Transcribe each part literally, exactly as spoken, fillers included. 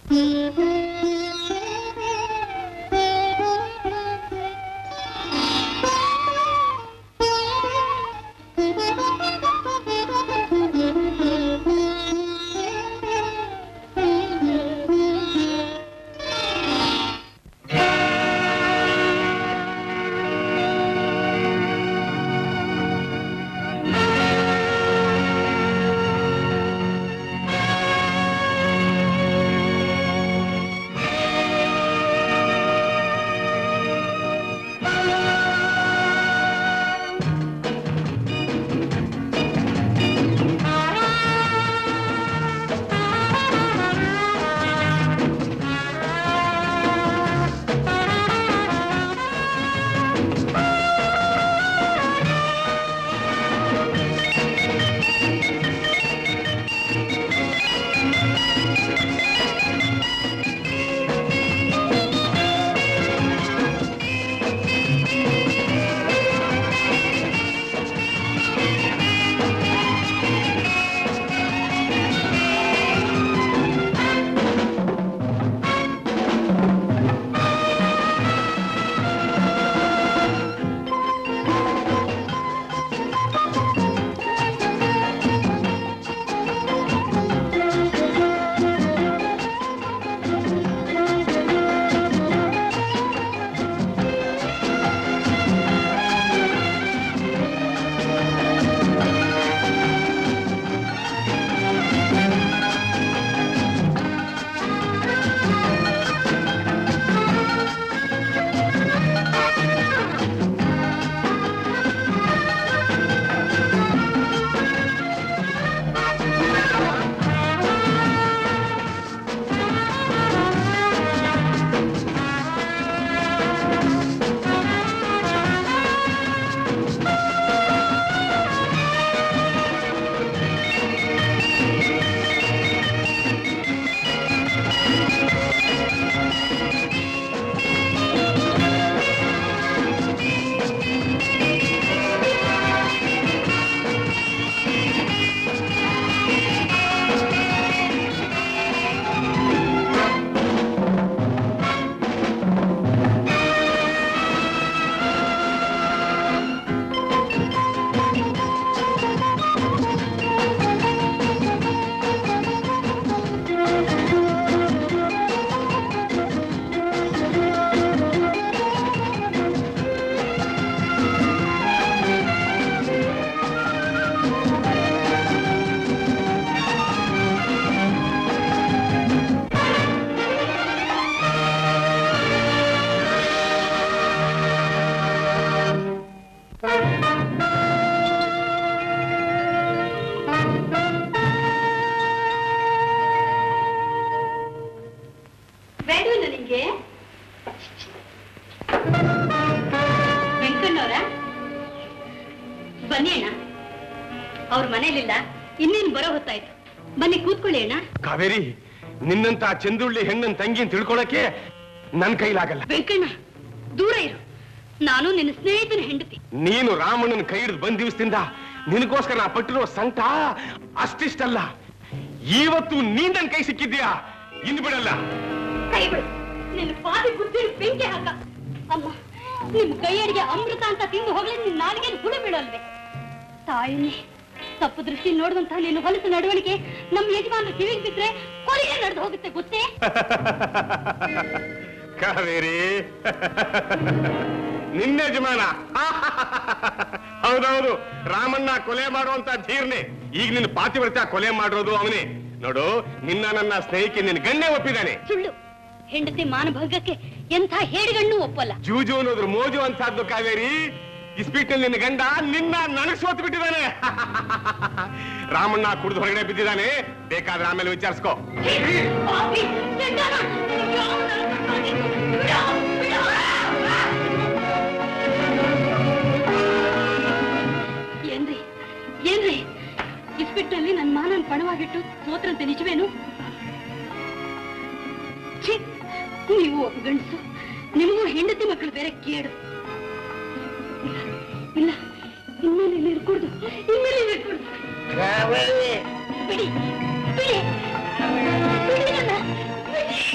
ಬನ್ನಿ ಅಣ್ಣ. ಅವ್ರ ಮನೇಲಿಲ್ಲ, ಇನ್ನೇನು ಬರೋ ಹೊತ್ತಾಯ್ತು. ಬನ್ನಿ ಕೂತ್ಕೊಳ್ಳಿ ಅಣ್ಣ. ಕಾವೇರಿ, ನಿನ್ನಂತ ಚಂದುಳ್ಳಿ ಹೆಣ್ಣನ್ ತಂಗಿನ ತಿಳ್ಕೊಳಕ್ಕೆ ನನ್ ಕೈಲಾಗಲ್ಲ. ವೆಂಕಣ್ಣ ದೂರ ಇರು, ನಾನು ನಿನ್ನ ಸ್ನೇಹಿತನ ಹೆಂಡತಿ. ನೀನು ರಾಮಣ್ಣನ ಕೈ ಹಿಡಿದು ಬಂದ ದಿವಸದಿಂದ ನಿನಗೋಸ್ಕರ ನಾ ಪಟ್ಟಿರೋ ಸಂಕಟ ಅಷ್ಟಿಷ್ಟಲ್ಲ. ಇವತ್ತು ನೀನ್ ನನ್ ಕೈ ಸಿಕ್ಕಿದ್ಯಾ, ಇನ್ನು ಬಿಡಲ್ಲ. ಕೈ ಬಿಡು, ನಿನ್ನ ಪಾದಿ ಬುದ್ಧಿ ಬೆಂಕಿ ಹಾಕ. ಅಮ್ಮ, ನಿಮ್ ಕೈಯಡಿಗೆ ಅಮೃತ ಅಂತ ತಿಂದು ಹೋಗ್ಲಿ, ನಿನ್ ನಾಲಿಗೆ ಹುಳು ಬಿಡಲ್ವೇ? ತಾಯಿನಿ ತಪ್ಪು ದೃಷ್ಟಿ ನೋಡುವಂತ ನೀನು ಹೊಲಸು ನಡವಳಿಕೆ ನಮ್ ಯಜಮಾನ ಕಿವಿಗೆ ಬಿದ್ರೆ ಕೊಲೆಗೆ ನಡೆದು ಹೋಗುತ್ತೆ, ಗೊತ್ತೇ? ಕಾವೇರಿ, ನಿನ್ನ ಯಜಮಾನ ಹೌದೌದು, ರಾಮಣ್ಣ ಕೊಲೆ ಮಾಡುವಂತ ಧೀರ್ನೆ. ಈಗ ನಿನ್ನ ಪಾತಿವ್ರತ್ಯ ಕೊಲೆ ಮಾಡಿರೋದು ಅವನೇ. ನೋಡು, ನಿನ್ನ ನನ್ನ ಸ್ನೇಹಿಕೆ ನಿನ್ನ ಗಣ್ಯ ಒಪ್ಪಿದ್ದಾನೆ. ಸುಳ್ಳು, ಹೆಂಡತಿ ಮಾನಭಂಗಕ್ಕೆ ಎಂಥ ಹೇಡಿಗಣ್ಣು ಒಪ್ಪಲ್ಲ. ಜೂಜು ಅನ್ನೋದ್ರ ಮೋಜು ಅಂತದ್ದು ಕಾವೇರಿ. ಇಸ್ಪೀಟ್ನಲ್ಲಿ ನಿನ್ನ ಗಂಡ ನಿನ್ನ ನನಗ್ ಸೋತ್ ಬಿಟ್ಟಿದ್ದಾನೆ. ರಾಮಣ್ಣ ಕುಡಿದು ಹೊರಗಡೆ ಬಿದ್ದಿದ್ದಾನೆ, ಬೇಕಾದ್ರೆ ಆಮೇಲೆ ವಿಚಾರಿಸ್ಕೋ. ಏನ್ರಿ ಏನ್ರಿ ಇಸ್ಪೀಟ್ನಲ್ಲಿ ನನ್ನ ಮಾನನ್ ಪಣವಾಗಿಟ್ಟು ಸೋತ್ರಂತೆ ನಿಜವೇನು? ನೀವು ಒಬ್ಬ ಗಂಡಸು, ನಿಮಗೂ ಹೆಂಡತಿ ಮಕ್ಕಳು ಬೇರೆ ಕೇಡು. ಇಲ್ಲ, ಇನ್ಮೇಲೆ ಇಲ್ಲಿ ಇರ್ಕೂಡ್ದು, ಇನ್ಮೇಲೆ ಇಲ್ಲಿ ಇರ್ಕೂಡ್ದು. ಬಿಡಿ ಬಿಡಿ ಬಿಡಿ ನನ್ನ, ಬಿಡಿ.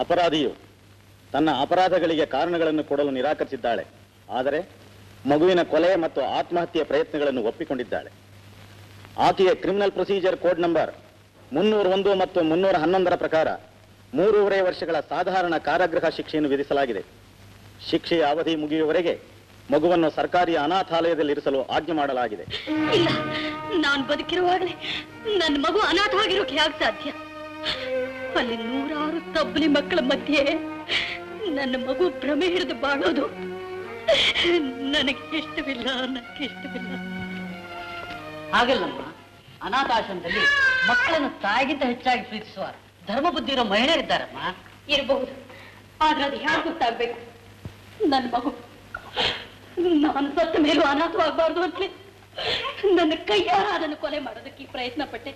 ಅಪರಾಧಿಯು ತನ್ನ ಅಪರಾಧಗಳಿಗೆ ಕಾರಣಗಳನ್ನು ಕೊಡಲು ನಿರಾಕರಿಸಿದ್ದಾಳೆ. ಆದರೆ ಮಗುವಿನ ಕೊಲೆ ಮತ್ತು ಆತ್ಮಹತ್ಯೆ ಪ್ರಯತ್ನಗಳನ್ನು ಒಪ್ಪಿಕೊಂಡಿದ್ದಾಳೆ. ಆಕೆಯ ಕ್ರಿಮಿನಲ್ ಪ್ರೊಸೀಜರ್ ಕೋಡ್ ನಂಬರ್ ಮುನ್ನೂರ ಒಂದು ಮತ್ತು ಮುನ್ನೂರ ಹನ್ನೊಂದರ ಪ್ರಕಾರ ಮೂರೂವರೆ ವರ್ಷಗಳ ಸಾಧಾರಣ ಕಾರಾಗೃಹ ಶಿಕ್ಷೆಯನ್ನು ವಿಧಿಸಲಾಗಿದೆ. ಶಿಕ್ಷೆಯ ಅವಧಿ ಮುಗಿಯುವವರೆಗೆ ಮಗುವನ್ನು ಸರ್ಕಾರಿ ಅನಾಥಾಲಯದಲ್ಲಿ ಇರಿಸಲು ಆಜ್ಞೆ ಮಾಡಲಾಗಿದೆ. ಇಲ್ಲ, ನಾನು ಬದುಕಿರುವಾಗಲೇ ನನ್ನ ಮಗು ಅನಾಥವಾಗಿರೋಕೆ ಹೇಗೆ ಸಾಧ್ಯ? ಅಲ್ಲಿ ನೂರಾರು ತಬ್ಬಲಿ ಮಕ್ಕಳ ಮಧ್ಯೆ ನನ್ನ ಮಗು ಭ್ರಮೆ ಹಿಡಿದು ಬಾಳೋದು ನನಗೆ ಇಷ್ಟವಿಲ್ಲ, ನನಗೆ ಇಷ್ಟವಿಲ್ಲ. ಹಾಗಲ್ಲಮ್ಮ, ಅನಾಥಾಶ್ರಮದಲ್ಲಿ ಮಕ್ಕಳನ್ನು ತಾಯಿಗಿಂತ ಹೆಚ್ಚಾಗಿ ಪ್ರೀತಿಸುವ ಧರ್ಮ ಬುದ್ಧಿ ಇರೋ ಮಹಿಳೆಯರಿದ್ದಾರಮ್ಮ. ಇರಬಹುದು, ಆದ್ರೆ ಅದು ಯಾರು ಗೊತ್ತಾಗ್ಬೇಕು? ನನ್ನ ಮಗು ನಾನು ಸತ್ತ ಮೇಲೂ ಅನಾಥವಾಗಬಾರ್ದು ಅಂತಲೇ ನನ್ನ ಕೈಯಾರ ಅದನ್ನು ಕೊಲೆ ಮಾಡೋದಕ್ಕೆ ಪ್ರಯತ್ನ ಪಟ್ಟೆ.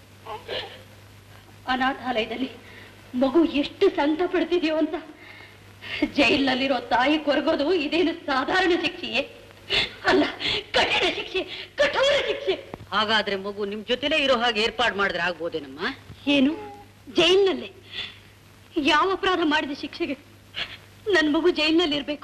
ಅನಾಥಾಲಯದಲ್ಲಿ ಮಗು ಎಷ್ಟು ಸಂಕಟ ಪಡ್ತಿದೆಯೋ ಅಂತ ಜೈಲಿನಲ್ಲಿರೋ ತಾಯಿ ಕೊರಗೋದು ಇದೇನು ಸಾಧಾರಣ ಶಿಕ್ಷೆಯೇ? ಅಲ್ಲ, ಕಠಿಣ ಶಿಕ್ಷೆ, ಕಠೋರ ಶಿಕ್ಷೆ. ಹಾಗಾದ್ರೆ ಮಗು ನಿಮ್ ಜೊತೆಲೇ ಇರೋ ಹಾಗೆ ಏರ್ಪಾಡು ಮಾಡಿದ್ರೆ ಆಗ್ಬೋದೇನಮ್ಮ? ಏನು, ಜೈಲಿನಲ್ಲೇ? ಯಾವ ಅಪರಾಧ ಮಾಡಿದ ಶಿಕ್ಷೆಗೆ ನನ್ನ ಮಗು ಜೈಲಿನಲ್ಲಿ ಇರ್ಬೇಕು?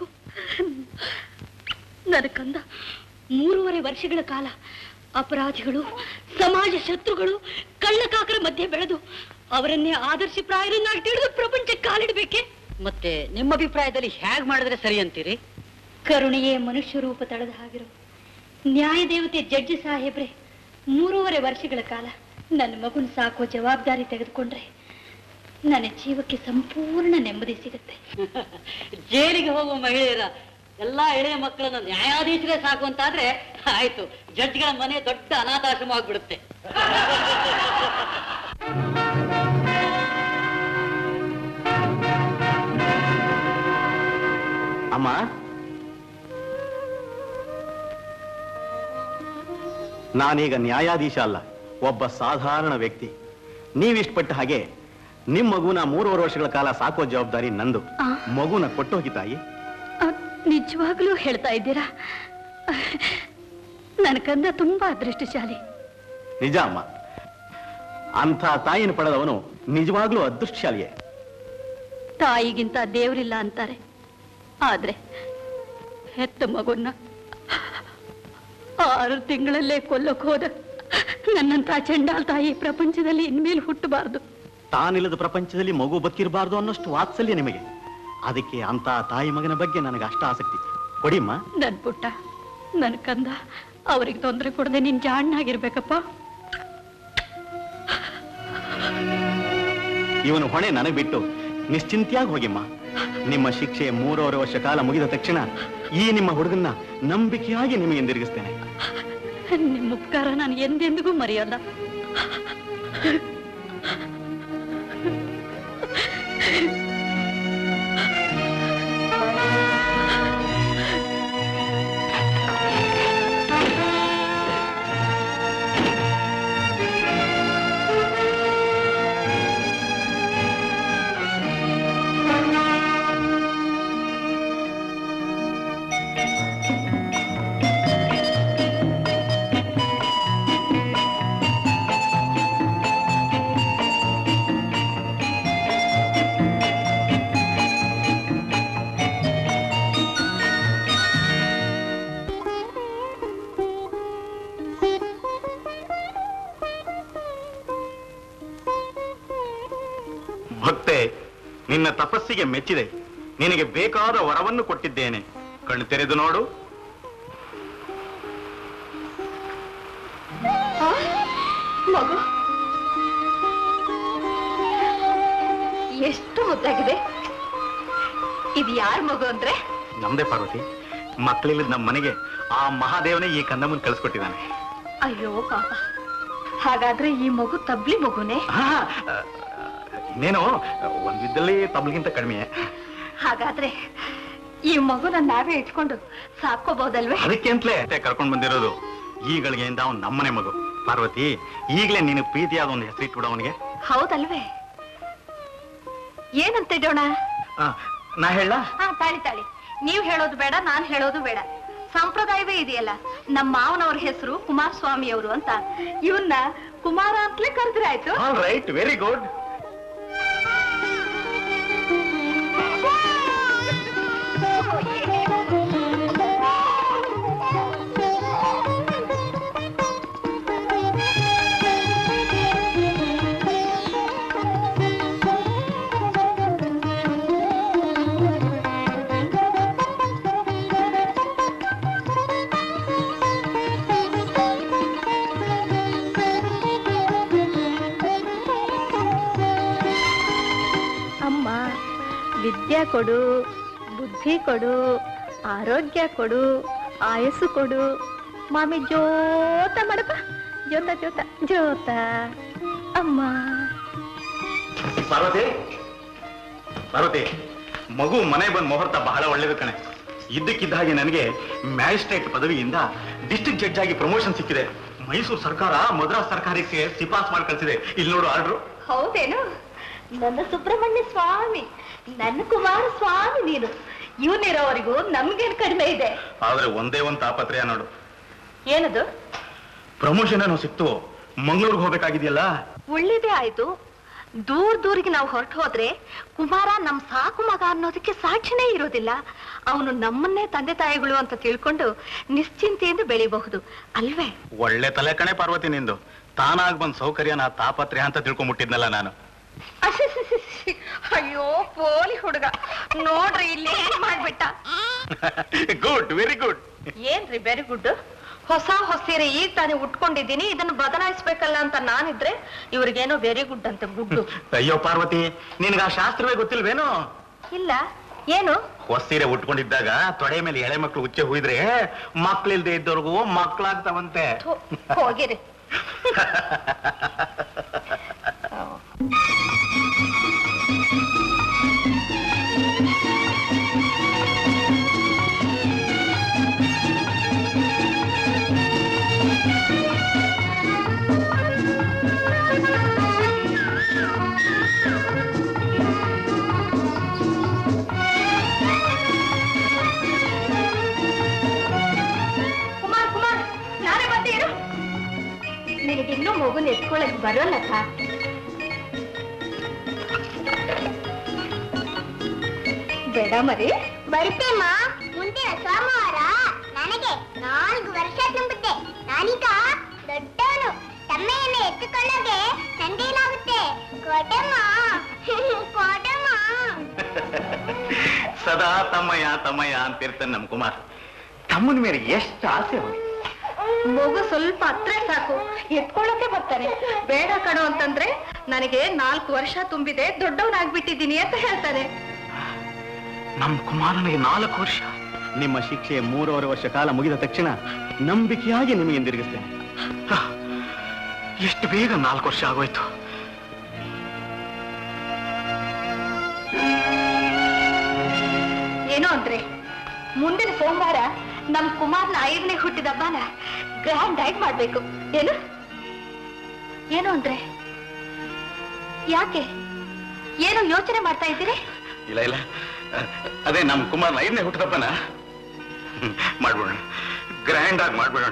ನನ್ನ ಕಂದ ಮೂರುವರೆ ವರ್ಷಗಳ ಕಾಲ ಅಪರಾಧಿಗಳು, ಸಮಾಜ ಶತ್ರುಗಳು, ಕಳ್ಳಕಾಕರ ಮಧ್ಯೆ ಬೆಳೆದು ಅವರನ್ನೇ ಆದರ್ಶಪ್ರಾಯರನ್ನಾಗಿ ತಿಳಿದು ಪ್ರಪಂಚಕ್ಕೆ ಕಾಲಿಡಬೇಕೆ? ಮತ್ತೆ ನಿಮ್ಮ ಅಭಿಪ್ರಾಯದಲ್ಲಿ ಹೇಗ್ ಮಾಡಿದ್ರೆ ಸರಿ ಅಂತೀರಿ? ಕರುಣೆಯೇ ಮನುಷ್ಯ ರೂಪ ತಳೆದ ಹಾಗಿರೋ ನ್ಯಾಯ ದೇವತೆ ಜಡ್ಜಿ ಸಾಹೇಬ್ರೆ ಮೂರುವರೆ ವರ್ಷಗಳ ಕಾಲ ನನ್ನ ಮಗುನ ಸಾಕುವ ಜವಾಬ್ದಾರಿ ತೆಗೆದುಕೊಂಡ್ರೆ ನನ್ನ ಜೀವಕ್ಕೆ ಸಂಪೂರ್ಣ ನೆಮ್ಮದಿ ಸಿಗುತ್ತೆ. ಜೈಲಿಗೆ ಹೋಗುವ ಮಹಿಳೆಯರ ಎಲ್ಲಾ ಎಳೆಯ ಮಕ್ಕಳನ್ನು ನ್ಯಾಯಾಧೀಶರೇ ಸಾಕು ಅಂತಾದ್ರೆ ಆಯ್ತು, ಜಡ್ಜ್ಗಳ ಮನೆ ದೊಡ್ಡ ಅನಾಥಾಶ್ರಮ ಆಗ್ಬಿಡುತ್ತೆ. ಅಮ್ಮ, ನಾನೀಗ ನ್ಯಾಯಾಧೀಶ ಅಲ್ಲ, ಒಬ್ಬ ಸಾಧಾರಣ ವ್ಯಕ್ತಿ. ನೀವಿಷ್ಟಪಟ್ಟ ಹಾಗೆ ನಿಮ್ ಮಗುನ ಮೂರುವರೆ ವರ್ಷಗಳ ಕಾಲ ಸಾಕುವ ಜವಾಬ್ದಾರಿ ನಂದು. ಮಗುನ ಕೊಟ್ಟೋಗಿ ತಾಯಿ. ನಿಜವಾಗ್ಲೂ ಹೇಳ್ತಾ ಇದ್ದೀರಾ? ನನ್ನ ಕಂದ ತುಂಬಾ ಅದೃಷ್ಟಶಾಲಿ. ನಿಜ ಅಮ್ಮ, ಅಂಥ ತಾಯಿನ ಪಡೆದವನು ನಿಜವಾಗ್ಲೂ ಅದೃಷ್ಟಶಾಲಿಯೇ. ತಾಯಿಗಿಂತ ದೇವರಿಲ್ಲ ಅಂತಾರೆ, ಆದ್ರೆ ಹೆತ್ತ ಮಗುನ್ನ ಆರು ತಿಂಗಳಲ್ಲೇ ಕೊಲ್ಲೋಕ್ ಹೋದ ನನ್ನಂತ ಚಂಡಾಲ್ ತಾಯಿ ಪ್ರಪಂಚದಲ್ಲಿ ಇನ್ಮೇಲೆ ಹುಟ್ಟಬಾರ್ದು. ತಾನಿಲ್ಲದ ಪ್ರಪಂಚದಲ್ಲಿ ಮಗು ಬದುಕಿರಬಾರ್ದು ಅನ್ನೋಷ್ಟು ವಾತ್ಸಲ್ಯ ನಿಮಗೆ. ಅದಕ್ಕೆ ಅಂತ ತಾಯಿ ಮಗನ ಬಗ್ಗೆ ನನಗೆ ಅಷ್ಟ ಆಸಕ್ತಿ. ಕೊಡಿಮ್ಮ. ನನ್ ಪುಟ್ಟ, ನನ್ ಕಂದ, ಅವ್ರಿಗೆ ತೊಂದರೆ ಕೊಡದೆ ನೀನ್ ಜಾಣ್ಣಾಗಿರ್ಬೇಕಪ್ಪ. ಇವನು ಹೊಣೆ ನನಗೆ ಬಿಟ್ಟು ನಿಶ್ಚಿಂತೆಯಾಗಿ ಹೋಗಿಮ್ಮ. ನಿಮ್ಮ ಶಿಕ್ಷೆ ಮೂರುವರೆ ವರ್ಷ ಕಾಲ ಮುಗಿದ ತಕ್ಷಣ ಈ ನಿಮ್ಮ ಹುಡುಗನ್ನ ನಂಬಿಕೆಯಾಗಿ ನಿಮಗೆ ಹಿಂದಿರುಗಿಸ್ತೇನೆ. ನಿಮ್ಮ ಉಪಕಾರ ನಾನು ಎಂದೆಂದಿಗೂ ಮರೆಯಲ್ಲ. ನಿನ್ನ ತಪಸ್ಸಿಗೆ ಮೆಚ್ಚಿದೆ. ನಿನಗೆ ಬೇಕಾದ ವರವನ್ನು ಕೊಟ್ಟಿದ್ದೇನೆ. ಕಣ್ಣು ತೆರೆದು ನೋಡು. ಮಗು ಎಷ್ಟು ಮುದ್ದಾಗಿದೆ. ಇದು ಯಾರ ಮಗು ಅಂದ್ರೆ? ನಮ್ದೇ ಪಾರ್ವತಿ. ಮಕ್ಕಳಿಲ್ಲದ ನಮ್ಮ ಮನೆಗೆ ಆ ಮಹಾದೇವನೇ ಈ ಕಂದಮ್ಮನ್ ಕಳಿಸ್ಕೊಟ್ಟಿದ್ದಾನೆ. ಅಯ್ಯೋ ಪಾಪ, ಹಾಗಾದ್ರೆ ಈ ಮಗು ತಬ್ಲಿ ಮಗುನೇ? ಇನ್ನೇನೋ ಒಂದಿದ್ದಲ್ಲಿ ತಬ್ಲಿಗಿಂತ ಕಡಿಮೆ. ಹಾಗಾದ್ರೆ ಈ ಮಗುನ ನಾವೇ ಇಟ್ಕೊಂಡು ಸಾಕೋಬಹುದಲ್ವೇ? ಅದಕ್ಕೆ ಅಂತಲೇ ಕರ್ಕೊಂಡ್ ಬಂದಿರೋದು. ಈಗಳಿಗೆಯಿಂದ ಅವ್ನು ನಮ್ಮನೆ ಮಗು. ಪಾರ್ವತಿ, ಈಗಲೇ ನೀನು ಪ್ರೀತಿಯಾದ ಒಂದು ಹೆಸರು ಇಟ್ಬಿಡ ಅವನಿಗೆ. ಹೌದಲ್ವೇ? ಏನಂತ ಇಡೋಣ? ನಾ ಹೇಳ? ಹಾ, ತಾಳಿ ತಾಳಿ. ನೀವ್ ಹೇಳೋದು ಬೇಡ, ನಾನ್ ಹೇಳೋದು ಬೇಡ. ಸಂಪ್ರದಾಯವೇ ಇದೆಯಲ್ಲ, ನಮ್ಮ ಮಾವನವ್ರ ಹೆಸರು ಕುಮಾರಸ್ವಾಮಿ ಅವರು ಅಂತ. ಇವನ್ನ ಕುಮಾರ ಅಂತಲೇ ಕರೆದ್ರೆ ಆಯ್ತು. All right, very good. ಕೊಡು, ಬುದ್ಧಿ ಕೊಡು, ಆರೋಗ್ಯ ಕೊಡು, ಆಯಸ್ಸು ಕೊಡು. ಮಾಮಿ ಜೋತ ಮಾಡಪ್ಪ, ಜೋತ ಜೋತ ಜೋತ. ಅಮ್ಮ ಪಾರ್ವತಿ, ಪಾರ್ವತಿ, ಮಗು ಮನೆ ಬಂದ್ ಮುಹೂರ್ತ ಬಹಳ ಒಳ್ಳೇದು ಕಣೆ. ಇದ್ದಕ್ಕಿದ್ದ ಹಾಗೆ ನನಗೆ ಮ್ಯಾಜಿಸ್ಟ್ರೇಟ್ ಪದವಿಯಿಂದ ಡಿಸ್ಟ್ರಿಕ್ಟ್ ಜಡ್ಜ್ ಆಗಿ ಪ್ರಮೋಷನ್ ಸಿಕ್ಕಿದೆ. ಮೈಸೂರು ಸರ್ಕಾರ ಮದ್ರಾಸ್ ಸರ್ಕಾರಕ್ಕೆ ಸಿಫಾರ್ಸು ಮಾಡಿ ಕಳಿಸಿದೆ. ಇಲ್ಲಿ ನೋಡು ಆರ್ಡ್ರು. ಹೌದೇನು? ನನ್ನ ಸುಬ್ರಹ್ಮಣ್ಯ ಸ್ವಾಮಿ, ನನ್ನ ಕುಮಾರ ಸ್ವಾಮಿ ನೀನು. ಇವನಿರೋವರೆಗೂ ನಮ್ಗೇನ್ ಕಡಿಮೆ ಇದೆ. ಆದ್ರೆ ಒಂದೇ ಒಂದ್ ತಾಪತ್ರಯ ನೋಡು. ಏನದು? ಪ್ರಮೋಷನ್ ಏನೋ ಸಿಕ್ತು, ಮಂಗಳೂರಿಗೆ ಹೋಗ್ಬೇಕಾಗಿದೆಯಲ್ಲ. ಒಳ್ಳೇದೇ ಆಯ್ತು. ದೂರ ದೂರಿಗೆ ನಾವು ಹೊರಟು ಹೋದ್ರೆ ಕುಮಾರ ನಮ್ ಸಾಕು ಮಗ ಅನ್ನೋದಕ್ಕೆ ಸಾಕ್ಷಿನೇ ಇರೋದಿಲ್ಲ. ಅವನು ನಮ್ಮನ್ನೇ ತಂದೆ ತಾಯಿಗಳು ಅಂತ ತಿಳ್ಕೊಂಡು ನಿಶ್ಚಿಂತೆಯಿಂದ ಬೆಳಿಬಹುದು ಅಲ್ವೇ? ಒಳ್ಳೆ ತಲೆ ಕಣೆ ಪಾರ್ವತಿ ನಿಂದು. ತಾನಾಗ್ ಬಂದ್ ಸೌಕರ್ಯನ ತಾಪತ್ರಯ ಅಂತ ತಿಳ್ಕೊಂಡ್ಬಿಟ್ಟಿದ್ನಲ್ಲ ನಾನು. ಅಯ್ಯೋ ಪೋಲಿ ಹುಡುಗ ನೋಡ್ರಿ, ಇಲ್ಲಿ ಏನ್ ಮಾಡ್ಬಿಟ್ಟ. Good, very good. ಏನ್ರಿ ವೆರಿ ಗುಡ್? ಹೊಸ ಹೊಸೀರೆ ಈಗ ತಾನೇ ಉಟ್ಕೊಂಡಿದ್ದೀನಿ, ಇದನ್ನು ಬದಲಾಯಿಸ್ಬೇಕಲ್ಲ ಅಂತ ನಾನಿದ್ರೆ ಇವ್ರಿಗೇನೋ ವೆರಿ ಗುಡ್ ಅಂತ ಗುಡ್ಡು. ಅಯ್ಯೋ ಪಾರ್ವತಿ, ನಿನ್ಗ ಆ ಶಾಸ್ತ್ರವೇ ಗೊತ್ತಿಲ್ವೇನೋ? ಇಲ್ಲ. ಏನು? ಹೊಸೀರೆ ಉಟ್ಕೊಂಡಿದ್ದಾಗ ತೊಡೆ ಮೇಲೆ ಎಳೆ ಮಕ್ಳು ಉಚ್ಚೆ ಹುಯ್ದ್ರೆ ಮಕ್ಳಿಲ್ದೆ ಇದ್ದವ್ರಿಗೂ ಮಕ್ಳಾಗ್ತಾವಂತೆ. ಹೋಗಿರಿ. ನಿನಗಿನ್ನೂ ಮಗುನ ಎತ್ಕೊಳಕ್ ಬರೋಲ್ಲಕ್ಕ. ಬೇಡ ಮರಿ. ಬರ್ತೇಮ್ಮ. ಮುಂದಿನ ಸೋಮವಾರ ನನಗೆ ನಾಲ್ಕು ವರ್ಷ ತುಂಬಿದ್ದೆ. ನಾನೀಗ ದೊಡ್ಡವನು. ತಮ್ಮೆಯನ್ನು ಎತ್ತುಕೊಳ್ಳೋಕೆ ನಂದೇನಾಗುತ್ತೆ. ಕೊಡಮ್ಮ ಕೊಡಮ್ಮ. ಸದಾ ತಮ್ಮಯ್ಯ ತಮ್ಮಯ್ಯ ಅಂತಿರ್ತಾನೆ ನಮ್ ಕುಮಾರ್. ತಮ್ಮನ ಮೇಲೆ ಎಷ್ಟು ಆಸೆ ಹೋಗಿ. ಮಗು ಸ್ವಲ್ಪ ಹತ್ರ ಸಾಕು, ಎತ್ಕೊಳ್ಳೋಕೆ ಬರ್ತಾನೆ. ಬೇಡ ಕಣೋ ಅಂತಂದ್ರೆ ನನಗೆ ನಾಲ್ಕು ವರ್ಷ ತುಂಬಿದೆ, ದೊಡ್ಡವನಾಗ್ಬಿಟ್ಟಿದ್ದೀನಿ ಅಂತ ಹೇಳ್ತಾನೆ. ನಮ್ ಕುಮಾರನಿಗೆ ನಾಲ್ಕು ವರ್ಷ. ನಿಮ್ಮ ಶಿಕ್ಷೆ ಮೂರುವರೆ ವರ್ಷ ಕಾಲ ಮುಗಿದ ತಕ್ಷಣ ನಂಬಿಕೆಯಾಗಿ ನಿಮಗೆ ಹಿಂದಿರುಗಿಸ್ತೇನೆ. ಎಷ್ಟು ಬೇಗ ನಾಲ್ಕು ವರ್ಷ ಆಗೋಯ್ತು. ಏನೋ ಅಂದ್ರೆ ಮುಂದಿನ ಸೋಮವಾರ ನಮ್ ಕುಮಾರ್ನ ಐದನೇ ಹುಟ್ಟಿದ ಹಬ್ಬನ ಗ್ರ್ಯಾಂಡ್ ಆಗಿ ಮಾಡ್ಬೇಕು. ಏನು ಏನು ಅಂದ್ರೆ ಯಾಕೆ? ಏನು ಯೋಚನೆ ಮಾಡ್ತಾ ಇದ್ದೀರಿ? ಇಲ್ಲ ಇಲ್ಲ, ಅದೇ ನಮ್ ಕುಮಾರ್ನ ಐದನೇ ಹುಟ್ಟಿದಪ್ಪನ ಮಾಡ್ಬಿಡೋಣ, ಗ್ರ್ಯಾಂಡ್ ಆಗಿ ಮಾಡ್ಬಿಡೋಣ.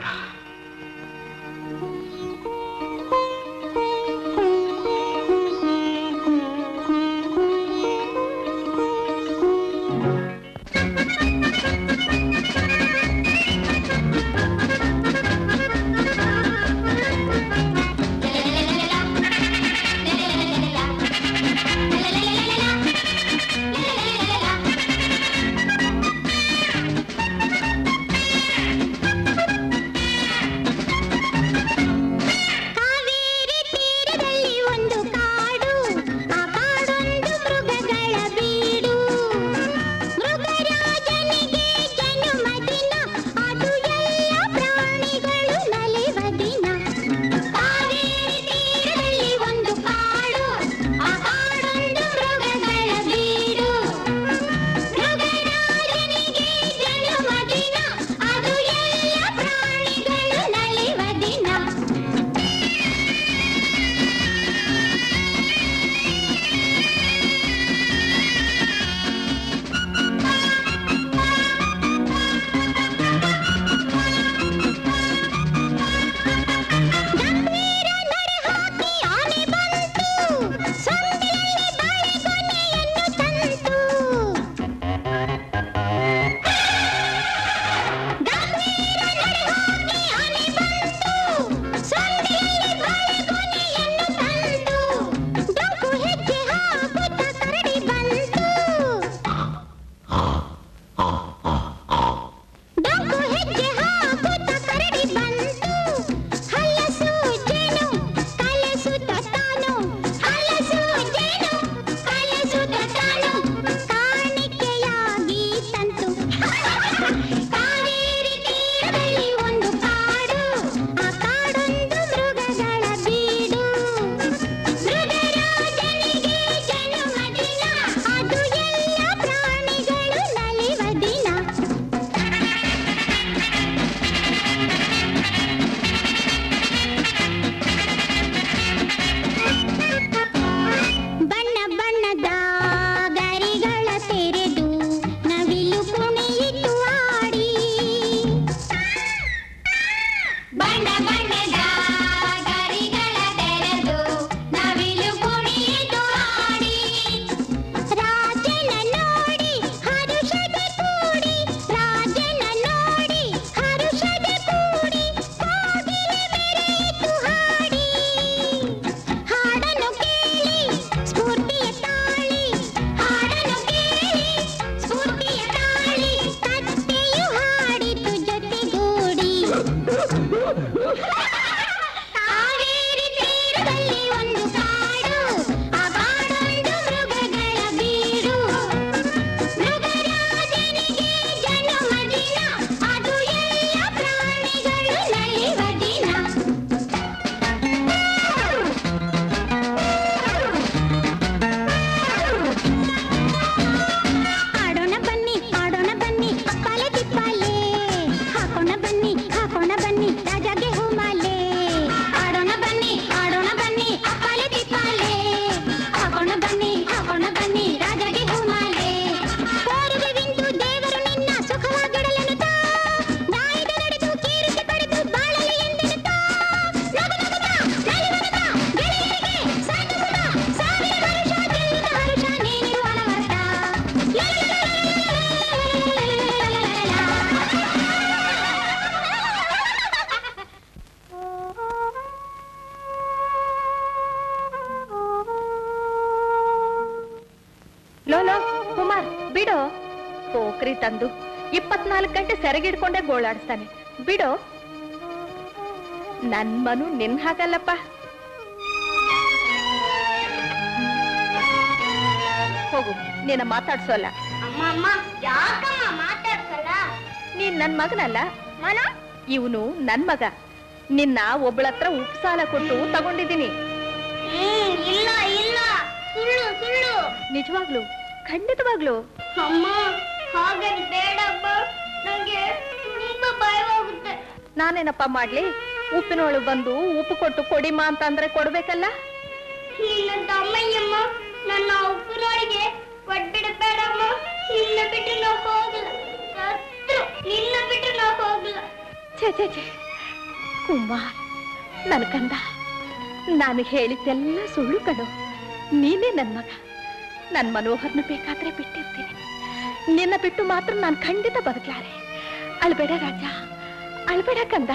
ತಂದು ಇಪ್ಪತ್ನಾಲ್ಕು ಗಂಟೆ ಸೆರಗಿಡ್ಕೊಂಡೆ ಗೋಳಾಡಿಸ್ತಾನೆ. ಬಿಡು, ನನ್ ಮನು ನಿನ್ ಹಾಗಲ್ಲಪ್ಪ. ಹೋಗು, ನಿನ್ನ ಮಾತಾಡ್ಸೋಲ್ಲ. ಅಮ್ಮ ಅಮ್ಮ ಯಾಕಮ್ಮ ಮಾತಾಡ್ಸಲ್ಲ? ನೀನ್ ನನ್ ಮಗನಲ್ಲ, ಮನ ಇವನು ನನ್ ಮಗ. ನಿನ್ನ ಒಬ್ಬಳತ್ರ ಉಪ್ಪು ಸಾಲ ಕೊಟ್ಟು ತಗೊಂಡಿದ್ದೀನಿ. ಹ್ಮ್ ಇಲ್ಲ ಇಲ್ಲ, ಸುಳ್ಳು ಸುಳ್ಳು. ನಿಜವಾಗ್ಲು, ಖಂಡಿತವಾಗ್ಲು. ಅಮ್ಮ ಹಾಗೆ ಬೇಡಮ್ಮ, ನಂಗೆ ತುಂಬಾ ಭಯವಾಗುತ್ತೆ. ನಾನೇನಪ್ಪ ಮಾಡ್ಲಿ? ಉಪ್ಪಿನೊಳು ಬಂದು ಉಪ್ಪು ಕೊಟ್ಟು ಕೊಡಿಮಾ ಅಂತ ಅಂದ್ರೆ ಕೊಡ್ಬೇಕಲ್ಲ. ನಿನ್ನ ತಮ್ಮಯ್ಯಮ್ಮ ನನ್ನ ಉಪ್ಪಿನೊಳಗೆ ಒಡ್ಬಿಡಬೇಡಮ್ಮ. ನಿನ್ನ ಬಿಟ್ಟು ನಾವು ಹೋಗಲ್ಲ, ಸತ್ರು ನಿನ್ನ ಬಿಟ್ಟು ನಾವು ಹೋಗಲ್ಲ. ಛೇ ಛೇ ಛೇ ಕುಮಾರ್, ನನ್ ಕಂದ, ನನಗೆ ಹೇಳಿದ್ದೆಲ್ಲ ಸುಳ್ಳು ಕಣೋ. ನೀನೇ ನನ್ ಮಗ. ನನ್ ಮನೋಹರ್ನ ಬೇಕಾದ್ರೆ ಬಿಟ್ಟಿರ್ತೀನಿ, ನಿನ್ನ ಬಿಟ್ಟು ಮಾತ್ರ ನಾನು ಖಂಡಿತ ಬದುಕ್ಲಾರೆ. ಅಳ್ಬೇಡ ರಾಜ, ಅಳ್ಬೇಡ ಕಂದ.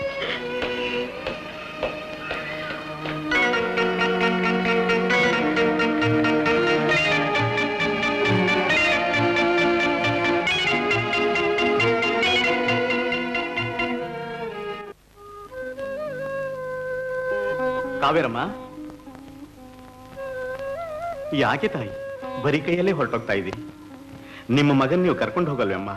ಕಾವೇರಮ್ಮ, ಯಾಕೆ ತಾಯಿ ಬರೀ ಕೈಯಲ್ಲೇ ಹೊರಟೋಗ್ತಾ ಇದ್ದೀರಿ? ನಿಮ್ಮ ಮಗನ್ ನೀವು ಕರ್ಕೊಂಡು ಹೋಗಲ್ವಮ್ಮ?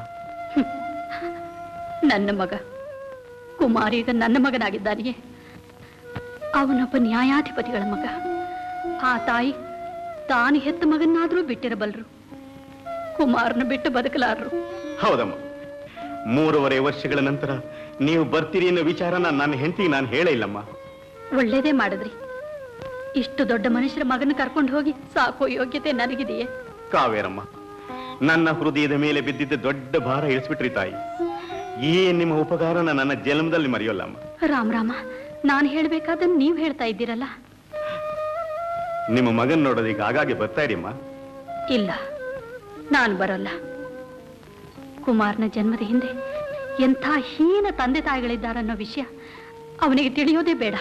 ನನ್ನ ಮಗ ಕುಮಾರ್ ಈಗ ನನ್ನ ಮಗನಾಗಿದ್ದಾನೆಯೇ? ಅವನೊಬ್ಬ ನ್ಯಾಯಾಧಿಪತಿಗಳ ಮಗ. ಆ ತಾಯಿ ತಾನು ಹೆತ್ತ ಮಗನ್ನಾದ್ರೂ ಬಿಟ್ಟಿರಬಲ್ರು, ಕುಮಾರ್ನ ಬಿಟ್ಟು ಬದುಕಲಾರರು. ಹೌದಮ್ಮ, ಮೂರುವರೆ ವರ್ಷಗಳ ನಂತರ ನೀವು ಬರ್ತೀರಿ ಅನ್ನೋ ವಿಚಾರನ ನನ್ನ ಹೆಂಡತಿಗೆ ನಾನು ಹೇಳೇ ಇಲ್ಲಮ್ಮ. ಒಳ್ಳೇದೇ ಮಾಡಿದ್ರಿ. ಇಷ್ಟು ದೊಡ್ಡ ಮನುಷ್ಯರ ಮಗನ ಕರ್ಕೊಂಡು ಹೋಗಿ ಸಾಕೋ ಯೋಗ್ಯತೆ ನನಗಿದೆಯೇ? ಕಾವೇರಮ್ಮ, ನನ್ನ ಹೃದಯದ ಮೇಲೆ ಬಿದ್ದಿದ್ದ ದೊಡ್ಡ ಭಾರ ಇಳಿಸ್ಬಿಟ್ರಿ ತಾಯಿ. ಈ ನಿಮ್ಮ ಉಪಕಾರನ ನನ್ನ ಜನ್ಮದಲ್ಲಿ ಮರೆಯೋಲ್ಲಮ್ಮ. ರಾಮ್ ರಾಮ, ನಾನು ಹೇಳ್ಬೇಕಾದನ್ನು ನೀವು ಹೇಳ್ತಾ ಇದ್ದೀರಲ್ಲ. ನಿಮ್ಮ ಮಗನ್ ನೋಡೋದೀಗ ಆಗಾಗ್ಗೆ ಬರ್ತಾ ಇರಿಯಮ್ಮ. ಇಲ್ಲ, ನಾನು ಬರೋಲ್ಲ. ಕುಮಾರ್ನ ಜನ್ಮದ ಹಿಂದೆ ಎಂಥ ಹೀನ ತಂದೆ ತಾಯಿಗಳಿದ್ದಾರನ್ನೋ ವಿಷಯ ಅವನಿಗೆ ತಿಳಿಯೋದೇ ಬೇಡ.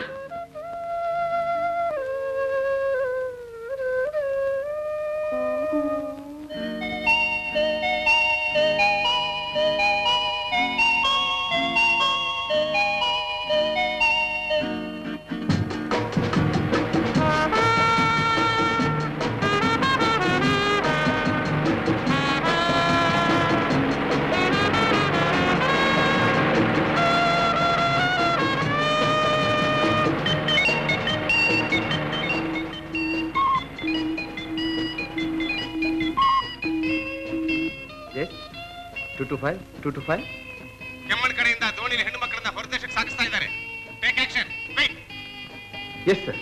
ಕೆಮ್ಮಣ್ಣ್ ಕಡೆಯಿಂದ ದೋಣಿಲಿ ಹೆಣ್ಣು ಮಕ್ಕಳನ್ನ ಹೊರದೇಶಕ್ಕೆ ಸಾಗಿಸ್ತಾ ಇದ್ದಾರೆ. Take action. Yes sir.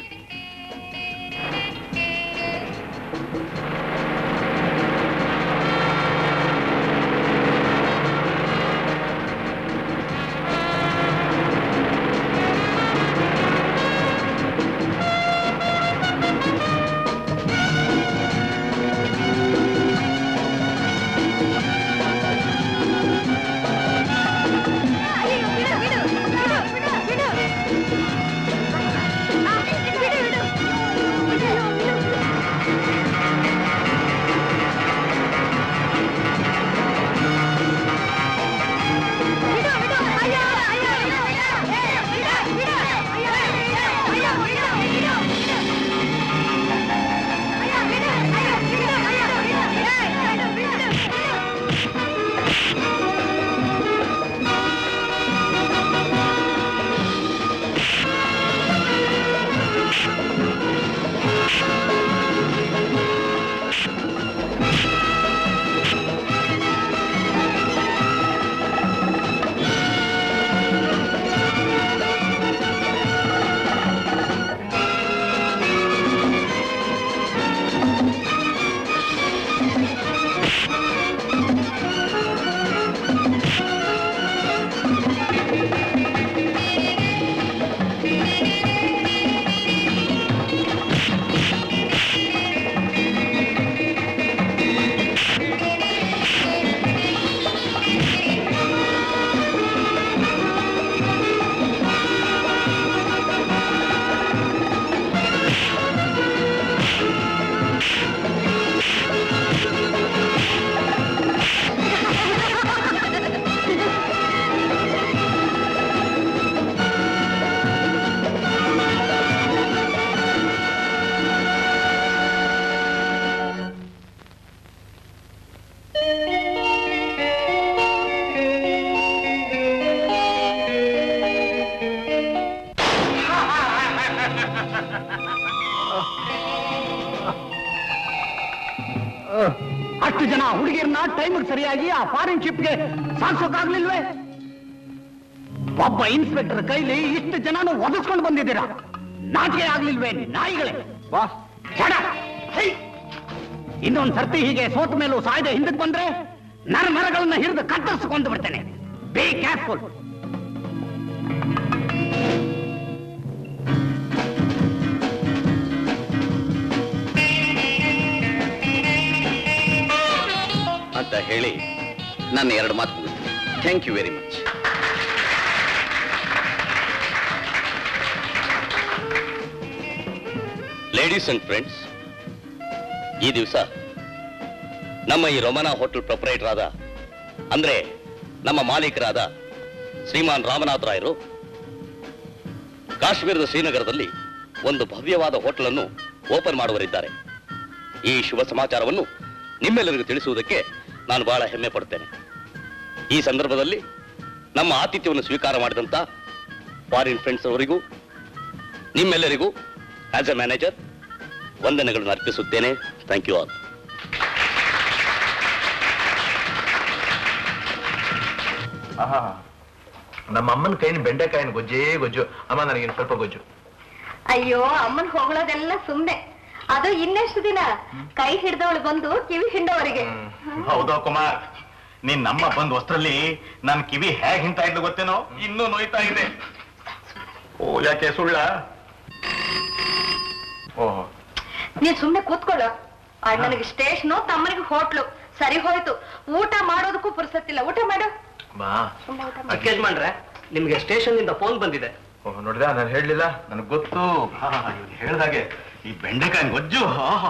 ಬಿಡು ಜನ ಹುಡುಗಿಯರನ್ನ ಟೈಮಿಗೆ ಸರಿಯಾಗಿ ಆ ಫಾರಿನ್ ಶಿಪ್ಗೆ ಸಾಗಿಸೋಕಾಗ್ಲಿಲ್ವೇ? ಒಬ್ಬ ಇನ್ಸ್ಪೆಕ್ಟರ್ ಕೈಲಿ ಇಷ್ಟು ಜನನು ಒದಸ್ಕೊಂಡು ಬಂದಿದ್ದೀರಾ, ನಾಚಿಕೆ ಆಗ್ಲಿಲ್ವೇ ನಾಯಿಗಳೇ? ಬಾಸ್ ಇನ್ನೊಂದ್ ಸರ್ತಿ ಹೀಗೆ ಸೋತ ಮೇಲೂ ಸಾಯ್ದೆ ಹಿಂದಕ್ಕೆ ಬಂದ್ರೆ ನರ ಮರಗಳನ್ನ ಹಿಡಿದು ಕತ್ತರಿಸಿಕೊಂಡು ಬಿಡ್ತೇನೆ. Be careful. ಅಂತ ಹೇಳಿ ನನ್ನ ಎರಡು ಮಾತು ಮುಗಿಸ್ತೀನಿ. Thank you very much. Ladies and friends, ಈ ದಿವಸ ನಮ್ಮ ಈ ರೊಮನಾ ಹೋಟೆಲ್ ಪ್ರೊಪರೇಟರ್ ಆದ ಅಂದ್ರೆ ನಮ್ಮ ಮಾಲೀಕರಾದ ಶ್ರೀಮಾನ್ ರಾಮನಾಥ್ ರಾಯರು ಕಾಶ್ಮೀರದ ಶ್ರೀನಗರದಲ್ಲಿ ಒಂದು ಭವ್ಯವಾದ ಹೋಟೆಲ್ ಅನ್ನು ಓಪನ್ ಮಾಡುವರಿದ್ದಾರೆ. ಈ ಶುಭ ಸಮಾಚಾರವನ್ನು ನಿಮ್ಮೆಲ್ಲರಿಗೂ ತಿಳಿಸುವುದಕ್ಕೆ ನಾನು ಬಹಳ ಹೆಮ್ಮೆ ಪಡುತ್ತೇನೆ. ಈ ಸಂದರ್ಭದಲ್ಲಿ ನಮ್ಮ ಆತಿಥ್ಯವನ್ನು ಸ್ವೀಕಾರ ಮಾಡಿದಂತ ಫಾರಿನ್ ಫ್ರೆಂಡ್ಸ್ ಅವರಿಗೂ ನಿಮ್ಮೆಲ್ಲರಿಗೂ ಆಸ್ ಎ ಮ್ಯಾನೇಜರ್ ವಂದನೆಗಳನ್ನು ಅರ್ಪಿಸುತ್ತೇನೆ. Thank you all. ನಮ್ಮ ಅಮ್ಮನ ಕೈನ ಬೆಂಡೆಕಾಯಿನ ಗೊಜ್ಜೇ ಗೊಜ್ಜು. ಅಮ್ಮ ನನಗಿನ್ ಸ್ವಲ್ಪ ಗೊಜ್ಜು. ಅಯ್ಯೋ, ಅಮ್ಮನ್ ಹೊಗಳೋದೆಲ್ಲ ಸುಮ್ನೆ. ಅದು ಇನ್ನೆಷ್ಟು ದಿನ ಕೈ ಹಿಡ್ದವಳು ಬಂದು ಕಿವಿ ಹಿಂಡವರಿಗೆ. ಹೌದಾ ಕುಮಾರ್, ನೀನ್ ನಮ್ಮ ಬಂದ್ ವಸ್ತ್ರಲ್ಲಿ ನನ್ ಕಿವಿ ಹೇಗ್ ಹಿಂತಾ ಇದ್ಲು ಗೊತ್ತೇನೋ, ಇನ್ನೂ ನೋಯ್ತಾ ಇದೆ. ಓ ಯಾಕೆ ಸುಳ್ಳ? ಓಹೋ, ನೀನ್ ಸುಮ್ನೆ ಕೂತ್ಕೊಳ್ಳೋ. ಅಣ್ಣನಿಗೆ ಸ್ಟೇಷನು, ತಮ್ಮನಿಗೆ ಹೋಟ್ಲು. ಸರಿ ಹೋಯ್ತು, ಊಟ ಮಾಡೋದಕ್ಕೂ ಪುರ್ಸತ್ತಿಲ್ಲ. ಊಟ ಮಾಡು. ಅಕ್ಕೇಜ್ ಮಾಡ್ರೆ, ನಿಮ್ಗೆ ಸ್ಟೇಷನ್ ಇಂದ ಫೋನ್ ಬಂದಿದೆ. ಓಹ್, ನೋಡಿದ, ನಾನು ಹೇಳಲಿಲ್ಲ, ನನಗೆ ಗೊತ್ತು. ಹೇಳ್ದಾಗೆ ಈ ಬೆಂಡೆಕಾಯಿನ ಗೊಜ್ಜು.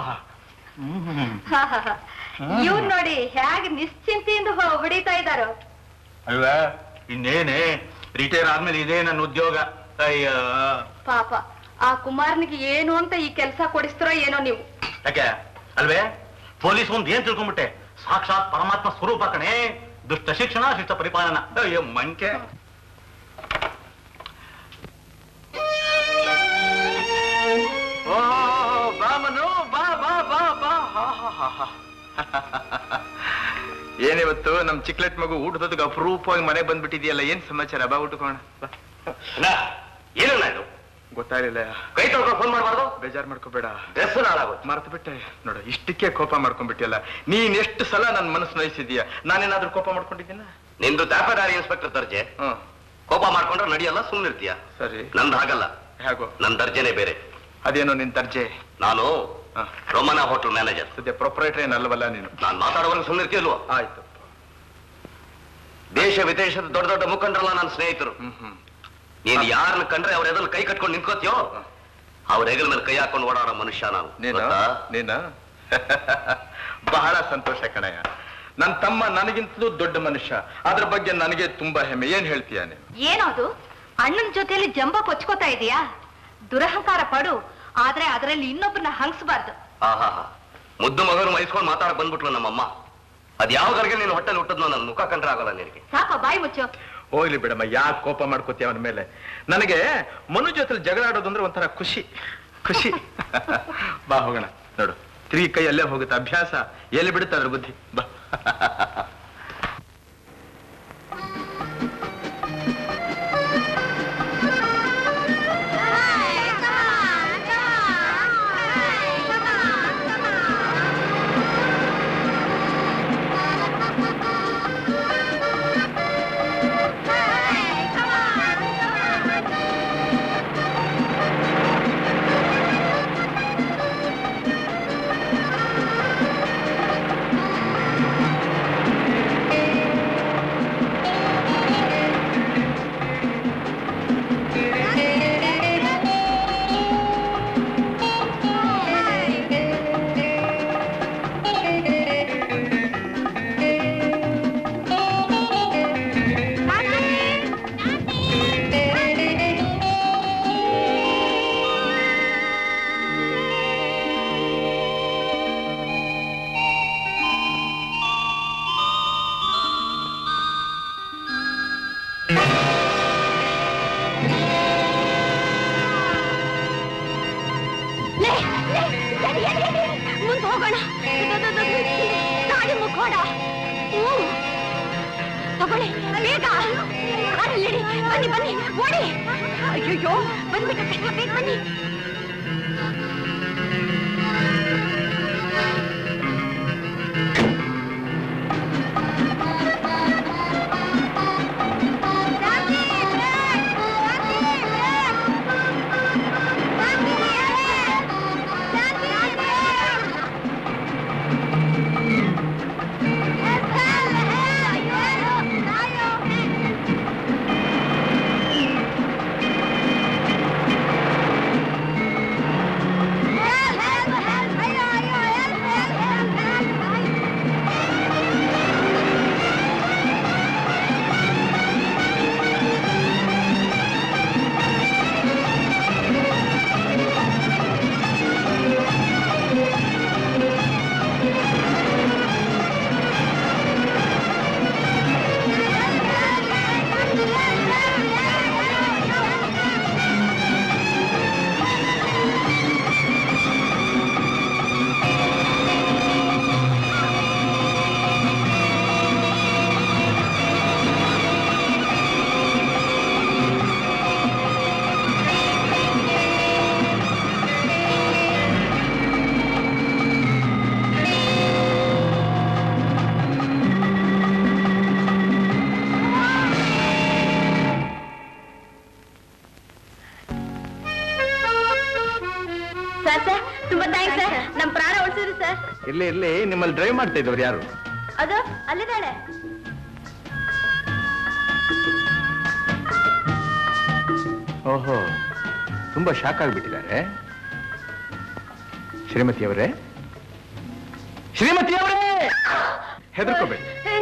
ಇವ್ರು ನೋಡಿ ಹೇಗೆ ನಿಶ್ಚಿಂತೆಯಿಂದ ಹೊಡಿತಾ ಇದ್ದಾರೋ. ಅಲ್ವಾ, ಇನ್ನೇನೆ ರಿಟೈರ್ ಆದ್ಮೇಲೆ ಇದೇ ನನ್ನ ಉದ್ಯೋಗ. ಅಯ್ಯ ಪಾಪ, ಆ ಕುಮಾರ್ನಿಗೆ ಏನು ಅಂತ ಈ ಕೆಲಸ ಕೊಡಿಸ್ತಾರೋ ಏನೋ ನೀವು. ಯಾಕೆ ಅಲ್ವೇ? ಪೊಲೀಸ್ ಒಂದು ಏನ್ ತಿಳ್ಕೊಂಡ್ಬಿಟ್ಟೆ, ಸಾಕ್ಷಾತ್ ಪರಮಾತ್ಮ ಸ್ವರೂಪ ಕಣೆ. ದುಷ್ಟ ಶಿಕ್ಷಣ, ಶಿಷ್ಟ ಪರಿಪಾಲನ. ಅಯ್ಯೋ ಮಂಕೆ. ಓ ಬಾಮನು, ಬಾ ಬಾ ಬಾ ಬಾ. ಏನಿವತ್ತು ನಮ್ ಚಿಕ್ಲೆಟ್ ಮಗು ಊಟದೊತ್ತಿಗೆ ಅಪರೂಪವಾಗಿ ಮನೆ ಬಂದ್ಬಿಟ್ಟಿದೆಯಲ್ಲ, ಏನ್ ಸಮಾಚಾರ? ಬಾ ಊಟಕೋಣ. ಏನಲ್ಲ ಇದು ಗೊತ್ತಾಗಲಿಲ್ಲ. ಕೈ ತೊಳ್ಕೊಂಡು ಫೋನ್ ಮಾಡಬಾರ್ದು. ಬೇಜಾರ್ ಮಾಡ್ಕೋಬೇಡ, ಡ್ರೆಸ್ ಹಾಳಾಗೋದು. ಮರ್ತು ಬಿಟ್ಟೆ ನೋಡು, ಇಷ್ಟಕ್ಕೆ ಕೋಪ ಮಾಡ್ಕೊಂಡ್ಬಿಟ್ಟಿಯಲ್ಲ. ನೀನ್ ಎಷ್ಟು ಸಲ ನನ್ ಮನಸ್ಸು ನೋಯಿಸಿದೀಯ, ನಾನೇನಾದ್ರೂ ಕೋಪ ಮಾಡ್ಕೊಂಡಿದ್ದೀನ? ನಿಂದು ತಾಪದಾರಿ ಇನ್ಸ್ಪೆಕ್ಟರ್ ದರ್ಜೆ. ಹ್ಮ್, ಕೋಪ ಮಾಡ್ಕೊಂಡ್ರೆ ನಡೆಯಲ್ಲ, ಸುಮ್ಮನಿರ್ತೀಯ. ಸರಿ, ನಂದು ಹಾಗಲ್ಲ. ಹೇಗೋ? ನನ್ ದರ್ಜೆನೆ ಬೇರೆ. ಅದೇನೋ ನಿನ್ ದರ್ಜೆ? ನಾನು ರೊಮನಾ ಹೋಟೆಲ್ ಮ್ಯಾನೇಜರ್. ಸದ್ಯ ಪ್ರೊಪರೇಟರ್ ಏನಲ್ವಲ್ಲ ನೀನು. ನಾನು ಮಾತಾಡುವಾಗ ಸುಮ್ಮನಿರ್ತೀಯಲ್ವ? ಆಯ್ತು. ದೇಶ ವಿದೇಶದ ದೊಡ್ಡ ದೊಡ್ಡ ಮುಖಂಡರಲ್ಲ ನನ್ನ ಸ್ನೇಹಿತರು. ಹ್ಮ್ ಹ್ಮ್ ನೀನ್ ಯಾರನ್ನ ಕಂಡ್ರೆ ಅವ್ರ ಎದುರು ಕೈ ಕಟ್ಕೊಂಡು ನಿಂತ್ಕೋತೀಯೋ, ಅವ್ರ ಹೆಗಲ ಮೇಲೆ ಕೈ ಹಾಕೊಂಡು ಓಡಾಡೋ ಮನುಷ್ಯ ನಾನು. ನೀನ ಬಹಳ ಸಂತೋಷ ಕಣಯ್ಯ. ನನ್ ತಮ್ಮ ನನಗಿಂತಲೂ ದೊಡ್ಡ ಮನುಷ್ಯ, ಅದ್ರ ಬಗ್ಗೆ ನನಗೆ ತುಂಬಾ ಹೆಮ್ಮೆ. ಏನ್ ಹೇಳ್ತೀಯ ನೀನು? ಏನದು ಅಣ್ಣನ ಜೊತೆಯಲ್ಲಿ ಜಂಬ ಕೊಚ್ಕೋತಾ ಇದೀಯಾ? ದುರಹಂಕಾರ ಪಡು, ಆದ್ರೆ ಅದರಲ್ಲಿ ಇನ್ನೊಬ್ಬರನ್ನ ಹಂಗಿಸಬಾರ್ದು. ಆಹಾ, ಮುದ್ದು ಮಗನು ಮೈಸ್ಕೊಂಡು ಮಾತಾಡಕ್ ಬಂದ್ಬಿಟ್ಲು ನಮ್ಮಮ್ಮ. ಅದ್ ಯಾವ್ದಾರ್ಗೆ ನೀನು ಹೊಟ್ಟೆಲ್ ಹುಟ್ಟದ್ನೋ ನನ್ನ ಮುಖ ಕಂಡ್ರೆ ಆಗಲ್ಲ ನಿನಗೆ. ಸಾಕ, ಬಾಯಿ ಮುಚ್ಚು. ಹೋಗ್ಲಿ ಬಿಡಮ್ಮ, ಯಾಕೆ ಕೋಪ ಮಾಡ್ಕೋತೀಯ ಅವನ ಮೇಲೆ? ನನಗೆ ಮನು ಜೊತೆ ಜಗಳ ಆಡೋದು ಅಂದ್ರೆ ಒಂಥರ ಖುಷಿ ಖುಷಿ. ಬಾ ಹೋಗೋಣ. ನೋಡು, ತಿರುಗಿ ಕೈ ಅಲ್ಲೇ ಹೋಗುತ್ತೆ, ಅಭ್ಯಾಸ ಎಲ್ಲಿ ಬಿಡುತ್ತೆ ಅದ್ರ ಬುದ್ಧಿ. ಬಾ. ತಗೊಳ್ಳಿ ಬೇಗ. ಕಾರಲ್ಲಿ ಬನ್ನಿ ಬನ್ನಿ ಓಡಿ. ಅಯ್ಯೋ ಬಂದ್ಬಿಟ್ಟೆ, ಬೇಗ ಬನ್ನಿ. ಇರ್ಲಿ ಇರ್ಲಿ, ನಿಮ್ಮಲ್ಲಿ ಡ್ರೈವ್ ಮಾಡ್ತಾ ಇದ್ದವ್ರು ಯಾರು? ಅದು ಅಲ್ಲಿದ್ದಾಳೆ. ಓಹೋ, ತುಂಬಾ ಶಾಕ್ ಆಗ್ಬಿಟ್ಟಿದ್ದಾರೆ. ಶ್ರೀಮತಿ ಅವರೇ, ಶ್ರೀಮತಿ ಅವರೇ, ಹೆದರ್ಕೋಬೇಡಿ.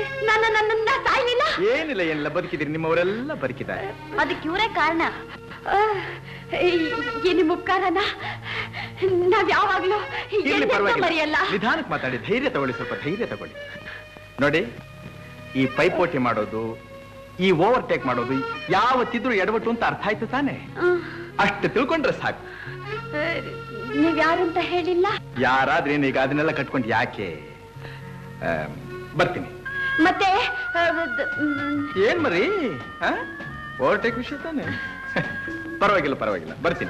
ಏನಿಲ್ಲ ಏನಿಲ್ಲ, ಬದುಕಿದ್ದೀರಿ. ನಿಮ್ಮವರೆಲ್ಲ ಬದುಕಿದ್ದಾರೆ. ಅದಕ್ಕೆ ಇವರೇ ಕಾರಣ. ನಿಮ್ಮ ಉಪಕಾರನ ನಾವ್ ಯಾವಾಗ್ಲೂ ಮರೆಯಲ್ಲ. ನಿಧಾನಕ್ಕೆ ಮಾತಾಡಿ, ಧೈರ್ಯ ತಗೊಳ್ಳಿ, ಸ್ವಲ್ಪ ಧೈರ್ಯ ತಗೊಳ್ಳಿ. ನೋಡಿ, ಈ ಪೈಪೋಟಿ ಮಾಡೋದು, ಈ ಓವರ್ಟೇಕ್ ಮಾಡೋದು ಯಾವತ್ತಿದ್ರು ಎಡವಟ್ಟು ಅಂತ ಅರ್ಥ ಆಯ್ತು ತಾನೆ? ಅಷ್ಟು ತಿಳ್ಕೊಂಡ್ರೆ ಸಾಕು. ನೀವ್ ಯಾರಂತ ಹೇಳಿಲ್ಲ. ಯಾರಾದ್ರೇನು, ಈಗ ಅದನ್ನೆಲ್ಲ ಕಟ್ಕೊಂಡು ಯಾಕೆ? ಬರ್ತೀನಿ. ಮತ್ತೆ ಏನ್ ಮರಿ, ಓವರ್ಟೇಕ್ ವಿಷಯ ತಾನೆ? ಪರವಾಗಿಲ್ಲ ಪರವಾಗಿಲ್ಲ, ಬರ್ತೀನಿ.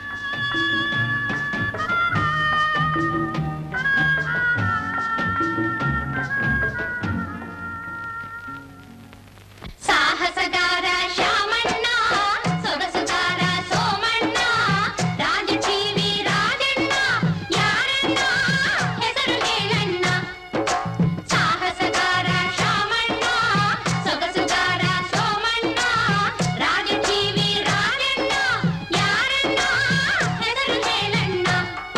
ಸಾಹಸಗಾರ ಶಾಮಣ್ಣ, ಸೊಗಸುಗಾರ ಸೋಮಣ್ಣ, ರಾಜ ಟಿವಿ ರಾಜಣ್ಣ, ಯಾರಣ್ಣ ಹೆಸರು ಹೇಳಣ್ಣ. ಸಾಹಸಗಾರ ಶಾಮಣ್ಣ, ಸೊಗಸುಗಾರ ಸೋಮಣ್ಣ, ರಾಜ ಟಿವಿ ರಾಜಣ್ಣ, ಯಾರಣ್ಣ ಹೆಸರು ಹೇಳಣ್ಣ.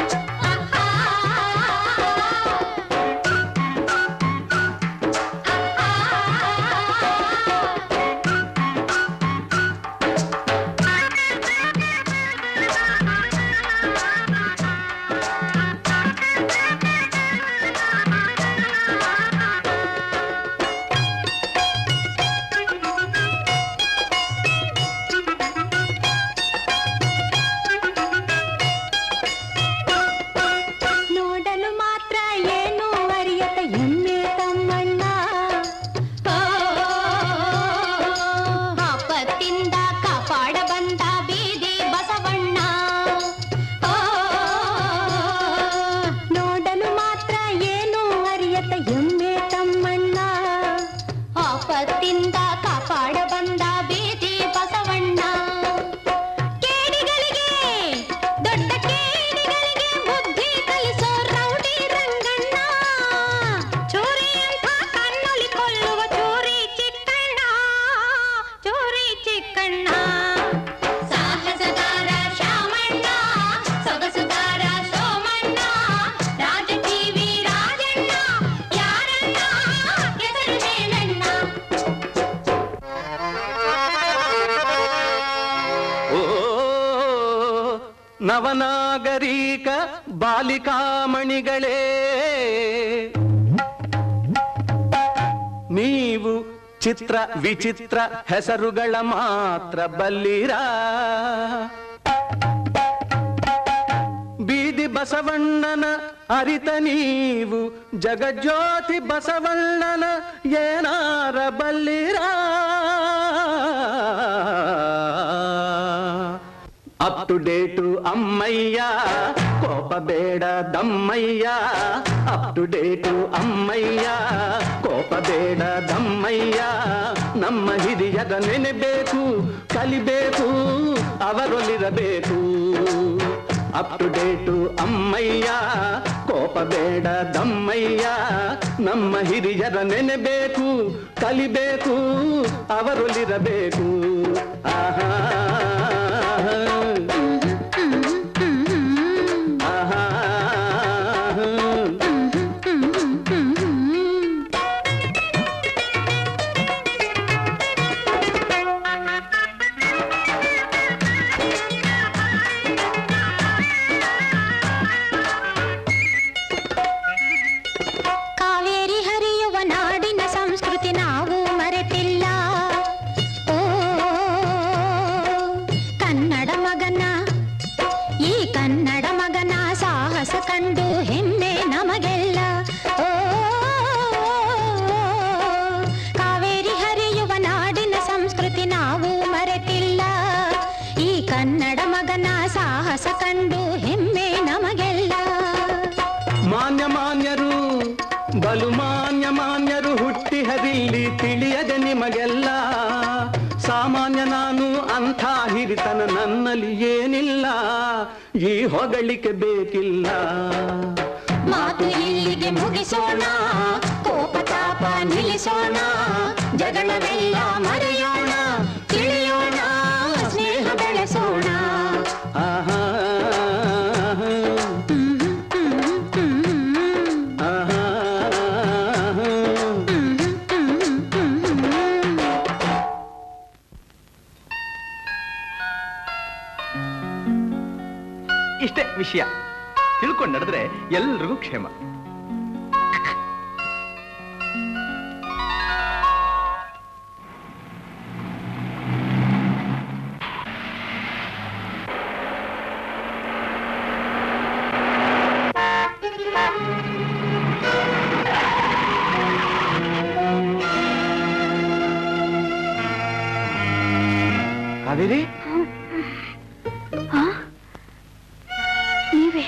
ನೋಡಲು ಮಾತ್ರ ಏನು ಅರಿಯತ ಎಮ್ಮೆ ತಮ್ಮಣ್ಣ, ಆಪತ್ತಿಂದ ಕಾಪಾಡ ಬಂದ ಬೀದಿ ಬಸವಣ್ಣ. ನೋಡಲು ಮಾತ್ರ ಏನು ಅರಿಯತ ಎಮ್ಮೆ ತಮ್ಮಣ್ಣ, ಆಪತ್ತಿಂದ ಕಾಪಾಡ ಬಂದ ಬೀದಿ ಬಸವಣ್ಣ. ಕೇಡಿಗಳಿಗೆ, ದೊಡ್ಡ ಕೇಡಿಗಳಿಗೆ ಬುದ್ಧಿ ಕಲಿಸೋ ರೌಡಿ ರಂಗಣ್ಣ, ಚೋರಿ ಅಂತ ಕಣ್ಣೊಲಿ ಕೊಲ್ಲುವ ಚೋರಿ ಚಿಕ್ಕಣ್ಣ, ಚೋರಿ ಚಿಕ್ಕಣ್ಣ. ಸಾಹಸಗಾರ ಶಾಮಣ್ಣ, ಸೊಗಸುಗಾರ ಸೋಮಣ್ಣ, ರಾಜ ಟಿವಿ ರಾಜಣ್ಣ, ಯಾರಣ್ಣ ಹೆಸರು ಹೇಳಣ್ಣ. ಓ ನವನಾಗರಿಕ ಬಾಲಿಕಾಮಣಿಗಳೇ, ನೀವು ಚಿತ್ರ ವಿಚಿತ್ರ ಹೆಸರುಗಳ ಮಾತ್ರ ಬಲ್ಲಿರ. ಬೀದಿ ಬಸವಣ್ಣನ ಅರಿತ ನೀವು ಜಗಜ್ಯೋತಿ ಬಸವಣ್ಣನ ಏನಾರ ಬಲ್ಲಿರ ಅಪ್ ಟು ಡೇಟು ಅಮ್ಮಯ್ಯ ಕೋಪ ಬೇಡ ದಮ್ಮಯ್ಯ ಅಪ್ ಟು ಡೇಟು ಅಮ್ಮಯ್ಯ ಕೋಪ ಬೇಡ ದಮ್ಮಯ್ಯ ನಮ್ಮ ಹಿರಿಯರ ನೆನೆಬೇಕು ಕಲಿಬೇಕು ಅವರೊಲಿರಬೇಕು ಅಪ್ ಟು ಡೇಟು ಅಮ್ಮಯ್ಯ ಕೋಪ ಬೇಡ ದಮ್ಮಯ್ಯ ನಮ್ಮ ಹಿರಿಯರ ನೆನೆಬೇಕು ಕಲಿಬೇಕು ಅವರೊಲಿರಬೇಕು ಆಹಾ ಕಂಡು ಹೆಮ್ಮೆ ನಮಗೆಲ್ಲ ಓ ಕಾವೇರಿ ಹರಿಯುವ ನಾಡಿನ ಸಂಸ್ಕೃತಿ ನಾವು ಮರೆತಿಲ್ಲ ಈ ಕನ್ನಡ ಮಗನ ಸಾಹಸ ಕಂಡು ಹೆಮ್ಮೆ ನಮಗೆಲ್ಲ ಮಾನ್ಯ ಮಾನ್ಯರು ಬಲು ಮಾನ್ಯ ಮಾನ್ಯರು ಹುಟ್ಟಿ ಹರಿಲಿ ತಿಳಿಯದೆ ನಿಮಗೆಲ್ಲ ಸಾಮಾನ್ಯ ನಾನು ಅಂಥ ಹಿರಿತನ ನನ್ನಲ್ಲಿ ಏನಿಲ್ಲ ಈ ಹೊಗಳಿಕೆ ಬೇಕಿಲ್ಲ ಮಾತು ಇಲ್ಲಿಗೆ ಮುಗಿಸೋಣ ಕೋಪ ತಾಪ ನಿಲ್ಲಿಸೋಣ ಜಗಳವೆಲ್ಲ ಮರೆಯೋಣ ತಿಳಿಯೋಣ ಸ್ನೇಹ ಬೆಳೆಸೋಣ ಆಹಾ ಇಷ್ಟೇ ವಿಷಯ ತಿಳ್ಕೊಂಡು ನಡೆದ್ರೆ ಎಲ್ರಿಗೂ ಕ್ಷೇಮ. ಕಾವೇರಿ, ನೀವೇ?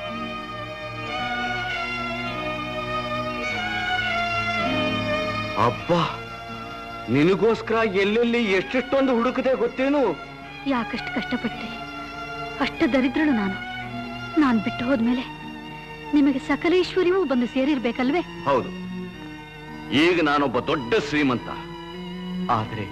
ಅಬ್ಬಾ, ನಿನಗೋಸ್ಕರ ಎಲ್ಲೆಲ್ಲಿ ಎಷ್ಟೆಷ್ಟೊಂದು ಹುಡುಕದೆ ಗೊತ್ತೇನು? ಯಾಕಷ್ಟು ಕಷ್ಟಪಟ್ಟೆ? ಅಷ್ಟು ದರಿದ್ರಳು ನಾನು. ನಾನು ಬಿಟ್ಟು ಹೋದ್ಮೇಲೆ ನಿಮಗೆ ಸಕಲೇಶ್ವರಿಯೂ ಬಂದು ಸೇರಿರ್ಬೇಕಲ್ವೇ? ಹೌದು, ಈಗ ನಾನೊಬ್ಬ ದೊಡ್ಡ ಶ್ರೀಮಂತ. ಆದ್ರೆ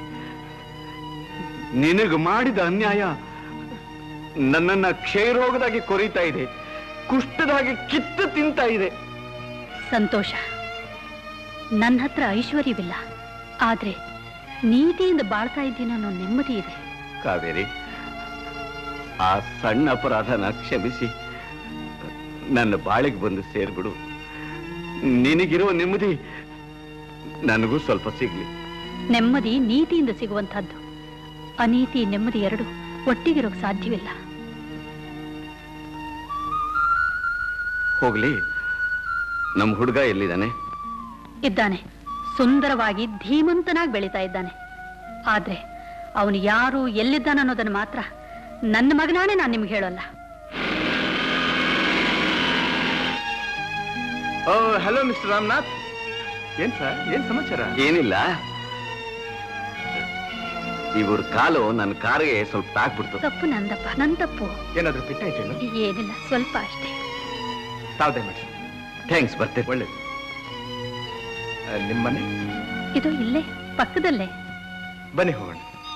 ನಿನಗೆ ಮಾಡಿದ ಅನ್ಯಾಯ ನನ್ನನ್ನ ಕ್ಷಯರೋಗದಾಗಿ ಕೊರೀತಾ ಇದೆ, ಕುಷ್ಠದಾಗಿ ಕಿತ್ತು ತಿಂತಾ ಇದೆ. ಸಂತೋಷ. ನನ್ನ ಹತ್ರ ಐಶ್ವರ್ಯವಿಲ್ಲ, ಆದ್ರೆ ನೀತಿಯಿಂದ ಬಾಳ್ತಾ ಇದ್ದೀನಿ ಅನ್ನೋ ನೆಮ್ಮದಿ ಇದೆ. ಕಾವೇರಿ, ಆ ಸಣ್ಣ ಅಪರಾಧನ ಕ್ಷಮಿಸಿ ನನ್ನ ಬಾಳಿಗೆ ಬಂದು ಸೇರ್ಬಿಡು. ನಿನಗಿರೋ ನೆಮ್ಮದಿ ನನಗೂ ಸ್ವಲ್ಪ ಸಿಗ್ಲಿ. ನೆಮ್ಮದಿ ನೀತಿಯಿಂದ ಸಿಗುವಂತಹದ್ದು. ಅನೀತಿ ನೆಮ್ಮದಿ ಎರಡು ಒಟ್ಟಿಗಿರೋಕ್ ಸಾಧ್ಯವಿಲ್ಲ. ಹೋಗ್ಲಿ, ನಮ್ಮ ಹುಡುಗ ಎಲ್ಲಿದ್ದಾನೆ? ಇದ್ದಾನೆ, ಸುಂದರವಾಗಿ ಧೀಮಂತನಾಗಿ ಬೆಳೀತಾ ಇದ್ದಾನೆ. ಆದ್ರೆ ಅವನು ಯಾರು ಎಲ್ಲಿದ್ದಾನ ಅನ್ನೋದನ್ನು ಮಾತ್ರ ನನ್ನ ಮಗನಾನೇ ನಾನು ನಿಮ್ಗೆ ಹೇಳೋಲ್ಲ. Hello mister Ramnath. ಏನ್ ಸರ್, ಏನ್ ಸಮಾಚಾರ? ಏನಿಲ್ಲ, ಇವ್ರ ಕಾಲು ನನ್ನ ಕಾರಿಗೆ ಸ್ವಲ್ಪ ತಾಕ್ಬಿಡ್ತು. ತಪ್ಪು ನಂದಪ್ಪ, ನನ್ ತಪ್ಪು. ಏನಾದ್ರೂ ಬಿಟ್ಟಾಯ್ತೇನು? ಏನಿಲ್ಲ, ಸ್ವಲ್ಪ ಅಷ್ಟೇ. ತಾವ್ದೇ ಮಾಡಿ. ಥ್ಯಾಂಕ್ಸ್, ಬರ್ತೇನೆ. ಒಳ್ಳೇದು. ನಿಮ್ಮನೆ ಇದು ಇಲ್ಲೇ ಪಕ್ಕದಲ್ಲೇ. ಬನ್ನಿ ಹೋಗೋಣ.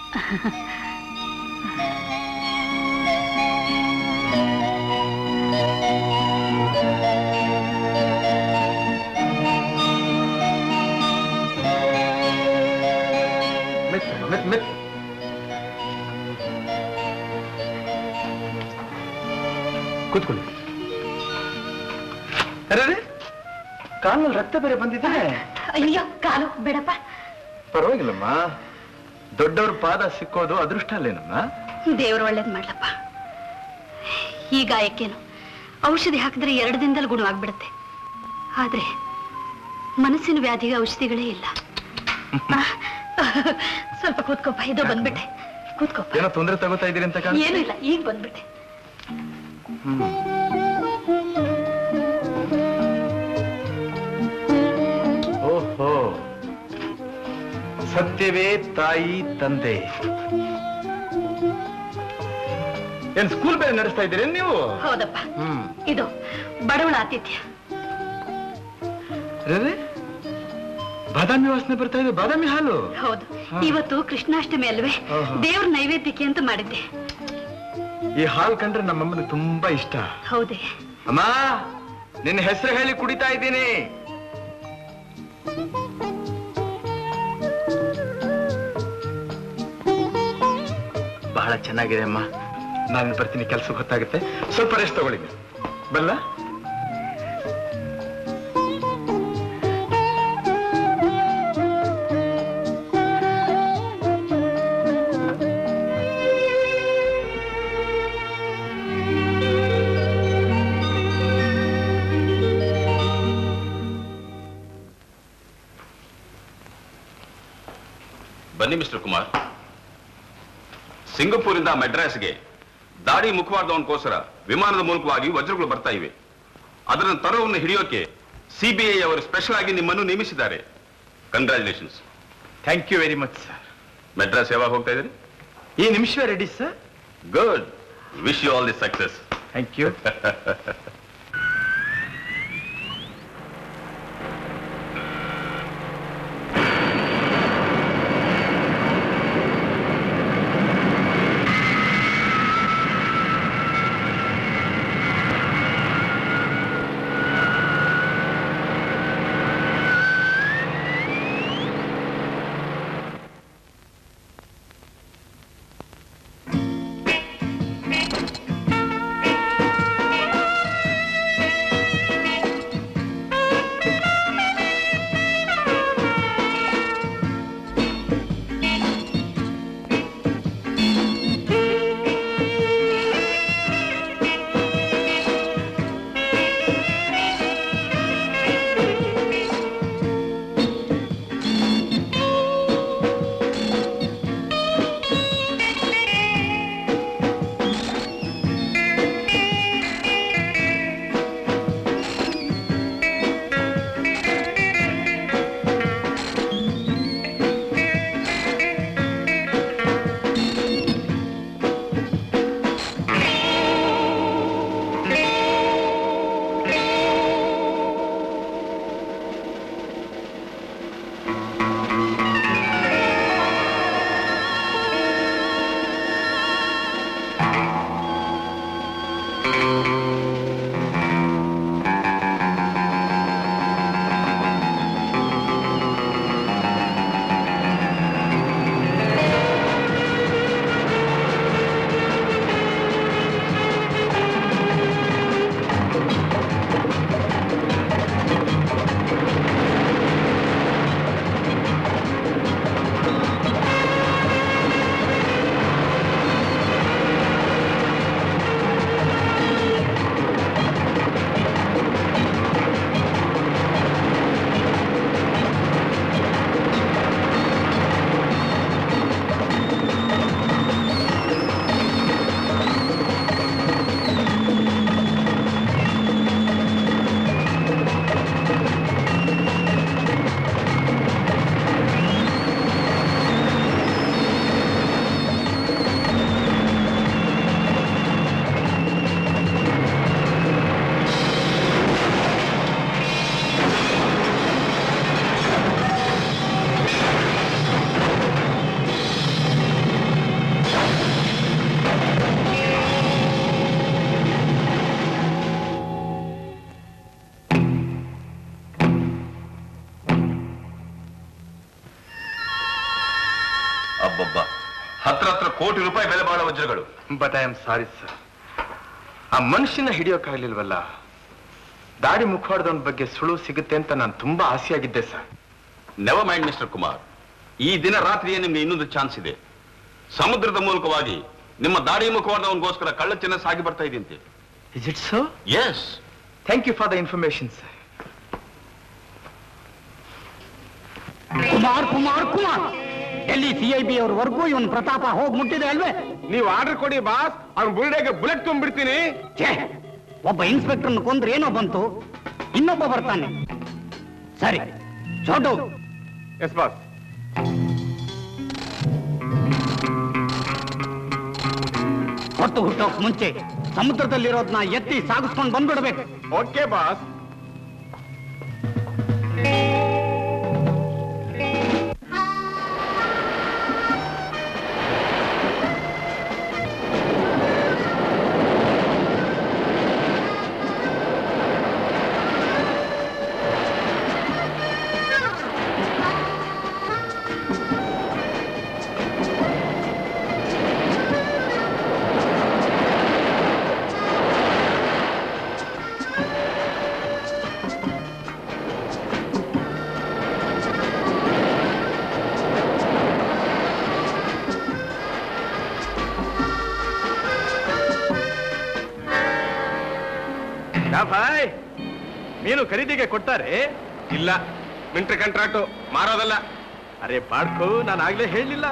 ಕೂತ್ಕೊಳ್ಳಿ. ಅರೆ, ಕಾಲಲ್ಲಿ ರಕ್ತ ಬೇರೆ ಬಂದಿದೆ. ಅಯ್ಯೋ, ಕಾಲು ಬೇಡಪ್ಪ. ಪರವಾಗಿಲ್ಲಮ್ಮ, ದೊಡ್ಡವ್ರ ಪಾದ ಸಿಕ್ಕೋದು ಅದೃಷ್ಟ ಅಲ್ಲೇನಮ್ಮ. ದೇವರು ಒಳ್ಳೇದ್ ಮಾಡ್ಲಪ್ಪ. ಈ ಗಾಯಕ್ಕೇನು ಔಷಧಿ ಹಾಕಿದ್ರೆ ಎರಡು ದಿನದಲ್ಲಿ ಗುಣವಾಗ್ಬಿಡುತ್ತೆ. ಆದ್ರೆ ಮನಸ್ಸಿನ ವ್ಯಾಧಿಗೆ ಔಷಧಿಗಳೇ ಇಲ್ಲ. ಸ್ವಲ್ಪ ಕೂತ್ಕೋಪ. ಇದೋ ಬಂದ್ಬಿಟ್ಟೆ, ಕೂತ್ಕೋಪ. ಏನೋ ತೊಂದರೆ ತಗೋತಾ ಇದೀರಿ ಅಂತ ಕಾಣ. ಏನೂ ಇಲ್ಲ, ಈಗ ಬಂದ್ಬಿಟ್ಟೆ. ಓಹೋ, ಸತ್ಯವೇ ತಾಯಿ ತಂದೆ. ಏನ್ ಸ್ಕೂಲ್ ಬೇರೆ ನಡೆಸ್ತಾ ಇದ್ದೀರಿ ನೀವು? ಹೌದಪ್ಪ. ಇದು ಬಡವಳ ಆತಿಥ್ಯ. ಬಾದಾಮಿ ವಾಸನೆ ಬರ್ತಾ ಇದೆ. ಬಾದಾಮಿ ಹಾಲು? ಹೌದು. ಇವತ್ತು ಕೃಷ್ಣಾಷ್ಟಮಿ ಅಲ್ವೇ, ದೇವ್ರ ನೈವೇದ್ಯಕ್ಕೆ ಅಂತ ಮಾಡಿದ್ದೆ. ಈ ಹಾಲು ಕಂಡ್ರೆ ನಮ್ಮಮ್ಮನಿಗೆ ತುಂಬಾ ಇಷ್ಟ. ಹೌದೇ? ಅಮ್ಮ, ನಿನ್ನ ಹೆಸರು ಹೇಳಿ ಕುಡಿತಾ ಇದ್ದೀನಿ. ಬಹಳ ಚೆನ್ನಾಗಿದೆ ಅಮ್ಮ. ನಾನು ಬರ್ತೀನಿ, ಕೆಲಸ ಗೊತ್ತಾಗುತ್ತೆ. ಸ್ವಲ್ಪ ರೆಸ್ಟ್ ತಗೊಳ್ಳಿ. ಬಲ್ಲ? ಬನ್ನಿ ಮಿಸ್ಟರ್ ಕುಮಾರ್. ಸಿಂಗಪೂರಿಂದ ಮೆಡ್ರಾಸ್ಗೆ ದಾಡಿ ಮುಖವಾಡದವನಿಗೋಸ್ಕರ ವಿಮಾನದ ಮೂಲಕವಾಗಿ ವಜ್ರಗಳು ಬರ್ತಾ ಇವೆ. ಅದರ ತರವನ್ನು ಹಿಡಿಯೋಕೆ ಸಿಬಿಐ ಅವರು ಸ್ಪೆಷಲ್ ಆಗಿ ನಿಮ್ಮನ್ನು ನೇಮಿಸಿದ್ದಾರೆ. Congratulations. Thank you very much sir. Madras ಯಾವಾಗ ಹೋಗ್ತಾ ಇದ್ದೀರಿ? ಈ ನಿಮಿಷ ready sir. Good. Wish you all the success. Thank you. ಅಬ್ಬಬ್ಬ, ಹತ್ರ ಹತ್ರ ಕೋಟಿ ರೂಪಾಯಿ ಬೆಲೆ ಬಾಳೋ ವಜ್ರಗಳು. But I am sorry sir, ಆ ಮನುಷ್ಯನ ಹಿಡಿಯೋಕ್ಕಾಗ್ಲಿಲ್ವಲ್ಲ. ದಾಡಿ ಮುಖವಾಡದವನ ಬಗ್ಗೆ ಸುಳು ಸಿಗುತ್ತೆ ಅಂತ ನಾನು ತುಂಬಾ ಆಸೆಯಾಗಿದ್ದೆ sir. Never mind mister Kumar, ಈ ದಿನ ರಾತ್ರಿಯೇ ನಿಮ್ಗೆ ಇನ್ನೊಂದು ಚಾನ್ಸ್ ಇದೆ. ಸಮುದ್ರದ ಮೂಲಕವಾಗಿ ನಿಮ್ಮ ದಾಡಿ ಮುಖವಾಡದವನಿಗೋಸ್ಕರ ಕಳ್ಳ ಚಿನ್ನ ಸಾಗಿ ಬರ್ತಾ ಇದೆಯಂತೆ. Is it so? Yes. Thank you for the information, sir. Kumar Kumar Kumar ಎಲ್ಲಿ ಸಿ ಐ ಬಿ ಅವ್ರವರೆಗೂ ಇವನ್ ಪ್ರತಾಪ ಹೋಗಿ ಮುಟ್ಟಿದೆ ಅಲ್ವೇ? ನೀವು ಆರ್ಡರ್ ಕೊಡಿ ಬಾಸ್, ಅವ್ನ ಬುರುಡೆಗೆ ಬುಲೆಟ್ ತುಂಬಿಡ್ತೀನಿ. ಛೇ, ಒಬ್ಬ ಇನ್ಸ್ಪೆಕ್ಟರ್ನ ಕೊಂದ್ರೆ ಏನೋ ಬಂತು, ಇನ್ನೊಬ್ಬ ಬರ್ತಾನೆ. ಸರಿ ಚೋಟು. Yes boss. ಹೊತ್ತು ಹುಟ್ಟೋಕ್ ಮುಂಚೆ ಸಮುದ್ರದಲ್ಲಿರೋದನ್ನ ಎತ್ತಿ ಸಾಗಿಸ್ಕೊಂಡು ಬಂದ್ಬಿಡ್ಬೇಕು. Okay boss. ಭಾಯ್, ಮೀನು ಖರೀದಿಗೆ ಕೊಡ್ತಾರೆ? ಇಲ್ಲ, ಮಿಂಟ್ರಿ ಕಾಂಟ್ರಾಕ್ಟು ಮಾರೋದಲ್ಲ. ಅರೆ ಬಾಡ್ಕೋ, ನಾನು ಆಗ್ಲೇ ಹೇಳಿಲ್ಲ.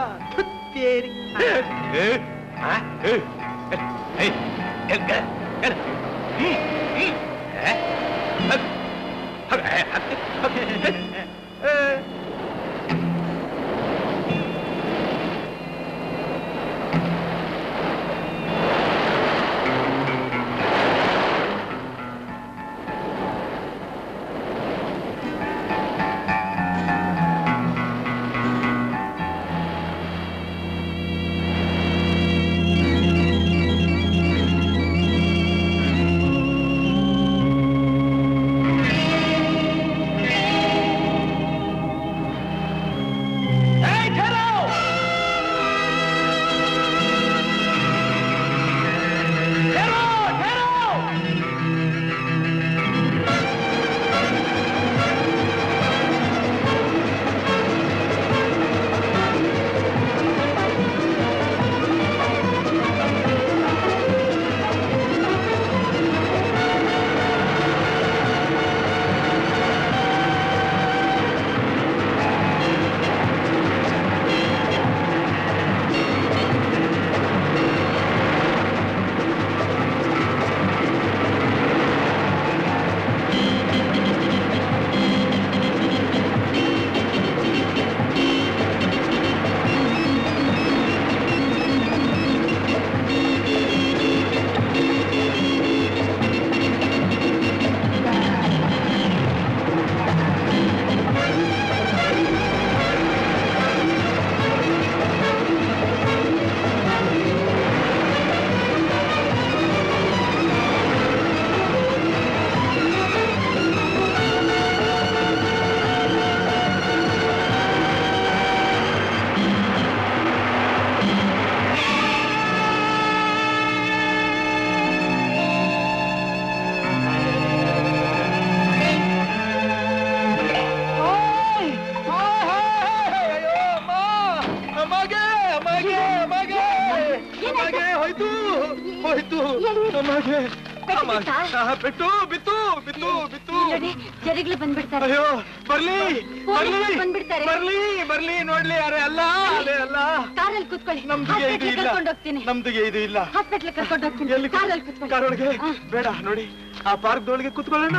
ಬಿಟ್ಟು ಬಿತ್ತು ಬಿತ್ತು ಬಿತ್ತು ಜರಿಗ್ಲು ಬಂದ್ಬಿಡ್ತಾರೆ. ಅಯ್ಯೋ ಬರ್ಲಿ ಬರ್ಲಿ ಬಂದ್ಬಿಡ್ತಾರೆ. ಬರ್ಲಿ ಬರ್ಲಿ ನೋಡ್ಲಿ. ಅರೆ ಅಲ್ಲ ಅದೇ ಅಲ್ಲ. ಕಾರಲ್ಲಿ ಕೂತ್ಕೊಳ್ಳಿ, ನಮ್ದಿಗೆ ಇದು ಇಲ್ಲ. ಕರ್ಕೊಂಡು ಹೋಗ್ತೀನಿ. ನಮ್ದಿಗೆ ಇದು ಇಲ್ಲ. ಹಾಸ್ಪಿಟ್ಲ್ ಕರ್ಕೊಂಡು ಹೋಗ್ತೀನಿ. ಎಲ್ಲಿ? ಕಾರಲ್ಲಿ ಕೂತ್ಕೊಳ್ಳಿ. ಕಾರೊಳಗೆ ಬೇಡ ನೋಡಿ, ಆ ಪಾರ್ಕ್ ದೊಳಗೆ ಕೂತ್ಕೊಳ್ಳೋಣ.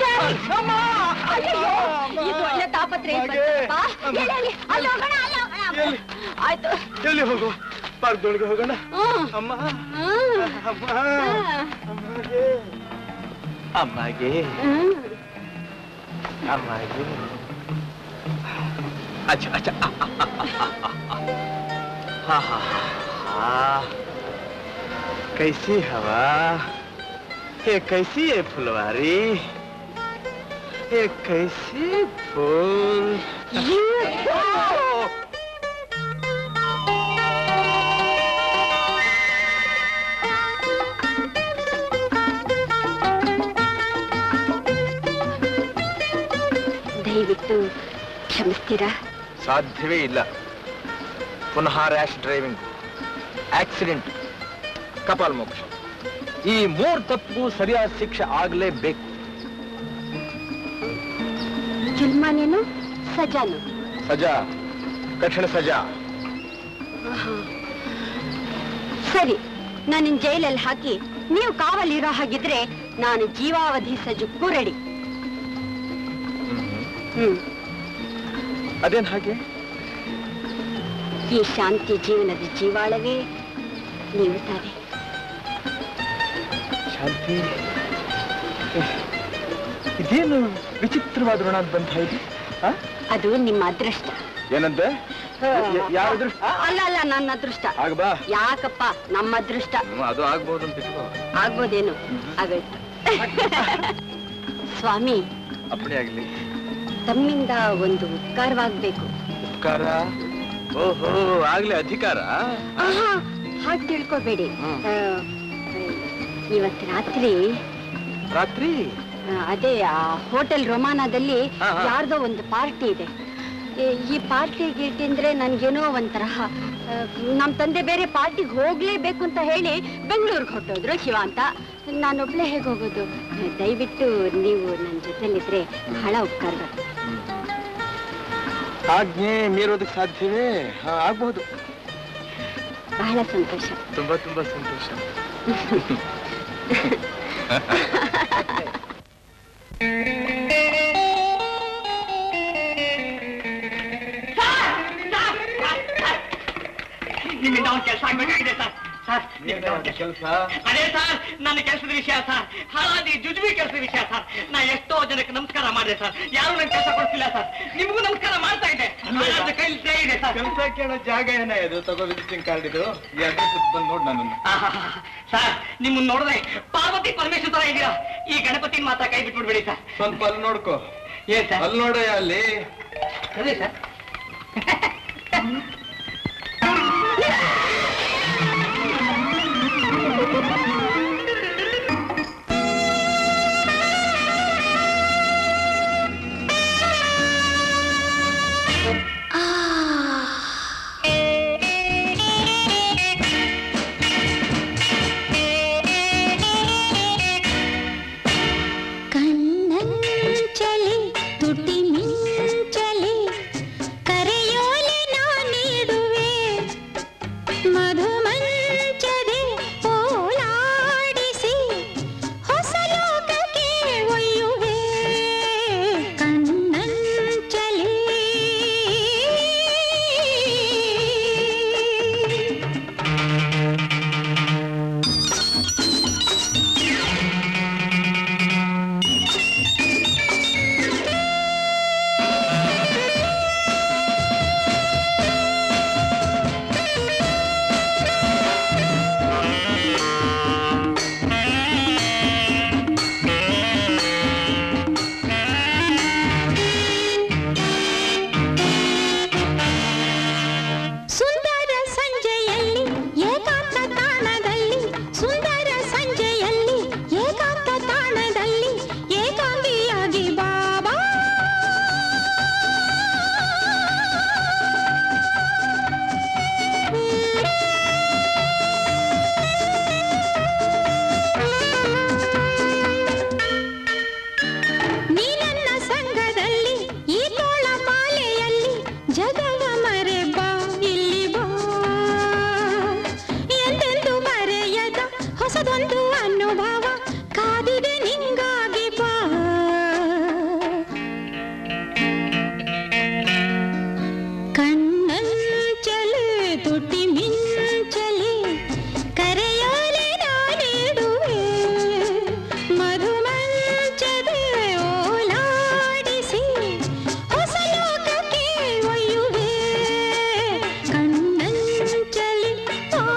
ಇದು ಒಳ್ಳೆ ತಾಪತ್ರೆ. ಆಯ್ತು, ಎಲ್ಲಿ ಹೋಗು? ಪಾರ್ಕ್ ದೊಳಗೆ ಹೋಗೋಣ. ಅಮ್ಮ ಅಮ್ಮ ಅಮ್ಮಗೆ ಅಮ್ಮಗೆ ಅಮ್ಮಗೆ अच्छा अच्छा हाँ हाँ हाँ कैसी हवा, ये कैसी है फुलवारी, ये कैसी फूल. ದಯವಿಟ್ಟು ಕ್ಷಮಿಸ್ತೀರಾ? ಸಾಧ್ಯವೇ ಇಲ್ಲ. ಪುನಃ ರ್ಯಾಶ್ ಡ್ರೈವಿಂಗ್, ಆಕ್ಸಿಡೆಂಟ್, ಕಪಾಲ್ ಮೋಕ್ಷ. ಈ ಮೂರ್ ತಪ್ಪು ಸರಿಯಾದ ಶಿಕ್ಷೆ ಆಗ್ಲೇಬೇಕು. ಜುಲ್ಮಾನೇನು ಸಜಾನು? ಸಜಾ, ಕಠಿಣ ಸಜಾ. ಸರಿ, ನಾನು ಜೈಲಲ್ಲಿ ಹಾಕಿ ನೀವು ಕಾವಲಿರೋ ಹಾಗಿದ್ರೆ ನಾನು ಜೀವಾವಧಿ ಸಜಕ್ಕೂ ರೆಡಿ. ಹ್ಮ್ ಅದೇನ್ ಹಾಗೆ? ಈ ಶಾಂತಿ ಜೀವನದ ಜೀವಾಳವೇ ನೀವು ತಾನೆ. ಶಾಂತಿ, ಇದೇನು ವಿಚಿತ್ರವಾದ ಋಣ ಅಂತ ಬಂತ ಇದು? ಅದು ನಿಮ್ಮ ಅದೃಷ್ಟ. ಏನಂತೆ? ಯಾವ ಅದೃಷ್ಟ? ಅಲ್ಲ ಅಲ್ಲ, ನನ್ನ ಅದೃಷ್ಟ. ಆಗಬಾ. ಯಾಕಪ್ಪ, ನಮ್ಮ ಅದೃಷ್ಟ. ಅದು ಆಗ್ಬೋದು ಅಂತ. ಆಗ್ಬೋದೇನು? ಆಗೋಯ್ತು. ಸ್ವಾಮಿ, ಅಪ್ಪಣೆ ಆಗ್ಲಿ. ತಮ್ಮಿಂದ ಒಂದು ಉಪಕಾರವಾಗ್ಬೇಕು. ಉಪಕಾರ? ಓಹೋ, ಆಗ್ಲೇ ಅಧಿಕಾರ? ಹಾಗೆ ತಿಳ್ಕೊಬೇಡಿ. ಇವತ್ತು ರಾತ್ರಿ ರಾತ್ರಿ ಅದೇ ಆ ಹೋಟೆಲ್ ರೊಮಾನಾದಲ್ಲಿ ಯಾರ್ದೋ ಒಂದು ಪಾರ್ಟಿ ಇದೆ. ಈ ಪಾರ್ಟಿ ಗೀಟಿ ಅಂದ್ರೆ ನನ್ಗೇನೋ ಒಂಥರಹ. ನಮ್ ತಂದೆ ಬೇರೆ ಪಾರ್ಟಿಗೆ ಹೋಗ್ಲೇಬೇಕು ಅಂತ ಹೇಳಿ ಬೆಂಗಳೂರಿಗೆ ಹೊಟ್ಟೋದ್ರು ಶಿವ ಅಂತ. ನಾನೊಬ್ಳೆ ಹೇಗೆ ಹೋಗೋದು? ದಯವಿಟ್ಟು ನೀವು ನನ್ನ ಜೊತೆಲಿದ್ರೆ ಬಹಳ ಉಪಕಾರಗಳು. ಆಜ್ಞೆ ಮೀರೋದಕ್ಕೆ ಸಾಧ್ಯವೇ? ಆಗ್ಬಹುದು. ಬಹಳ ಸಂತೋಷ. ತುಂಬಾ ತುಂಬಾ ಸಂತೋಷ. ನಿಮ್ಮಿಂದ ಒಂದು ಕೆಲಸ ಆಗ್ಬೇಕಾಗಿದೆ ಸರ್. ಕೆಲಸ? ಅದೇ ಸರ್, ನನ್ನ ಕೆಲಸದ ವಿಷಯ ಸರ್. ಹಾಳಾದಿ ಜುಜುಬಿ ಕೆಲಸದ ವಿಷಯ ಸರ್. ನಾ ಎಷ್ಟೋ ಜನಕ್ಕೆ ನಮಸ್ಕಾರ ಮಾಡಿದೆ ಸರ್, ಯಾರು ನನ್ ಕೆಲಸ ಕೊಡ್ತಿಲ್ಲ ಸರ್. ನಿಮಗೂ ನಮಸ್ಕಾರ ಮಾಡ್ತಾ ಇದ್ದೆ, ಕೈಲಿ ಸೇ ಇದೆ ಸರ್. ಕೆಲಸ ಕೇಳೋ ಜಾಗ ಏನ ಇದು? ತಗೋ ವಿಸಿಟಿಂಗ್ ಕಾರ್ಡ್ ಇದು. ಬಂದು ನೋಡ್ ನಾನು. ಸರ್, ನಿಮ್ಮನ್ನ ನೋಡಿದ್ರೆ ಪಾರ್ವತಿ ಪರಮೇಶ್ವರ ತರ ಇದೀರಾ. ಈ ಗಣಪತಿ ಮಾತ್ರ ಕೈ ಬಿಟ್ಬಿಡ್ಬೇಡಿ ಸರ್. ಸ್ವಲ್ಪ ಅಲ್ಲಿ ನೋಡ್ಕೋ. ಏನ್ ಸರ್? ಅಲ್ಲಿ ನೋಡ ಅಲ್ಲಿ. ಅದೇ ಸರ್. ಕಣ್ಣಂಚಲಿ ತುಟಿ ಮಿಂಚಲಿ ಕರೆಯೋಲೆ ನಾನಿಡುವೆ ಮಧುಮಂಚದೆ ಓಲಾಡಿಸಿ ಹೊಸ ಲೋಕಕ್ಕೆ ಒಯ್ಯುವೆ ಕಣ್ಣಂಚಲಿ. ಸುಂದರ ಸಂಜೆಯಲ್ಲಿ ಏಕಾಂತ ತಾಣದಲ್ಲಿ ಸುಂದರ ಸಂಜೆಯಲ್ಲಿ ಏಕಾಂತ ತಾಣದಲ್ಲಿ ಏಕಾಂಗಿಯಾಗಿ ಬಾಬಾ ನೀ ನನ್ನ ಸಂಘದಲ್ಲಿ ಈ ತೋಳ ಮಾಲೆಯಲ್ಲಿ ಜಗವ ಮರೆ ಬಾ ಇಲ್ಲಿ ಬಾ ಎಂದೆಂದು ಮರೆಯದ ಹೊಸದೊಂದು ಅನುಭವ ಕಾದಿದೆ ನಿಂಗಾಗಿ ಬಾ. ಕಣ್ಣಂಚಲಿ ತುಟಿ ಮಿಂಚಲಿ ಕರೆಯೋಲೆ ನಾನಿಡುವೆ ಮಧುಮಂಚದೆ ಓಲಾಡಿಸಿ ಹೊಸ ಲೋಕಕ್ಕೆ ಒಯ್ಯುವೆ ಕಣ್ಣಂಚಲಿ. ಆ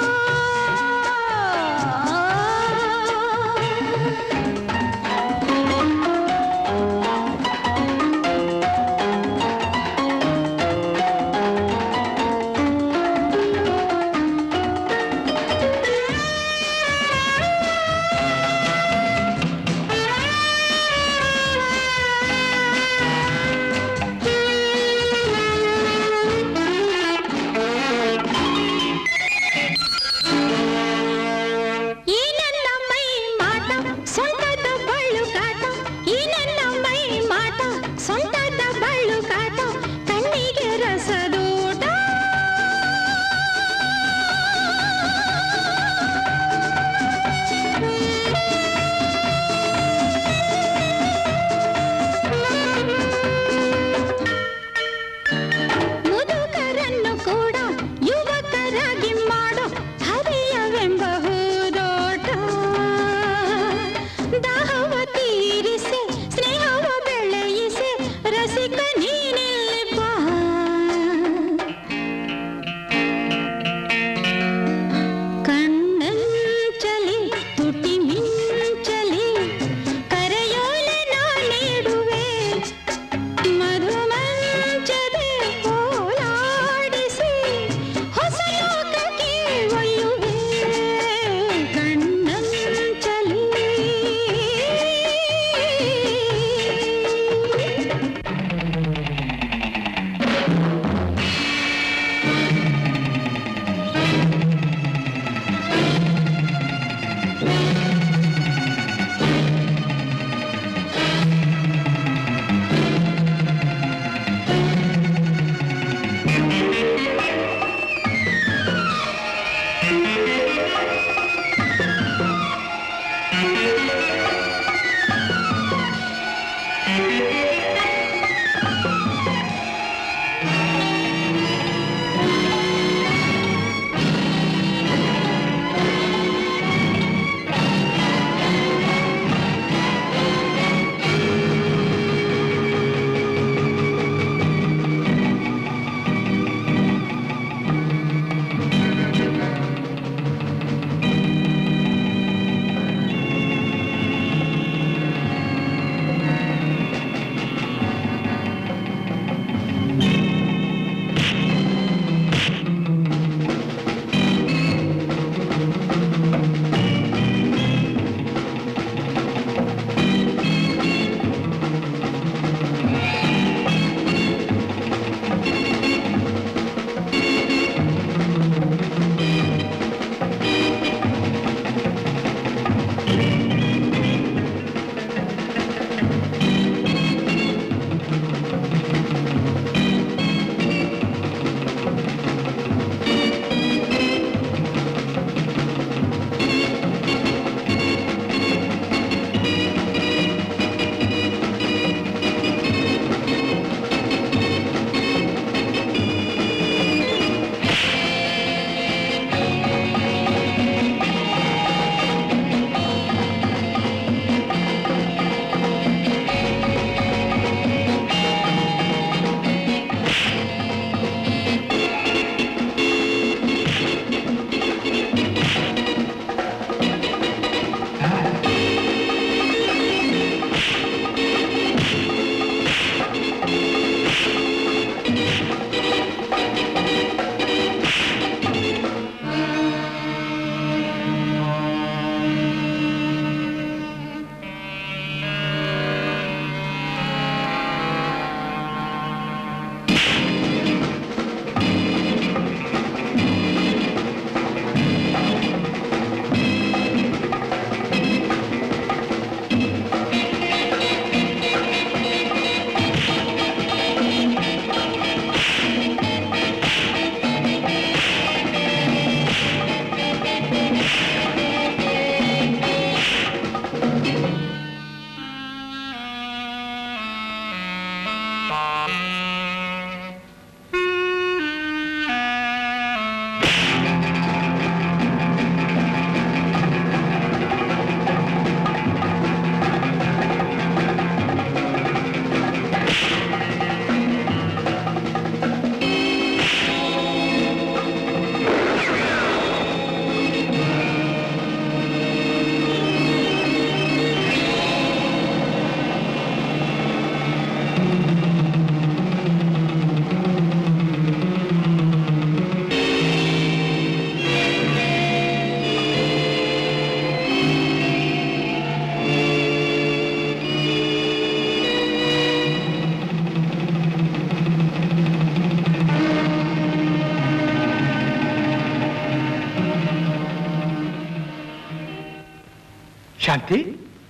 ಶಾಂತಿ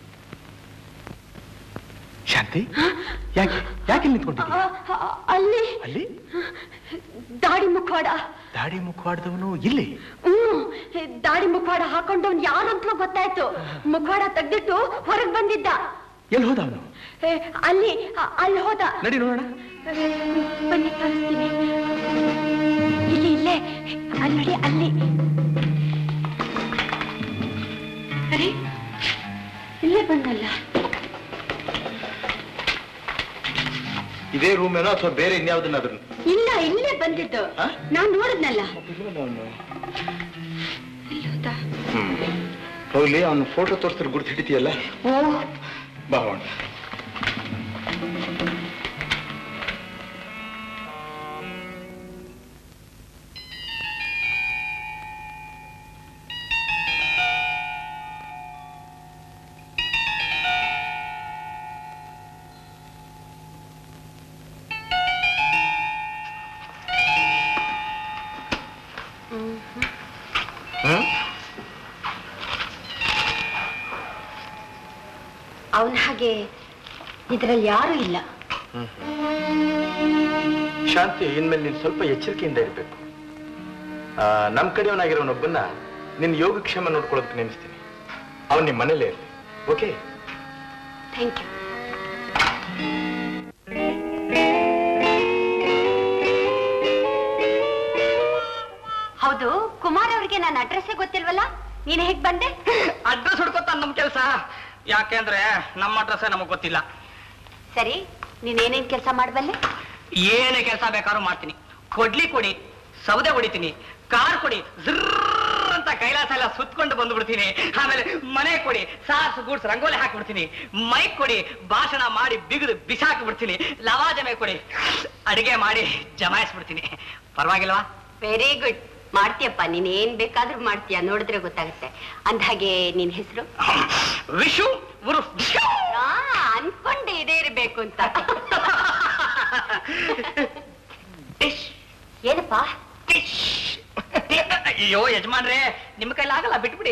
ಶಾಂತಿ ಯಾಕೆ ಯಾಕೆ ನಿಂತ್ಕೊಂಡಿದ್ದೀಯ? ಅಲ್ಲಿ ಅಲ್ಲಿ ದಾಡಿ ಮುಖವಾಡ ದಾಡಿ ಮುಖವಾಡದವನು ಇಲ್ಲಿ? ಹ್ಮ್ ದಾಡಿ ಮುಖವಾಡ ಹಾಕೊಂಡವ್ನು ಯಾರಂತಲೂ ಗೊತ್ತಾಯ್ತು. ಮುಖವಾಡ ತೆಗ್ದಿಟ್ಟು ಹೊರಗೆ ಬಂದಿದ್ದ. ಎಲ್ಲಿ ಹೋದ ಅವನು? ಅಲ್ಲಿ ಅಲ್ಲಿ ಹೋದ. ನಡಿ ನೋಡೋಣ. ಬನ್ನಿ ಕಳಿಸ್ತೀನಿ. ಇಲ್ಲಿ ಇಲ್ಲೇ ಅಲ್ಲಿ ನೋಡಿ ಅಲ್ಲಿ. ಅರೆ ಇಲ್ಲೇ ಬಂದಲ್ಲ. ಇದೇ ರೂಮ್ ಏನೋ ಅಥವಾ ಬೇರೆ ಇನ್ಯಾವುದನ್ನಾದ್ರೂ? ಇಲ್ಲ ಇಲ್ಲೇ ಬಂದಿದ್ದು. ನಾನ್ ನೋಡಿದ್ನಲ್ಲ. ಹ್ಮ್ ಹೋಗ್ಲಿ, ಅವನು ಫೋಟೋ ತೋರಿಸಿದ್ರೆ ಗುರ್ತು ಹಿಡಿತೀಯಲ್ಲ? ಓ ಬಾ ಹೋಣ. ಅವನ ಹಾಗೆ ಇದ್ರಲ್ಲಿ ಯಾರು ಇಲ್ಲ. ಶಾಂತಿ, ಇನ್ಮೇಲೆ ನೀನು ಸ್ವಲ್ಪ ಎಚ್ಚರಿಕೆಯಿಂದ ಇರಬೇಕು. ನಮ್ಮ ಕಡೆಯವನಾಗಿರೋನೊಬ್ಬನ್ನ ನಿನ್ನ ಯೋಗಕ್ಷೇಮ ನೋಡ್ಕೊಳ್ಳೋದಕ್ಕೆ ನೇಮಿಸ್ತೀನಿ. ಅವನು ನಿಮ್ಮ ಮನೇಲೇ ಇರಲಿ. ಓಕೆ? Thank you. ಹೌದು, ಕುಮಾರ್ ಅವ್ರಿಗೆ ನನ್ನ ಅಡ್ರೆಸ್ಸೇ ಗೊತ್ತಿಲ್ವಲ್ಲ, ನೀನ್ ಹೇಗ್ ಬಂದೆ? ಅಡ್ರೆಸ್ ಹುಡ್ಕೊತ ನಮ್ ಕೆಲಸ. ಯಾಕೆಂದ್ರೆ ನಮ್ಮ ಅಡ್ರೆಸ್ ನಮಗ್ ಗೊತ್ತಿಲ್ಲ. ಸರಿ, ನೀನ್ ಏನೇನ್ ಕೆಲಸ ಮಾಡಬಲ್ಲೆ? ಏನೇ ಕೆಲಸ ಬೇಕಾದ್ರೂ ಮಾಡ್ತೀನಿ. ಕೊಡ್ಲಿ ಕೊಡಿ, ಸೌದೆ ಹೊಡಿತೀನಿ. ಕಾರ್ ಕೊಡಿ, ಝರ್ರ್ ಅಂತ ಕೈಲಾಸ ಎಲ್ಲ ಸುತ್ಕೊಂಡು ಬಂದ್ಬಿಡ್ತೀನಿ. ಆಮೇಲೆ ಮನೆ ಕೊಡಿ, ಸಾರ್ಸ್ ಗೂಡ್ಸ್ ರಂಗೋಲಿ ಹಾಕ್ಬಿಡ್ತೀನಿ. ಮೈಕ್ ಕೊಡಿ, ಭಾಷಣ ಮಾಡಿ ಬಿಗಿದು ಬಿಸಾಕ್ಬಿಡ್ತೀನಿ. ಲವಾಜಮೆ ಕೊಡಿ, ಅಡಿಗೆ ಮಾಡಿ ಜಮಾಯಿಸ್ಬಿಡ್ತೀನಿ. ಪರವಾಗಿಲ್ವಾ? Very good. ಮಾಡ್ತೀಯಪ್ಪ, ನೀನ್ ಏನ್ ಬೇಕಾದ್ರೂ ಮಾಡ್ತೀಯ, ನೋಡಿದ್ರೆ ಗೊತ್ತಾಗುತ್ತೆ. ಅಂದ್ಹಾಗೆ ನಿನ್ ಹೆಸರು? ವಿಶು ಉರುಫ್ ವಿಶು. ಅನ್ಕೊಂಡೆ ಇದೇ ಇರ್ಬೇಕು ಅಂತ. ಏನಪ್ಪ? ಅಯ್ಯೋ ಯಜಮಾನ್ರೆ, ನಿಮ್ ಕೈಲಾಗಲ್ಲ, ಬಿಟ್ಬಿಡಿ.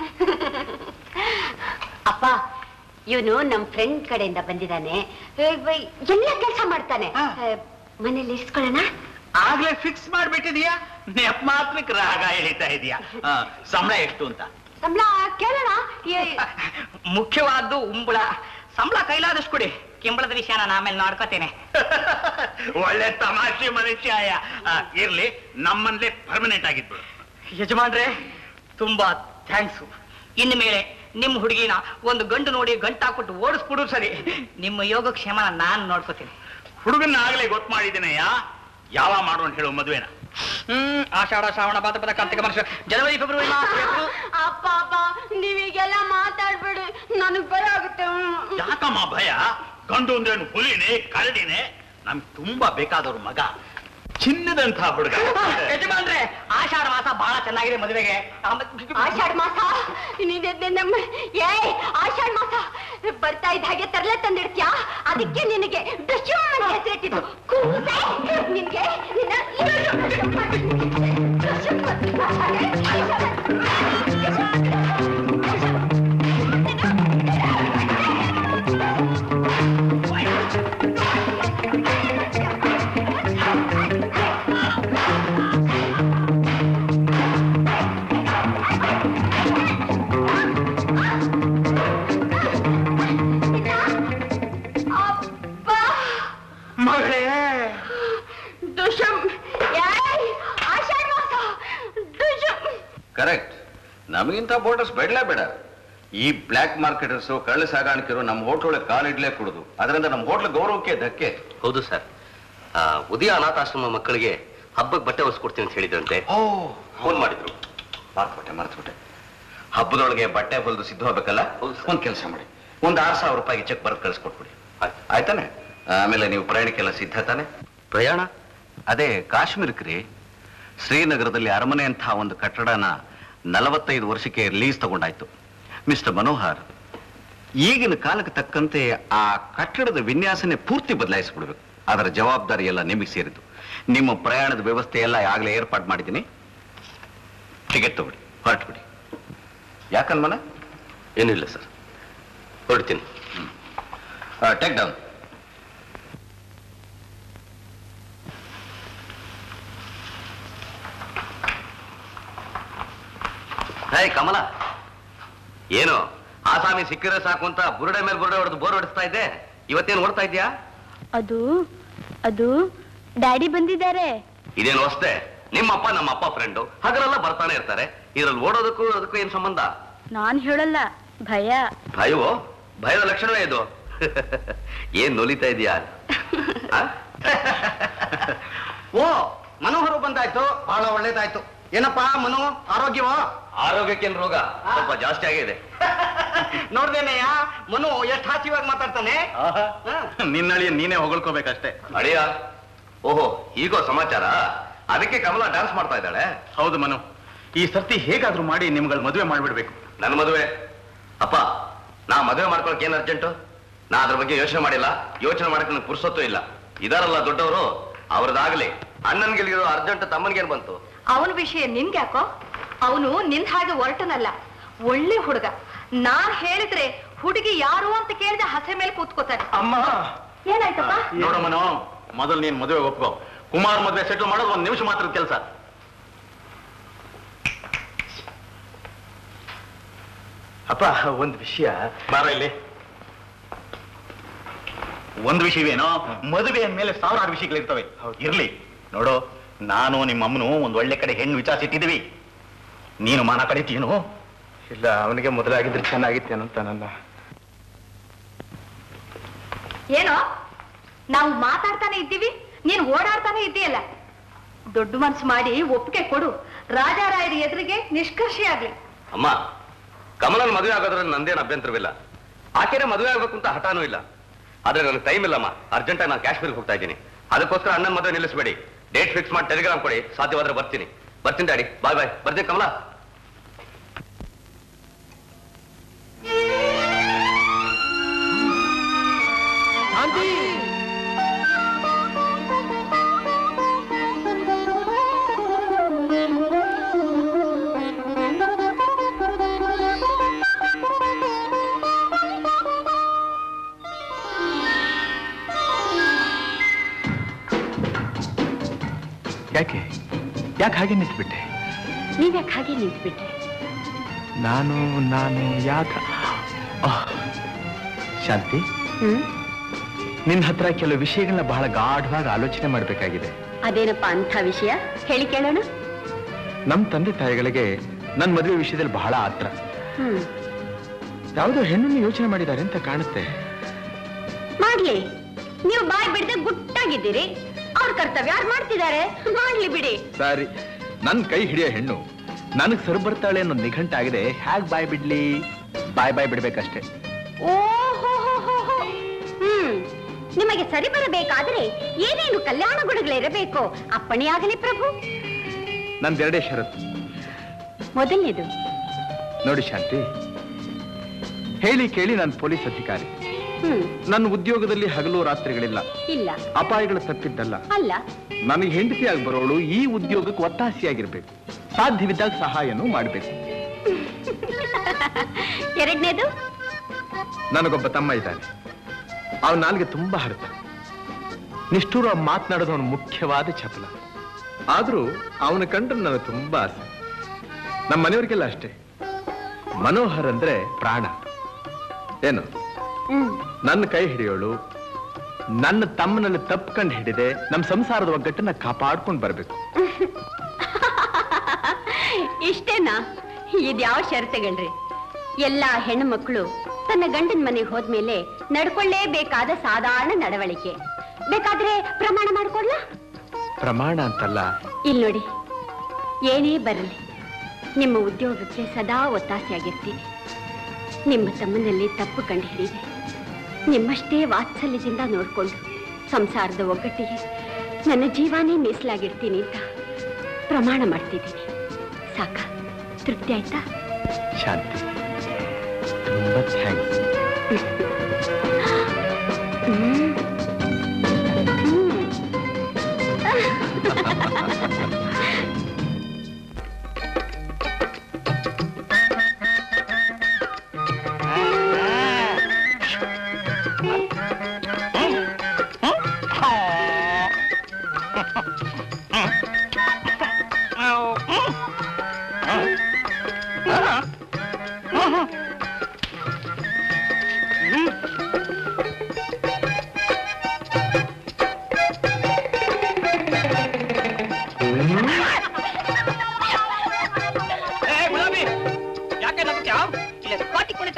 ಅಪ್ಪ, ಇವನು ನಮ್ ಫ್ರೆಂಡ್ ಕಡೆಯಿಂದ ಬಂದಿದ್ದಾನೆ. ಎಲ್ಲ ಕೆಲಸ ಮಾಡ್ತಾನೆ. ಮನೇಲಿ ಇರಿಸ್ಕೊಳ್ಳೋಣ? ಆಗ್ಲೇ ಫಿಕ್ಸ್ ಮಾಡ್ಬಿಟ್ಟಿದೀಯಾ? ನೆಪ್ ಮಾತ್ರಕ್ಕೆ ರಾಗ ಎಳಿತಾ ಇದೀಯಾ? ಸಂಬಳ ಎಷ್ಟು ಅಂತ? ಸಂಬಳ ಕೇಳೋಣ. ಮುಖ್ಯವಾದ್ದು ಉಂಬಳ. ಸಂಬಳ ಕೈಲಾದಷ್ಟು ಕೊಡಿ, ಕಿಂಬಳದ ವಿಷಯ ನಾನು ಆಮೇಲೆ ನೋಡ್ಕೋತೇನೆ. ಒಳ್ಳೆ ತಮಾಷೆ ಮನುಷ್ಯ. ಇರ್ಲಿ, ನಮ್ಮನ್ಲೇ ಪರ್ಮನೆಂಟ್ ಆಗಿದ್ಬಿಡು. ಯಜಮಾನ್ರೆ, ತುಂಬಾ ಥ್ಯಾಂಕ್ಸು. ಇನ್ನು ಮೇಲೆ ನಿಮ್ಮ ಹುಡುಗಿನ ಒಂದು ಗಂಡು ನೋಡಿ ಗಂಟಾಕ್ಬಿಟ್ಟು ಓಡಿಸ್ಬಿಡು. ಸರಿ, ನಿಮ್ಮ ಯೋಗಕ್ಷೇಮ ನಾನು ನೋಡ್ಕೋತೀನಿ. ಹುಡುಗನ್ನ ಆಗ್ಲೇ ಗೊತ್ತು ಮಾಡಿದ್ದೇನೆಯಾ? ಯಾವ ಮಾಡೋಣ ಹೇಳು ಮದುವೆನ? ಹ್ಮ್ ಆಷಾಢ ಶ್ರಾವಣ ಭಾದ್ರಪದ ಕಾರ್ತಿಕ ಮಾರ್ಚ್ ಜನವರಿ ಫೆಬ್ರವರಿ ಮಾರ್ಚ್ ಏಪ್ರಿಲ್. ಅಪ್ಪ ಅಪ್ಪ, ನೀವೀಗೆಲ್ಲ ಮಾತಾಡ್ಬೇಡಿ, ನನಗ್ ಭಯ ಆಗುತ್ತೆ. ಯಾಕಮ್ಮ ಭಯ? ಗಂಡು ಅಂದ್ರೇನು ಹುಲಿನೇ ಕರಡಿನೇ? ನಮ್ಗೆ ತುಂಬಾ ಬೇಕಾದವ್ರು ಮಗ, ಚಿನ್ನದಂತಹ ಹುಡುಗ. ಯಜಮಾನ್ರೆ, ಆಷಾಢ ಮಾಸ ಬಹಳ ಚೆನ್ನಾಗಿದೆ ಮದುವೆಗೆ. ಆಷಾಢ ಮಾಸ? ನಮ್ಮ ಏ ಆಷಾಢ ಮಾಸ ಬರ್ತಾ ಇದ್ದ ಹಾಗೆ ತರಲೆ ತಂದಿಡ್ತೀಯಾ? ಅದಕ್ಕೆ ನಿನಗೆ ಹೆಸರಿಟ್ಟಿದ್ದು. ನಿನ್ಗೆ ಮಗಳೇ, ಕರೆಕ್ಟ್. ನಮಗಿಂತ ಬೋರ್ಡರ್ಸ್ ಬೇಡಲೇ ಬೇಡ. ಈ ಬ್ಲ್ಯಾಕ್ ಮಾರ್ಕೆಟರ್ಸು, ಕಳ್ಳ ಸಾಗಾಣಿಕೆರು ನಮ್ಮ ಹೋಟ್ಲೊಳಗೆ ಕಾಲಿಡ್ಲೇ ಕೊಡುದು. ಅದರಿಂದ ನಮ್ಮ ಹೋಟ್ಲ್ ಗೌರವಕ್ಕೆ ಧಕ್ಕೆ. ಹೌದು ಸರ್. ಉದಯ ಅನಾಥಾಶ್ರಮ ಮಕ್ಕಳಿಗೆ ಹಬ್ಬಕ್ಕೆ ಬಟ್ಟೆ ಹೊಸ್ಕೊಡ್ತೀನಿ ಅಂತ ಹೇಳಿದ್ರಂತೆ. ಓ, ಫೋನ್ ಮಾಡಿದ್ರು. ಮರ್ತ್ಬಿಟ್ಟೆ ಮರ್ತ್ಬಿಟ್ಟೆ ಹಬ್ಬದೊಳಗೆ ಬಟ್ಟೆ ಹೊಲ್ದು ಸಿದ್ಧ ಹೋಗ್ಬೇಕಲ್ಲ. ಒಂದ್ ಕೆಲಸ ಮಾಡಿ, ಒಂದ್ ಆರು ಸಾವಿರ ರೂಪಾಯಿಗೆ ಚೆಕ್ ಬರೆದು ಕಳಿಸ್ಕೊಟ್ಬಿಡಿ. ಆಯ್ತಾನೆ? ಆಮೇಲೆ ನೀವು ಪ್ರಯಾಣಕ್ಕೆಲ್ಲ ಸಿದ್ಧ ತಾನೆ? ಪ್ರಯಾಣ? ಅದೇ ಕಾಶ್ಮೀರಕ್ಕೆ ರೀ. ಶ್ರೀನಗರದಲ್ಲಿ ಅರಮನೆ ಅಂತ ಒಂದು ಕಟ್ಟಡನ ನಲವತ್ತೈದು ವರ್ಷಕ್ಕೆ ರಿಲೀಸ್ ತಗೊಂಡಾಯ್ತು. ಮಿಸ್ಟರ್ ಮನೋಹರ್, ಈಗಿನ ಕಾಲಕ್ಕೆ ತಕ್ಕಂತೆ ಆ ಕಟ್ಟಡದ ವಿನ್ಯಾಸನೆ ಪೂರ್ತಿ ಬದಲಾಯಿಸ್ಬಿಡ್ಬೇಕು. ಅದರ ಜವಾಬ್ದಾರಿ ಎಲ್ಲ ನಿಮಗೆ ಸೇರಿದ್ದು. ನಿಮ್ಮ ಪ್ರಯಾಣದ ವ್ಯವಸ್ಥೆ ಎಲ್ಲ ಆಗಲೇ ಏರ್ಪಾಡು ಮಾಡಿದ್ದೀನಿ. ಟಿಕೆಟ್ ತಗೊಳ್ಳಿ, ಹೊರಟ್ಬಿಡಿ. ಯಾಕನ್ಮನ? ಏನಿಲ್ಲ ಸರ್, ಹೊರಡ್ತೀನಿ. Take down. ಹೇ ಕಮಲ, ಏನು ಆಸಾಮಿ ಸಿಕ್ಕಿದ್ರೆ ಸಾಕು ಅಂತ ಬುರುಡೆ ಮೇಲೆ ಬುರುಡೆ ಹೊಡೆದು ಬೋರ್ ಹೊಡಿಸ್ತಾ ಇದ್ದೆ, ಇವತ್ತೇನು ಓಡ್ತಾ ಇದೆಯಾ? ಅದು ಅದು ಡ್ಯಾಡಿ ಬಂದಿದ್ದಾರೆ. ಇದೇನು ಹೊಸ್ತೆ? ನಿಮ್ಮಪ್ಪ ನಮ್ಮಪ್ಪ ಫ್ರೆಂಡು, ಹಗಲೆಲ್ಲ ಬರ್ತಾನೆ ಇರ್ತಾರೆ. ಇದ್ರಲ್ಲಿ ಓಡೋದಕ್ಕೂ ಅದಕ್ಕೂ ಏನ್ ಸಂಬಂಧ? ನಾನ್ ಹೇಳಲ್ಲ, ಭಯ. ಭಯವೋ? ಭಯದ ಲಕ್ಷಣವೇ ಇದು. ಏನ್ ನೊಲಿತಾ ಇದೀಯಾ? ಓ, ಮನೋಹರ ಬಂದಾಯ್ತು, ಬಹಳ ಒಳ್ಳೇದಾಯ್ತು. ಏನಪ್ಪಾ ಮನು, ಆರೋಗ್ಯವೋ? ಆರೋಗ್ಯಕ್ಕೇನ್ ರೋಗ? ಸ್ವಲ್ಪ ಜಾಸ್ತಿ ಆಗಿದೆ. ನೋಡ್ದೇನೆಯ ಮನು ಎಷ್ಟು ಹಾಚಿವಾಗಿ ಮಾತಾಡ್ತಾನೆ. ನಿನ್ನಳಿ ನೀನೇ ಹೊಗಳ್ಕೋಬೇಕಷ್ಟೇ. ಅಳಿಯ, ಓಹೋ ಈಗೋ ಸಮಾಚಾರ. ಅದಕ್ಕೆ ಕಮಲ ಡ್ಯಾನ್ಸ್ ಮಾಡ್ತಾ ಇದ್ದಾಳೆ. ಹೌದು ಮನು, ಈ ಸರ್ತಿ ಹೇಗಾದ್ರೂ ಮಾಡಿ ನಿಮ್ಗಳ ಮದುವೆ ಮಾಡ್ಬಿಡ್ಬೇಕು. ನನ್ನ ಮದುವೆ? ಅಪ್ಪ, ನಾ ಮದುವೆ ಮಾಡ್ಕೊಳಕ್ ಏನ್ ಅರ್ಜೆಂಟು? ನಾ ಅದ್ರ ಬಗ್ಗೆ ಯೋಚನೆ ಮಾಡಿಲ್ಲ. ಯೋಚನೆ ಮಾಡಕ್ ನನಗೆ ಪುರ್ಸೊತ್ತು ಇಲ್ಲ. ಇದಾರಲ್ಲ ದೊಡ್ಡವರು, ಅವ್ರದಾಗ್ಲಿ. ಅಣ್ಣನ್ಗಿಲ್ಗಿರೋ ಅರ್ಜೆಂಟ್ ತಮ್ಮನ್ಗೇನ್ ಬಂತು? ಅವನ ವಿಷಯ ನಿನ್ಗ್ಯಾಕೋ? ಅವನು ನಿನ್ ಹಾಗೆ ಹೊರಟನಲ್ಲ, ಒಳ್ಳೆ ಹುಡುಗ. ನಾನ್ ಹೇಳಿದ್ರೆ ಹುಡುಗಿ ಯಾರು ಅಂತ ಕೇಳಿದ ಹಸೆ ಮೇಲೆ ಕೂತ್ಕೋತಾನೆ. ಅಮ್ಮ, ಏನಾಯ್ತಪ್ಪ? ನೋಡಮ್ಮನು, ಮೊದಲು ನೀನ್ ಮದುವೆ ಒಪ್ಕೋ. ಕುಮಾರ್ ಮದುವೆ ಸೆಟ್ಲ್ ಮಾಡೋದು ಒಂದ್ ನಿಮಿಷ ಮಾತ್ರದ ಕೆಲಸ. ಅಪ್ಪ, ಒಂದ್ ವಿಷಯ. ಬಾರ ಇಲ್ಲಿ. ಒಂದು ವಿಷಯವೇನೋ, ಮದುವೆ ಅಂದ್ಮೇಲೆ ಸಾವಿರಾರು ವಿಷಯಗಳಿರ್ತವೆ. ಇರ್ಲಿ ನೋಡು, ನಾನು ನಿಮ್ಮ ಅಮ್ಮನು ಒಂದ್ ಒಳ್ಳೆ ಕಡೆ ಹೆಣ್ಣು ವಿಚಾರಿಸಿಟ್ಟಿದೀವಿ. ನೀನು ಮಾನ ಕಡಿತೀನು? ಇಲ್ಲ, ಅವನಿಗೆ ಮೊದಲಾಗಿದ್ರೆ ಚೆನ್ನಾಗಿತ್ತೇನಂತ ನನ್ನ. ಏನೋ ನಾವು ಮಾತಾಡ್ತಾನೆ ಇದ್ದೀವಿ, ನೀನ್ ಓಡಾಡ್ತಾನೆ ಇದ್ದೀಯಲ್ಲ. ದೊಡ್ಡ ಮನ್ಸು ಮಾಡಿ ಒಪ್ಪಿಗೆ ಕೊಡು. ರಾಜಾರಾಯರ ಎದುರಿಗೆ ನಿಷ್ಕರ್ಷಿಯಾಗ್ಲಿ. ಅಮ್ಮ, ಕಮಲನ್ ಮದುವೆ ಆಗೋದ್ರಲ್ಲಿ ನಂದೇನು ಅಭ್ಯಂತರವಿಲ್ಲ. ಆಕೆನೇ ಮದುವೆ ಆಗ್ಬೇಕು ಅಂತ ಹಠಾನೂ ಇಲ್ಲ. ಆದ್ರೆ ನನಗೆ ಟೈಮ್ ಇಲ್ಲಮ್ಮ. ಅರ್ಜೆಂಟಾಗಿ ನಾನು ಕಾಶ್ಮೀರ್ಗೆ ಹೋಗ್ತಾ ಇದ್ದೀನಿ. ಅದಕ್ಕೋಸ್ಕರ ಅಣ್ಣನ ಮದುವೆ ನಿಲ್ಲಿಸಬೇಡಿ. ಡೇಟ್ ಫಿಕ್ಸ್ ಮಾಡಿ ಟೆಲಿಗ್ರಾಮ್ ಕೊಡಿ. ಸಾಧ್ಯವಾದ್ರೆ ಬರ್ತೀನಿ. ಬರ್ತೀನಿ ಡ್ಯಾಡಿ. ಬಾಯ್ ಬಾಯ್. ಬರ್ತೀನಿ ಕಮಲ. ಯಾಕೆ ಯಾಕೆ ಹಾಗೆ ನಿಂತ್ಬಿಟ್ಟೆ? ನೀವ್ಯಾಕೆ ಹಾಗೆ ನಿಂತ್ಬಿಟ್ರೆ? ನಾನು ನಾನು ಯಾಕ ಶಾಂತಿ, ನಿನ್ನ ಹತ್ರ ಕೆಲವು ವಿಷಯಗಳನ್ನ ಬಹಳ ಗಾಢವಾಗಿ ಆಲೋಚನೆ ಮಾಡ್ಬೇಕಾಗಿದೆ. ಅದೇನಪ್ಪ ಅಂಥ ವಿಷಯ? ಹೇಳಿ ಕೇಳೋಣ. ನಮ್ ತಂದೆ ತಾಯಿಗಳಿಗೆ ನನ್ನ ಮದುವೆ ವಿಷಯದಲ್ಲಿ ಬಹಳ ಆತ್ರ. ಹ್ಮ್ ಯಾವುದೋ ಹೆಣ್ಣನ್ನು ಯೋಚನೆ ಮಾಡಿದ್ದಾರೆ ಅಂತ ಕಾಣುತ್ತೆ. ಮಾಡ್ಲಿ, ನೀವು ಬಾಯ್ ಬಿಡದೆ ಗುಟ್ಟಾಗಿದ್ದೀರಿ. ಅವ್ರ ಕರ್ತವ್ಯ ಯಾರು ಮಾಡ್ತಿದ್ದಾರೆ, ಮಾಡ್ಲಿ ಬಿಡಿ. ಸರಿ, ನನ್ ಕೈ ಹಿಡಿಯೋ ಹೆಣ್ಣು ನನಗ್ ಸರ್ ಬರ್ತಾಳೆ ಅನ್ನೋ ನಿಘಂಟಾಗಿದೆ. ಹ್ಯಾಗ್ ಬಾಯ್ ಬಿಡ್ಲಿ? ಬಾಯ್ ಬಾಯ್ ಬಿಡ್ಬೇಕಷ್ಟೇ. ಓಹೋ, ಹ್ಮ್ ನಿಮಗೆ ಸರಿ ಬರಬೇಕಾದ್ರೆ ಏನೇನು ಕಲ್ಯಾಣ ಗುಣಗಳಿರಬೇಕು ಅಪ್ಪಣೆಯಾಗಲಿ ಪ್ರಭು. ನಂದೆರಡೇ ಷರತ್ತು. ಮೊದಲನೇದು ನೋಡಿ ಶಾಂತಿ, ಹೇಳಿ ಕೇಳಿ ನಾನು ಪೊಲೀಸ್ ಅಧಿಕಾರಿ. ಹ್ಮ್ ನನ್ನ ಉದ್ಯೋಗದಲ್ಲಿ ಹಗಲು ರಾತ್ರಿಗಳಿಲ್ಲ. ಇಲ್ಲ, ಅಪಾಯಗಳು ತಪ್ಪಿದ್ದಲ್ಲ. ಅಲ್ಲ, ನನಗೆ ಹೆಂಡತಿಯಾಗಿ ಬರೋಳು ಈ ಉದ್ಯೋಗಕ್ಕೆ ಒತ್ತಾಸೆಯಾಗಿರ್ಬೇಕು. ಸಾಧ್ಯವಿದ್ದಾಗ ಸಹಾಯನೂ ಮಾಡಬೇಕು. ಎರಡನೇದು, ನನಗೊಬ್ಬ ತಮ್ಮ ಇದ್ದಾನೆ. ಅವನ ನಾಲ್ಗೆ ತುಂಬಾ ಹರಿತ. ನಿಷ್ಠೂರ ಮಾತನಾಡೋದು ಅವನು ಮುಖ್ಯವಾದ ಚಪಲ. ಆದ್ರೂ ಅವನ ಕಂಡ್ರೆ ನನಗೆ ತುಂಬಾ ಆಸೆ. ನಮ್ಮ ಮನೆಯವರಿಗೆಲ್ಲ ಅಷ್ಟೇ. ಮನೋಹರ್ ಅಂದ್ರೆ ಪ್ರಾಣ. ಏನು, ನನ್ನ ಕೈ ಹಿಡಿಯೋಳು ನನ್ನ ತಮ್ಮನಲ್ಲಿ ತಪ್ಕೊಂಡು ಹಿಡಿದೆ ನಮ್ಮ ಸಂಸಾರದ ಒಗ್ಗಟ್ಟನ್ನ ಕಾಪಾಡ್ಕೊಂಡು ಬರ್ಬೇಕು. ಇಷ್ಟೇನಾ? ಇದ್ಯಾವ ಷರತ್ತುಗಳ್ರಿ? ಎಲ್ಲಾ ಹೆಣ್ಣು ಮಕ್ಕಳು ತನ್ನ ಗಂಡನ ಮನೆಗೆ ಹೋದ್ಮೇಲೆ ನಡ್ಕೊಳ್ಳೇಬೇಕಾದ ಸಾಧಾರಣ ನಡವಳಿಕೆ. ಬೇಕಾದ್ರೆ ಪ್ರಮಾಣ ಮಾಡ್ಕೊಡ್ಲ? ಪ್ರಮಾಣ ಅಂತಲ್ಲ. ಇಲ್ಲಿ ನೋಡಿ, ಏನೇ ಬರಲಿ ನಿಮ್ಮ ಉದ್ಯೋಗಕ್ಕೆ ಸದಾ ಒತ್ತಾಸೆಯಾಗಿರ್ತೀನಿ. ನಿಮ್ಮ ತಮ್ಮನಲ್ಲಿ ತಪ್ಪು ಕಂಡು ಹಿಡಿದೆ ನಿಮ್ಮಷ್ಟೇ ವಾತ್ಸಲ್ಯದಿಂದ ನೋಡ್ಕೊಂಡು ಸಂಸಾರದ ಒಗ್ಗಟ್ಟಿಗೆ ನನ್ನ ಜೀವಾನೇ ಮೀಸಲಾಗಿರ್ತೀನಿ ಅಂತ ಪ್ರಮಾಣ ಮಾಡ್ತಿದ್ದೀನಿ. ಸಾಕ? ತೃಪ್ತಿ ಆಯ್ತಾ? ಶಾಂತಿ, ತುಂಬಾ ಥ್ಯಾಂಕ್ಸ್.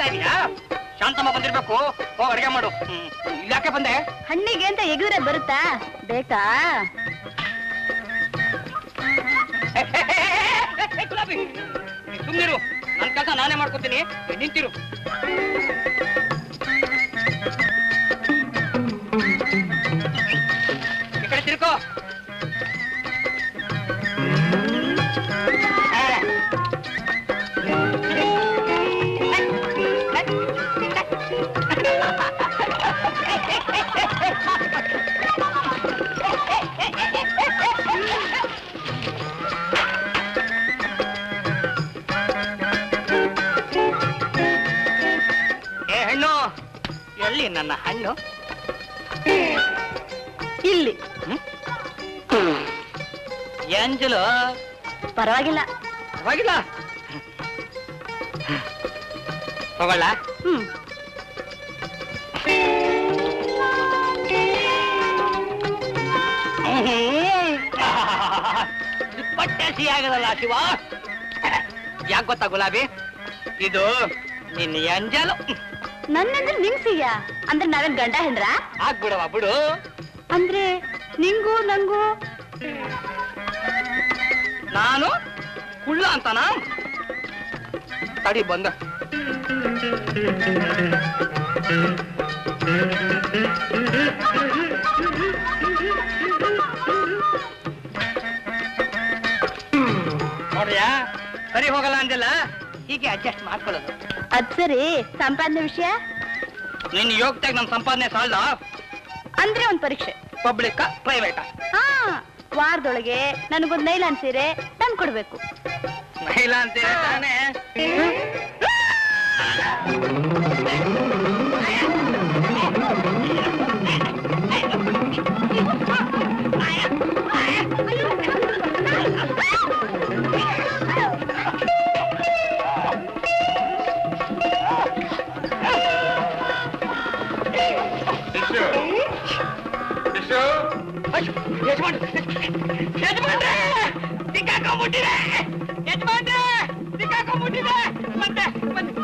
ಹೇಳ್ತಾ ಇದೀಯಾ? ಶಾಂತಮ್ಮ ಬಂದಿರ್ಬೇಕು. ಹೋಗ್ ಅಡಿಗೆ ಮಾಡು. ಯಾಕೆ ಬಂದೆ? ಹಣ್ಣಿಗೆ ಅಂತ ಎಗಿದ್ರೆ ಬರುತ್ತಾ? ಬೇಕಾ? ಸುಮ್ಮನಿರು, ನನ್ ಕೆಲಸ ನಾನೇ ಮಾಡ್ಕೊತೀನಿ. ನಿಂತಿರು. ಈ ಕಡೆ ತಿರ್ಕೋ. ಎಲ್ಲಿ ನನ್ನ ಹಣ್ಣು? ಇಲ್ಲಿ. ಎಂಜಲು ಪರವಾಗಿಲ್ಲ. ಪರವಾಗಿಲ್ಲ. ತಗೊಳ್ಳ? ಹ್ಮ್. ಪಟ್ಟೆ ಸಿಹಿಯಾಗದಲ್ಲ ಶಿವ. ಯಾಕೆ ಗೊತ್ತಾ ಗುಲಾಬಿ? ಇದು ನಿನ್ನ ಎಂಜಲು. ನನ್ನಂದ್ರೆ ನಿಂಗ್ ಸಿಯ್ಯ ಅಂದ್ರೆ ನಾವೇನ್ ಗಂಡ ಹೆಂಡ್ರ? ಆಗ್ಬಿಡವ ಬಿಡು. ಅಂದ್ರೆ ನಿಂಗೂ ನಂಗೂ ನಾನು ಕುಳ್ಳ ಅಂತಾನ? ತಡಿ ಬಂದ. ನೋಡ್ರಿಯಾ, ಸರಿ ಹೋಗಲ್ಲ ಅಂದಿಲ್ಲ, ಹೀಗೆ ಅಡ್ಜಸ್ಟ್ ಮಾಡ್ಕೊಳ್ಳೋದು. ಅದ್ ಸರಿ, ಸಂಪಾದನೆ ವಿಷಯ? ನಿನ್ನ ಯೋಗ್ಯತೆಗೆ ನನ್ನ ಸಂಪಾದನೆ ಸಾಲ ಅಂದ್ರೆ ಒಂದ್ ಪರೀಕ್ಷೆ. Public private? ಹಾ, ವಾರದೊಳಗೆ ನನಗೊಂದ್ ನೈಲಾನ್ ಸೀರೆ ತಂದು ಕೊಡ್ಬೇಕು. ನೈಲಾನ್ ಸೀರೆ ತಾನೇ? ಸಿಕ್ಕಾಕೊಂಡ್ಬಿಟ್ಟಿದೆ ಯಜಮಾನ್ರೆ, ಸಿಕ್ಕಾಕೊಂಡ್ಬಿಟ್ಟಿದೆ. ಮತ್ತೆ ಮತ್ತೆ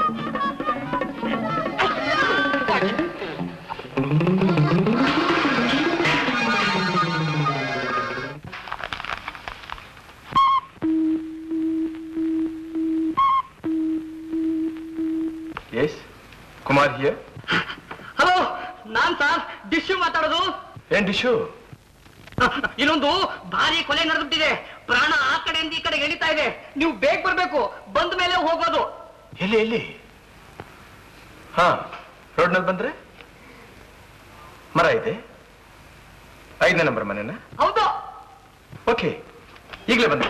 ಎಸ್ ಕುಮಾರ್ ಹಿಯರ್. ಹಲೋ, ನಾನ್ ಸರ್ ಡಿಶು ಮಾತಾಡೋದು. ಏನ್ ಡಿಶು? ಇನ್ನೊಂದು ಭಾರಿ ಕೊಲೆ ನಡೆದ್ಬಿಟ್ಟಿದೆ. ಪ್ರಾಣ ಆ ಕಡೆಯಿಂದ ಈ ಕಡೆ ಎಳಿತಾ ಇದೆ. ನೀವು ಬೇಗ ಬರ್ಬೇಕು. ಬಂದ ಮೇಲೆ ಹೋಗೋದು. ಎಲ್ಲಿ ಎಲ್ಲಿ? ಹಾ, ರೋಡ್ನಲ್ಲಿ ಬಂದ್ರೆ ಮರ ಇದೆ. ಐದನೇ ನಂಬರ್ ಮನೆನ? ಹೌದು. ಓಕೆ, ಈಗಲೇ ಬಂದೆ.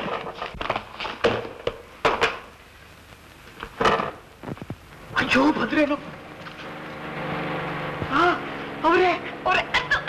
ಅಯ್ಯೋ ಭದ್ರೇನು? ಅವರೇ ಅವರೇ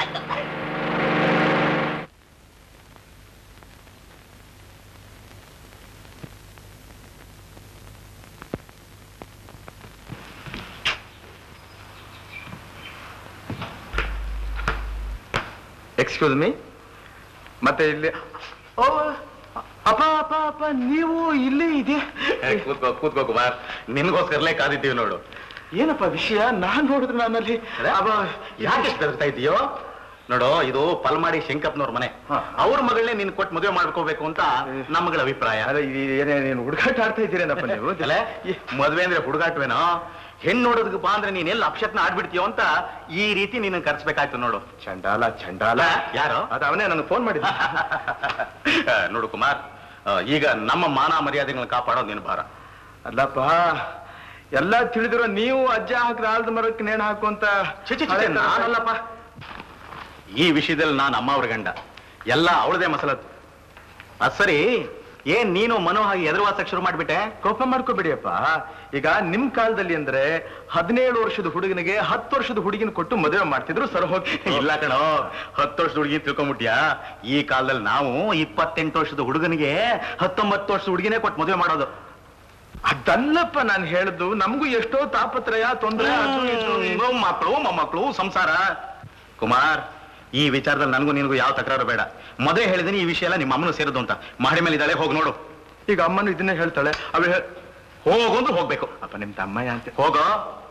ಎಕ್ಸ್ಕ್ಯೂಸ್ ಮೀ, ಮತ್ತೆ ಇಲ್ಲಿ ಓ ಅಪ್ಪ ಅಪ್ಪ ಅಪ್ಪ ನೀವು ಇಲ್ಲೇ ಇದೆಯಾ? ಕೂತ್ಕೋ ಕೂತ್ಕೋ ಕುಮಾರ್, ನಿನ್ಗೋಸ್ಕರಲೇ ಕಾದಿದ್ದೀವಿ ನೋಡು. ಏನಪ್ಪ ವಿಷಯ? ನಾನ್ ನೋಡಿದ್ರೆ ನಾನಲ್ಲಿ ಯಾಕೆ ಬೆದರ್ತಾ ಇದೆಯೋ ನೋಡು. ಇದು ಪಲ್ಮಾಡಿ ಶಂಕಪ್ಪನವ್ರ ಮನೆ. ಅವ್ರ ಮಗಳನ್ನೇ ನೀನ್ ಕೊಟ್ಟು ಮದುವೆ ಮಾಡ್ಕೋಬೇಕು ಅಂತ ನಮ್ಮಗಳ ಅಭಿಪ್ರಾಯ. ಏನೇನು ಹುಡುಗಾಟ ಆಡ್ತಾ ಇದ್ದೀರೇನಪ್ಪ ನೀವು? ಮದುವೆ ಅಂದ್ರೆ ಹುಡುಗಾಟವೇನೋ? ಹೆಣ್ಣು ನೋಡೋದಕ್ಕೆ ಬಾ ಅಂದ್ರೆ ನೀನ್ ಎಲ್ಲ ಅಪ್ಶಕ್ನ ಆಡ್ಬಿಡ್ತೀಯೋ ಅಂತ ಈ ರೀತಿ ನೀನು ಕರ್ಸ್ಬೇಕಾಯ್ತು ನೋಡು. ಚಂಡಾಲ ಚಂಡಾಲ. ಯಾರು? ಅದ ಅವನೇ ನನಗೆ ಫೋನ್ ಮಾಡಿದ. ನೋಡು ಕುಮಾರ್, ಈಗ ನಮ್ಮ ಮಾನ ಮರ್ಯಾದೆಗಳನ್ನ ಕಾಪಾಡೋದು ನಿನ್ ಭಾರ. ಅಲ್ಲಪ್ಪ, ಎಲ್ಲ ತಿಳಿದಿರೋ ನೀವು ಅಜ್ಜ ಹಾಕಿದ ಆಲ್ದ ಮರಕ್ಕೆ ನೇಣು ಹಾಕುವಂತ. ನಾನಲ್ಲಪ್ಪ, ಈ ವಿಷಯದಲ್ಲಿ ನಾನು ಅಮ್ಮ ಅವ್ರ ಗಂಡ. ಎಲ್ಲ ಅವಳದೇ ಮಸಲತ್ತು. ಅದ್ ಸರಿ, ಏನ್ ನೀನು ಮನೋ ಹಾಗೆ ಎದುರುವಾಸಕ್ಕೆ ಶುರು ಮಾಡ್ಬಿಟ್ಟೆ? ಕೋಪ ಮಾಡ್ಕೋಬೇಡಿಯಪ್ಪ. ಈಗ ನಿಮ್ ಕಾಲದಲ್ಲಿ ಅಂದ್ರೆ ಹದಿನೇಳು ವರ್ಷದ ಹುಡುಗನಿಗೆ ಹತ್ತು ವರ್ಷದ ಹುಡುಗಿನ ಕೊಟ್ಟು ಮದುವೆ ಮಾಡ್ತಿದ್ರು. ಸರ್ ಹೋಗಿ. ಇಲ್ಲ ಕಣೋ, ಹತ್ತು ವರ್ಷದ ಹುಡುಗಿ ತಿಳ್ಕೊಂಬಿಟ್ಯಾ? ಈ ಕಾಲದಲ್ಲಿ ನಾವು ಇಪ್ಪತ್ತೆಂಟು ವರ್ಷದ ಹುಡುಗನಿಗೆ ಹತ್ತೊಂಬತ್ತು ವರ್ಷದ ಹುಡುಗಿನೇ ಕೊಟ್ಟು ಮದುವೆ ಮಾಡೋದು. ಅದಲ್ಲಪ್ಪ ನಾನು ಹೇಳುದು. ನಮಗೂ ಎಷ್ಟೋ ತಾಪತ್ರಯ, ತೊಂದರೆ, ಮಕ್ಕಳು ಮೊಮ್ಮಕ್ಕಳು, ಸಂಸಾರ. ಕುಮಾರ್, ಈ ವಿಚಾರದಲ್ಲಿ ನನಗೂ ನಿನಗೂ ಯಾವ ತಕರಾರು ಬೇಡ. ಮದುವೆ ಹೇಳಿದೀನಿ, ಈ ವಿಷಯ ಎಲ್ಲ ನಿಮ್ಮ ಅಮ್ಮನು ಸೇರಿದ್ದು ಅಂತ. ಮಾಡಿ ಮೇಲೆ ಇದ್ದಾಳೆ, ಹೋಗಿ ನೋಡು. ಈಗ ಅಮ್ಮನು ಇದನ್ನೇ ಹೇಳ್ತಾಳೆ. ಅವೇ ಹೋಗಂದ್ರೆ ಹೋಗ್ಬೇಕು. ಅಪ್ಪ ನಿಮ್ ತಮ್ಮಯ್ಯ ಅಂತ ಹೋಗೋ.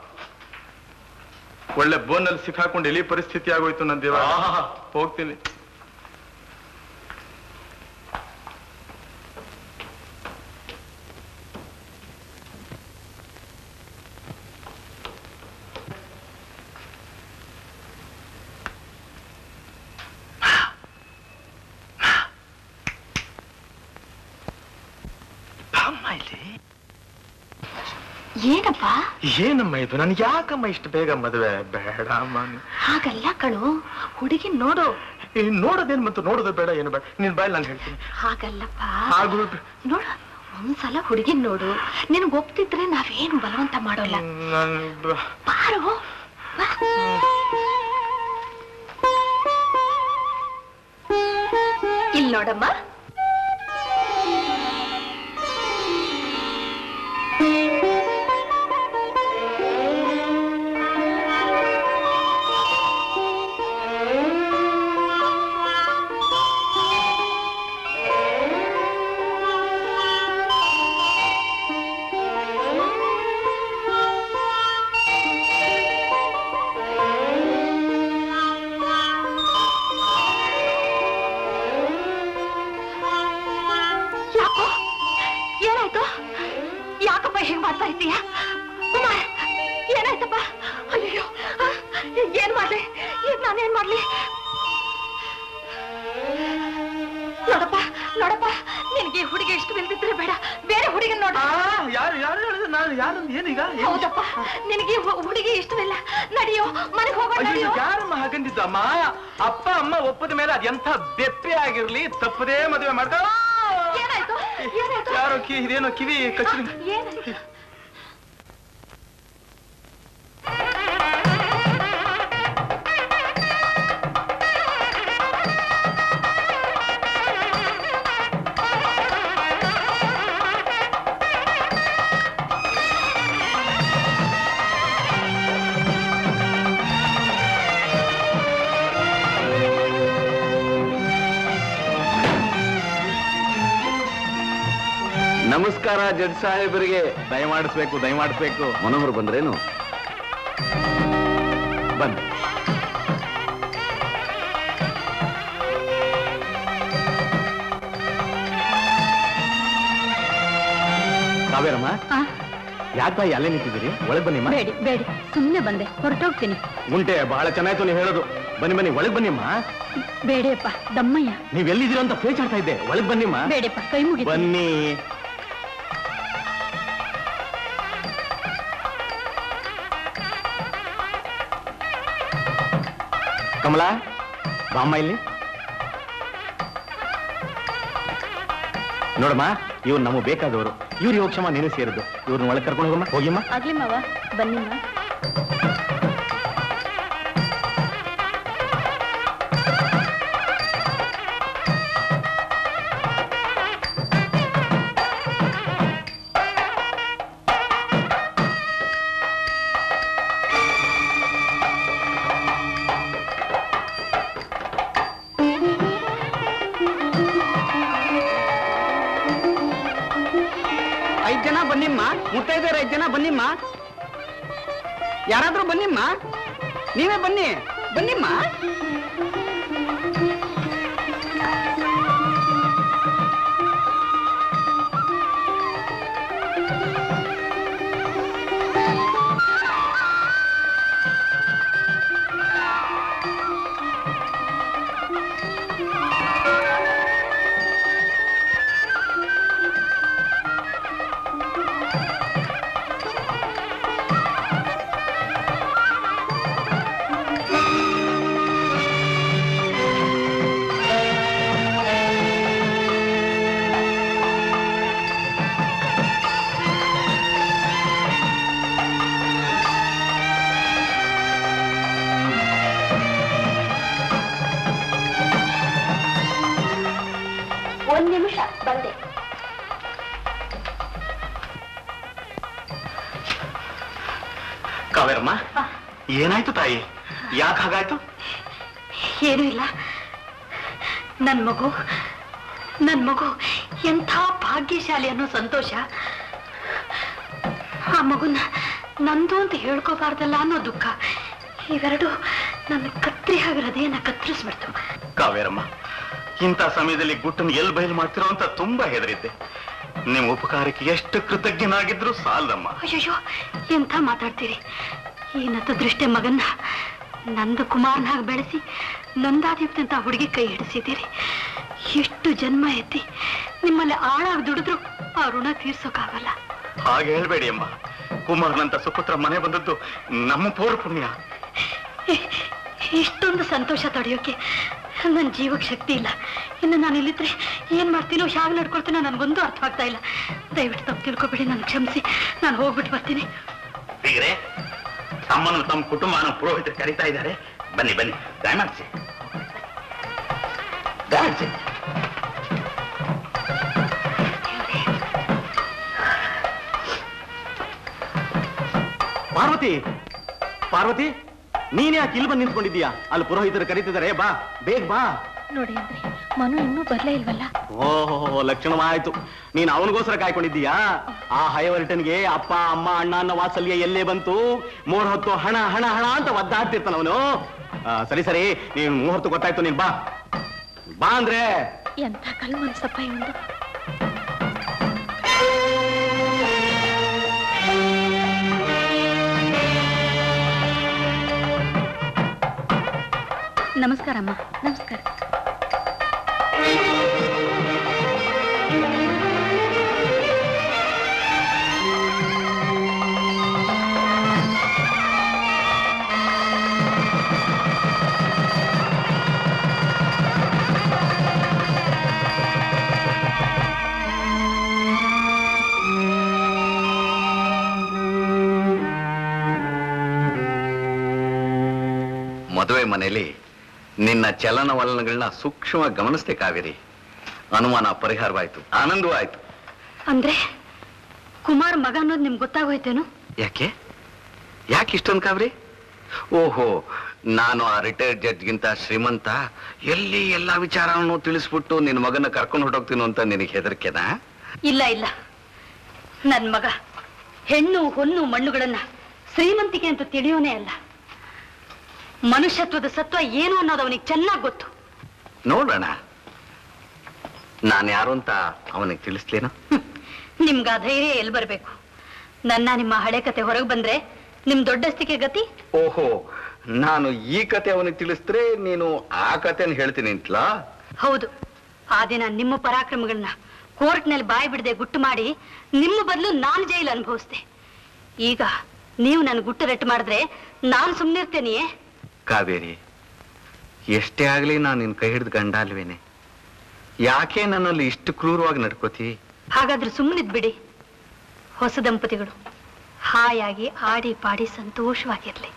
ಒಳ್ಳೆ ಬೋನಲ್ಲಿ ಸಿಕ್ಕಾಕೊಂಡು ಎಲ್ಲಿ ಪರಿಸ್ಥಿತಿ ಆಗೋಯ್ತು ನನ್ನ ದೇವ. ಹೋಗ್ತೀನಿ. ಏನಪ್ಪ ಏನಮ್ಮ ಇದು? ನನ್ಗೆ ಯಾಕಮ್ಮ ಇಷ್ಟು ಬೇಗ ಮದುವೆ? ಬೇಡ ಅಮ್ಮ. ಹಾಗಲ್ಲ ಕಣು, ಹುಡುಗಿ ನೋಡು. ನೋಡೋದೇನು ಮತ್ತು ನೋಡೋದು ಬೇಡ ಏನು ಬೇಡ, ನೀನ್ ಬಾಯ್ ನಾನು ಹೇಳ್ತೀನಿ. ಹಾಗಲ್ಲಪ್ಪ, ಹಾಗೂ ನೋಡು ಒಂದ್ಸಲ ಹುಡುಗಿನ್ ನೋಡು. ನಿನ್ಗೆ ಒಪ್ತಿದ್ರೆ ನಾವೇನು ಬಲವಂತ ಮಾಡೋಲ್ಲ. ಬಾರೋ ಇಲ್ಲಿ ನೋಡಮ್ಮ. ಅಪ್ಪ ಅಮ್ಮ ಒಪ್ಪದ ಮೇಲೆ ಅದೆಂಥ ಬೆಪ್ಪೆ ಆಗಿರ್ಲಿ ತಪ್ಪದೇ ಮದುವೆ ಮಾಡ್ತಾ. ಯಾರೋ ಕಿ ಇದೇನೋ ಕಿವಿ ಕಚ್ಚಿ. ನಮಸ್ಕಾರ ಜಡ್ಜ್ ಸಾಹೇಬರಿಗೆ. ದಯಮಾಡಿಸ್ಬೇಕು ದಯಮಾಡಿಸ್ಬೇಕು. ಮನೋಹರ್ ಬಂದ್ರೇನು? ಬನ್ನಿ. ಕಾವೇರಮ್ಮ, ಯಾಕ ಅಲ್ಲೇ ನಿಂತಿದ್ದೀರಿ? ಒಳಗೆ ಬನ್ನಿಮ್ಮ. ಬೇಡಿ ಬೇಡಿ, ಸುಮ್ಮನೆ ಬಂದೆ, ಹೊರಟೋಗ್ತೀನಿ. ಗುಂಟೆ ಬಹಳ ಚೆನ್ನಾಯ್ತು ನೀವು ಹೇಳೋದು. ಬನ್ನಿ ಬನ್ನಿ, ಒಳಗೆ ಬನ್ನಿಮ್ಮ. ಬೇಡಪ್ಪ ದಮ್ಮಯ್ಯ. ನೀವ್ ಎಲ್ಲಿದ್ದೀರ ಅಂತ ಪೇಚಾಡ್ತಾ ಇದ್ದೆ. ಒಳಗೆ ಬನ್ನಿಮ್ಮ. ಬೇಡಪ್ಪ, ಕೈ ಮುಗಿ. ಬನ್ನಿ. ಕಮಲಾ ಬಾಮ್ಮ ಇಲ್ಲಿ ನೋಡಮ್ಮ. ಇವ್ರು ನಮಗೆ ಬೇಕಾದವರು. ಇವ್ರು ಯೋಗಕ್ಷಮ ನೀನು ಸೇರಿದ್ದು. ಇವ್ರನ್ನ ಒಳಗೆ ಕರ್ಕೊಂಡು ಹೋಗಮ್ಮ. ಹೋಗಿಮ್ಮ. ಆಗ್ಲಿ ಮಾವ, ಬನ್ನಿಮ್ಮ. ಮುತ್ತೈದೆಯರು ಐದು ಜನ ಬನ್ನಿಮ್ಮ. ಯಾರಾದ್ರೂ ಬನ್ನಿಮ್ಮ. ನೀವೇ ಬನ್ನಿ, ಬನ್ನಿಮ್ಮ. ಕಾವೇರಮ್ಮ, ಏನಾಯ್ತು ತಾಯಿ? ಯಾಕೆ ಹಾಗಾಯ್ತು? ಏನೂ ಇಲ್ಲ. ನನ್ ಮಗು ನನ್ ಮಗು ಎಂಥ ಭಾಗ್ಯಶಾಲಿ ಅನ್ನೋ ಸಂತೋಷ ಆ ಮಗುನ ನಂದು ಅಂತ ಹೇಳ್ಕೋಬಾರ್ದಲ್ಲ ಅನ್ನೋ ದುಃಖ, ಇವೆರಡು ನನ್ನ ಕತ್ರಿ ಹಾಗೆ ಹೃದಯನ ಕತ್ತರಿಸ್ಬಿಡ್ತು. ಕಾವೇರಮ್ಮ, ಇಂಥ ಸಮಯದಲ್ಲಿ ಗುಟ್ಟನ್ನು ಎಲ್ಲಿ ಬಯಲು ಮಾಡ್ತಿರೋ ಅಂತ ತುಂಬಾ ಹೆದರಿದ್ದೆ. ನಿಮ್ಮ ಉಪಕಾರಕ್ಕೆ ಎಷ್ಟು ಕೃತಜ್ಞನಾಗಿದ್ರು ಸಾಲದಮ್ಮ. ಅಯ್ಯೋ, ಎಂಥ ಮಾತಾಡ್ತೀರಿ. ಈ ನತ್ತು ದೃಷ್ಟಿ ಮಗನ್ನ ನಂದು ಕುಮಾರನಾಗ ಬೆಳೆಸಿ ನಂದಾದೀಪ್ತಿ ಅಂತ ಹುಡುಗಿ ಕೈ ಹಿಡಿಸಿದ್ದೀರಿ. ಎಷ್ಟು ಜನ್ಮ ಎತ್ತಿ ನಿಮ್ಮಲ್ಲಿ ಆಳಾಗಿ ದುಡಿದ್ರು ಆ ಋಣ ತೀರ್ಸೋಕ್ಕಾಗಲ್ಲ. ಹಾಗೆ ಹೇಳ್ಬೇಡಿ ಅಮ್ಮ. ಕುಮಾರ್ನಂತ ಸುಪುತ್ರ ಮನೆ ಬಂದದ್ದು ನಮ್ಮ ಪೌರ ಪುಣ್ಯ. ಇಷ್ಟೊಂದು ಸಂತೋಷ ತಡೆಯೋಕೆ ನನ್ನ ಜೀವಕ್ಕೆ ಶಕ್ತಿ ಇಲ್ಲ. ಇನ್ನು ನಾನು ಇಲ್ಲಿದ್ರೆ ಏನ್ ಮಾಡ್ತೀನೋ, ಹೇಗೆ ನಡ್ಕೊಳ್ತೀನೋ ನನಗೊಂದು ಅರ್ಥವಾಗ್ತಾ ಇಲ್ಲ. ದಯವಿಟ್ಟು ತಪ್ಪು ತಿಳ್ಕೊಬೇಡಿ, ನನ್ನ ಕ್ಷಮಿಸಿ. ನಾನು ಹೋಗ್ಬಿಟ್ಟು ಬರ್ತೀನಿ. ಹೀಗ್ರೆ ತಮ್ಮನ್ನು ತಮ್ಮ ಕುಟುಂಬನ ಪುರೋಹಿತರು ಕರೀತಾ ಇದ್ದಾರೆ. ಬನ್ನಿ ಬನ್ನಿ, ದಯಮಾಡಿಸಿ ದಯಮಾಡಿಸಿ. ಪಾರ್ವತಿ, ಪಾರ್ವತಿ, ನೀನ್ ಯಾಕೆ ಇಲ್ಲಿ ಬಂದು ನಿಂತ್ಕೊಂಡಿದ್ದೀಯಾ? ಅಲ್ಲಿ ಪುರೋಹಿತರು ಕರೀತಿದ್ದಾರೆ, ಬಾ ಬೇಗ ಬಾ. ನೋಡಿ ಅಂದ್ರೆ ಮನು ಇನ್ನೂ ಬರ್ಲೇ ಇಲ್ವಲ್ಲ? ಓಹೋ, ಲಕ್ಷಣವಾಯ್ತು. ನೀನ್ ಅವನಿಗೋಸ್ಕರ ಕಾಯ್ಕೊಂಡಿದ್ದೀಯಾ? ಆ ಹಯವರ್ಟನ್ಗೆ ಅಪ್ಪ ಅಮ್ಮ ಅಣ್ಣ ಅನ್ನೋ ವಾತ್ಸಲ್ಯ ಎಲ್ಲೇ ಬಂತು? ಮೂರ್ ಹೊತ್ತು ಹಣ ಹಣ ಹಣ ಅಂತ ಒದ್ದಾಡ್ತಿರ್ತಾನ ಅವನು. ಸರಿ ಸರಿ, ನೀನ್ ಮೂವತ್ತು ಗೊತ್ತಾಯ್ತು, ನೀನ್ ಬಾ ಬಾ ಅಂದ್ರೆ. ಎಂತ ಕಲ್ ಮನಸ್ಸಪ್ಪ ಇವಂದು. ನಮಸ್ಕಾರ ಅಮ್ಮ. ನಮಸ್ಕಾರ. ಮದುವೆ ಮನೆಯಲ್ಲಿ ನಿನ್ನ ಚಲನವಲನಗಳನ್ನ ಸೂಕ್ಷ್ಮವಾಗಿ ಗಮನಿಸ್ತೆ ಕಾವೇರಿ. ಅನುಮಾನ ಪರಿಹಾರವಾಯ್ತು, ಆನಂದವೂ ಆಯ್ತು. ಅಂದ್ರೆ ಕುಮಾರ್ ಮಗ ಅನ್ನೋದು ನಿಮ್ಗೆ ಗೊತ್ತಾಗೋಯ್ತೇನು? ಯಾಕೆ ಯಾಕೆ ಇಷ್ಟೊಂದು ಕಾವೇರಿ? ಓಹೋ, ನಾನು ಆ ರಿಟೈರ್ಡ್ ಜಡ್ಜ್ಗಿಂತ ಶ್ರೀಮಂತ, ಎಲ್ಲಿ ಎಲ್ಲಾ ವಿಚಾರವನ್ನು ತಿಳಿಸ್ಬಿಟ್ಟು ನಿನ್ನ ಮಗನ ಕರ್ಕೊಂಡು ಹೊರಟೋಗ್ತೀನೋ ಅಂತ ನಿನಗೆ ಹೆದರಿಕೆನಾ? ಇಲ್ಲ ಇಲ್ಲ, ನನ್ ಮಗ ಹೆಣ್ಣು ಹೊನ್ನು ಮಣ್ಣುಗಳನ್ನ ಶ್ರೀಮಂತಿಕೆ ಅಂತ ತಿಳಿಯೋನೇ ಅಲ್ಲ. ಮನುಷ್ಯತ್ವದ ಸತ್ವ ಏನು ಅನ್ನೋದು ಅವನಿಗೆ ಚೆನ್ನಾಗಿ ಗೊತ್ತು. ನೋಡೋಣ, ನಾನು ಯಾರು ಅಂತ ಅವನಿಗೆ ತಿಳಿಸ್ಲೇನು? ನಿಮ್ಗ ಆ ಧೈರ್ಯ ಎಲ್ಲಿ ಬರ್ಬೇಕು? ನನ್ನ ನಿಮ್ಮ ಹಳೆ ಕತೆ ಹೊರಗೆ ಬಂದ್ರೆ ನಿಮ್ ದೊಡ್ಡಸ್ತಿಕೆ ಗತಿ. ಓಹೋ, ನಾನು ಈ ಕತೆ ಅವನಿಗೆ ತಿಳಿಸಿದ್ರೆ ನೀನು ಆ ಕತೆನ ಹೇಳ್ತೀನಿ ಅಂತಲಾ? ಹೌದು. ಆ ದಿನ ನಿಮ್ಮ ಪರಾಕ್ರಮಗಳನ್ನ ಕೋರ್ಟ್ನಲ್ಲಿ ಬಾಯಿ ಬಿಡದೆ ಗುಟ್ಟು ಮಾಡಿ ನಿಮ್ಮ ಬದಲು ನಾನು ಜೈಲು ಅನುಭವಿಸ್ದೆ. ಈಗ ನೀವು ನನ್ ಗುಟ್ಟು ರೆಟ್ಟು ಮಾಡಿದ್ರೆ ನಾನು ಸುಮ್ಮನಿರ್ತೇನೆಯೇ? ಕಾವೇರಿ, ಎಷ್ಟೇ ಆಗ್ಲಿ ನಾನು ನಿನ್ ಕೈ ಹಿಡಿದು ಗಂಡ ಅಲ್ವೇನೆ. ಯಾಕೆ ನನ್ನಲ್ಲಿ ಇಷ್ಟು ಕ್ರೂರವಾಗಿ ನಡ್ಕೋತಿ? ಹಾಗಾದ್ರೆ ಸುಮ್ಮನಿದ್ ಬಿಡಿ. ಹೊಸ ದಂಪತಿಗಳು ಹಾಯಾಗಿ ಆಡಿ ಪಾಡಿ ಸಂತೋಷವಾಗಿರ್ಲಿ.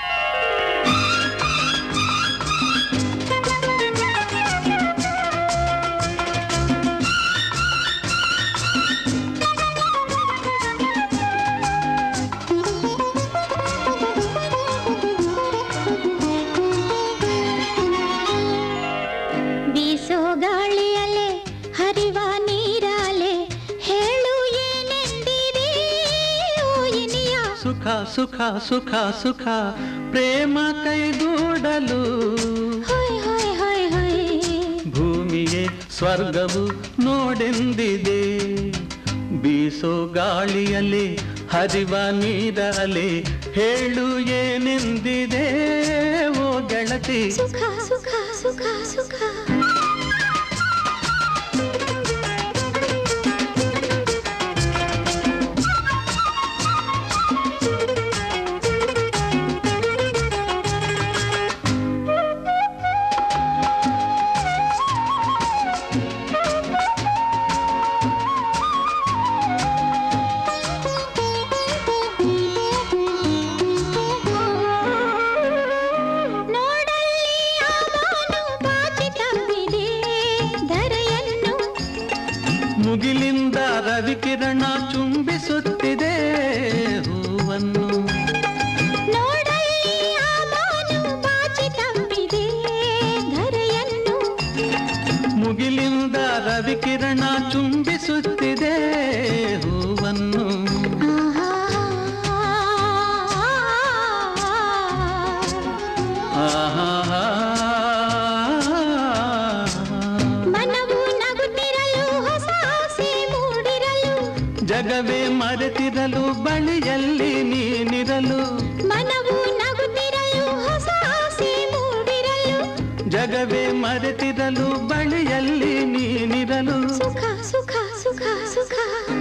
ಗಾಳಿಯಲೆ ಹರಿವ ನೀರಾಲೆ ಹೇಳು ಏನೆಂದಿದೆ ಓ ಇನಿಯ. ಸುಖ ಸುಖ ಸುಖ ಸುಖ ಪ್ರೇಮ ಕೈಗೂಡಲು ಹೊಯ್ ಹೊಯ್ ಹೊಯ್ ಹೊಯ್ ಭೂಮಿಗೆ ಸ್ವರ್ಗವು ನೋಡೆಂದಿದೆ. ಬೀಸೋ ಗಾಳಿಯಲ್ಲಿ ಹರಿವ ನೀರಲೆ ಹೇಳು ಏನೆಂದಿದೆ ಓ ಗೆಳತಿ. ಸುಖ ಸುಖ ಸುಖ ಸುಖ ಮುಗಿಲಿಂದ ರವಿಕಿರಣ ಚುಂಬಿಸುತ್ತಿದೆ ಹೂವನ್ನು. ನೋಡಲ್ಲಿ ಆ ಮಾನು ಬಾಚಿ ತಪ್ಪಿದೆ ಧರೆಯನ್ನು. ಮುಗಿಲಿಂದ ರವಿಕಿರಣ ಚುಂಬಿಸುತ್ತಿದೆ ಹೂವನ್ನು. ಜಗವೇ ಮರೆತಿರಲು ಬಳಿಯಲ್ಲಿ ನೀನಿರಲು ಮನವು ನಗುತ್ತಿರಲು ಹೊಸ ಆಸೆ ಮೂಡಿರಲು ಜಗವೇ ಮರೆತಿರಲು ಬಳಿಯಲ್ಲಿ ನೀನಿರಲು ಸುಖ ಸುಖ ಸುಖ ಸುಖ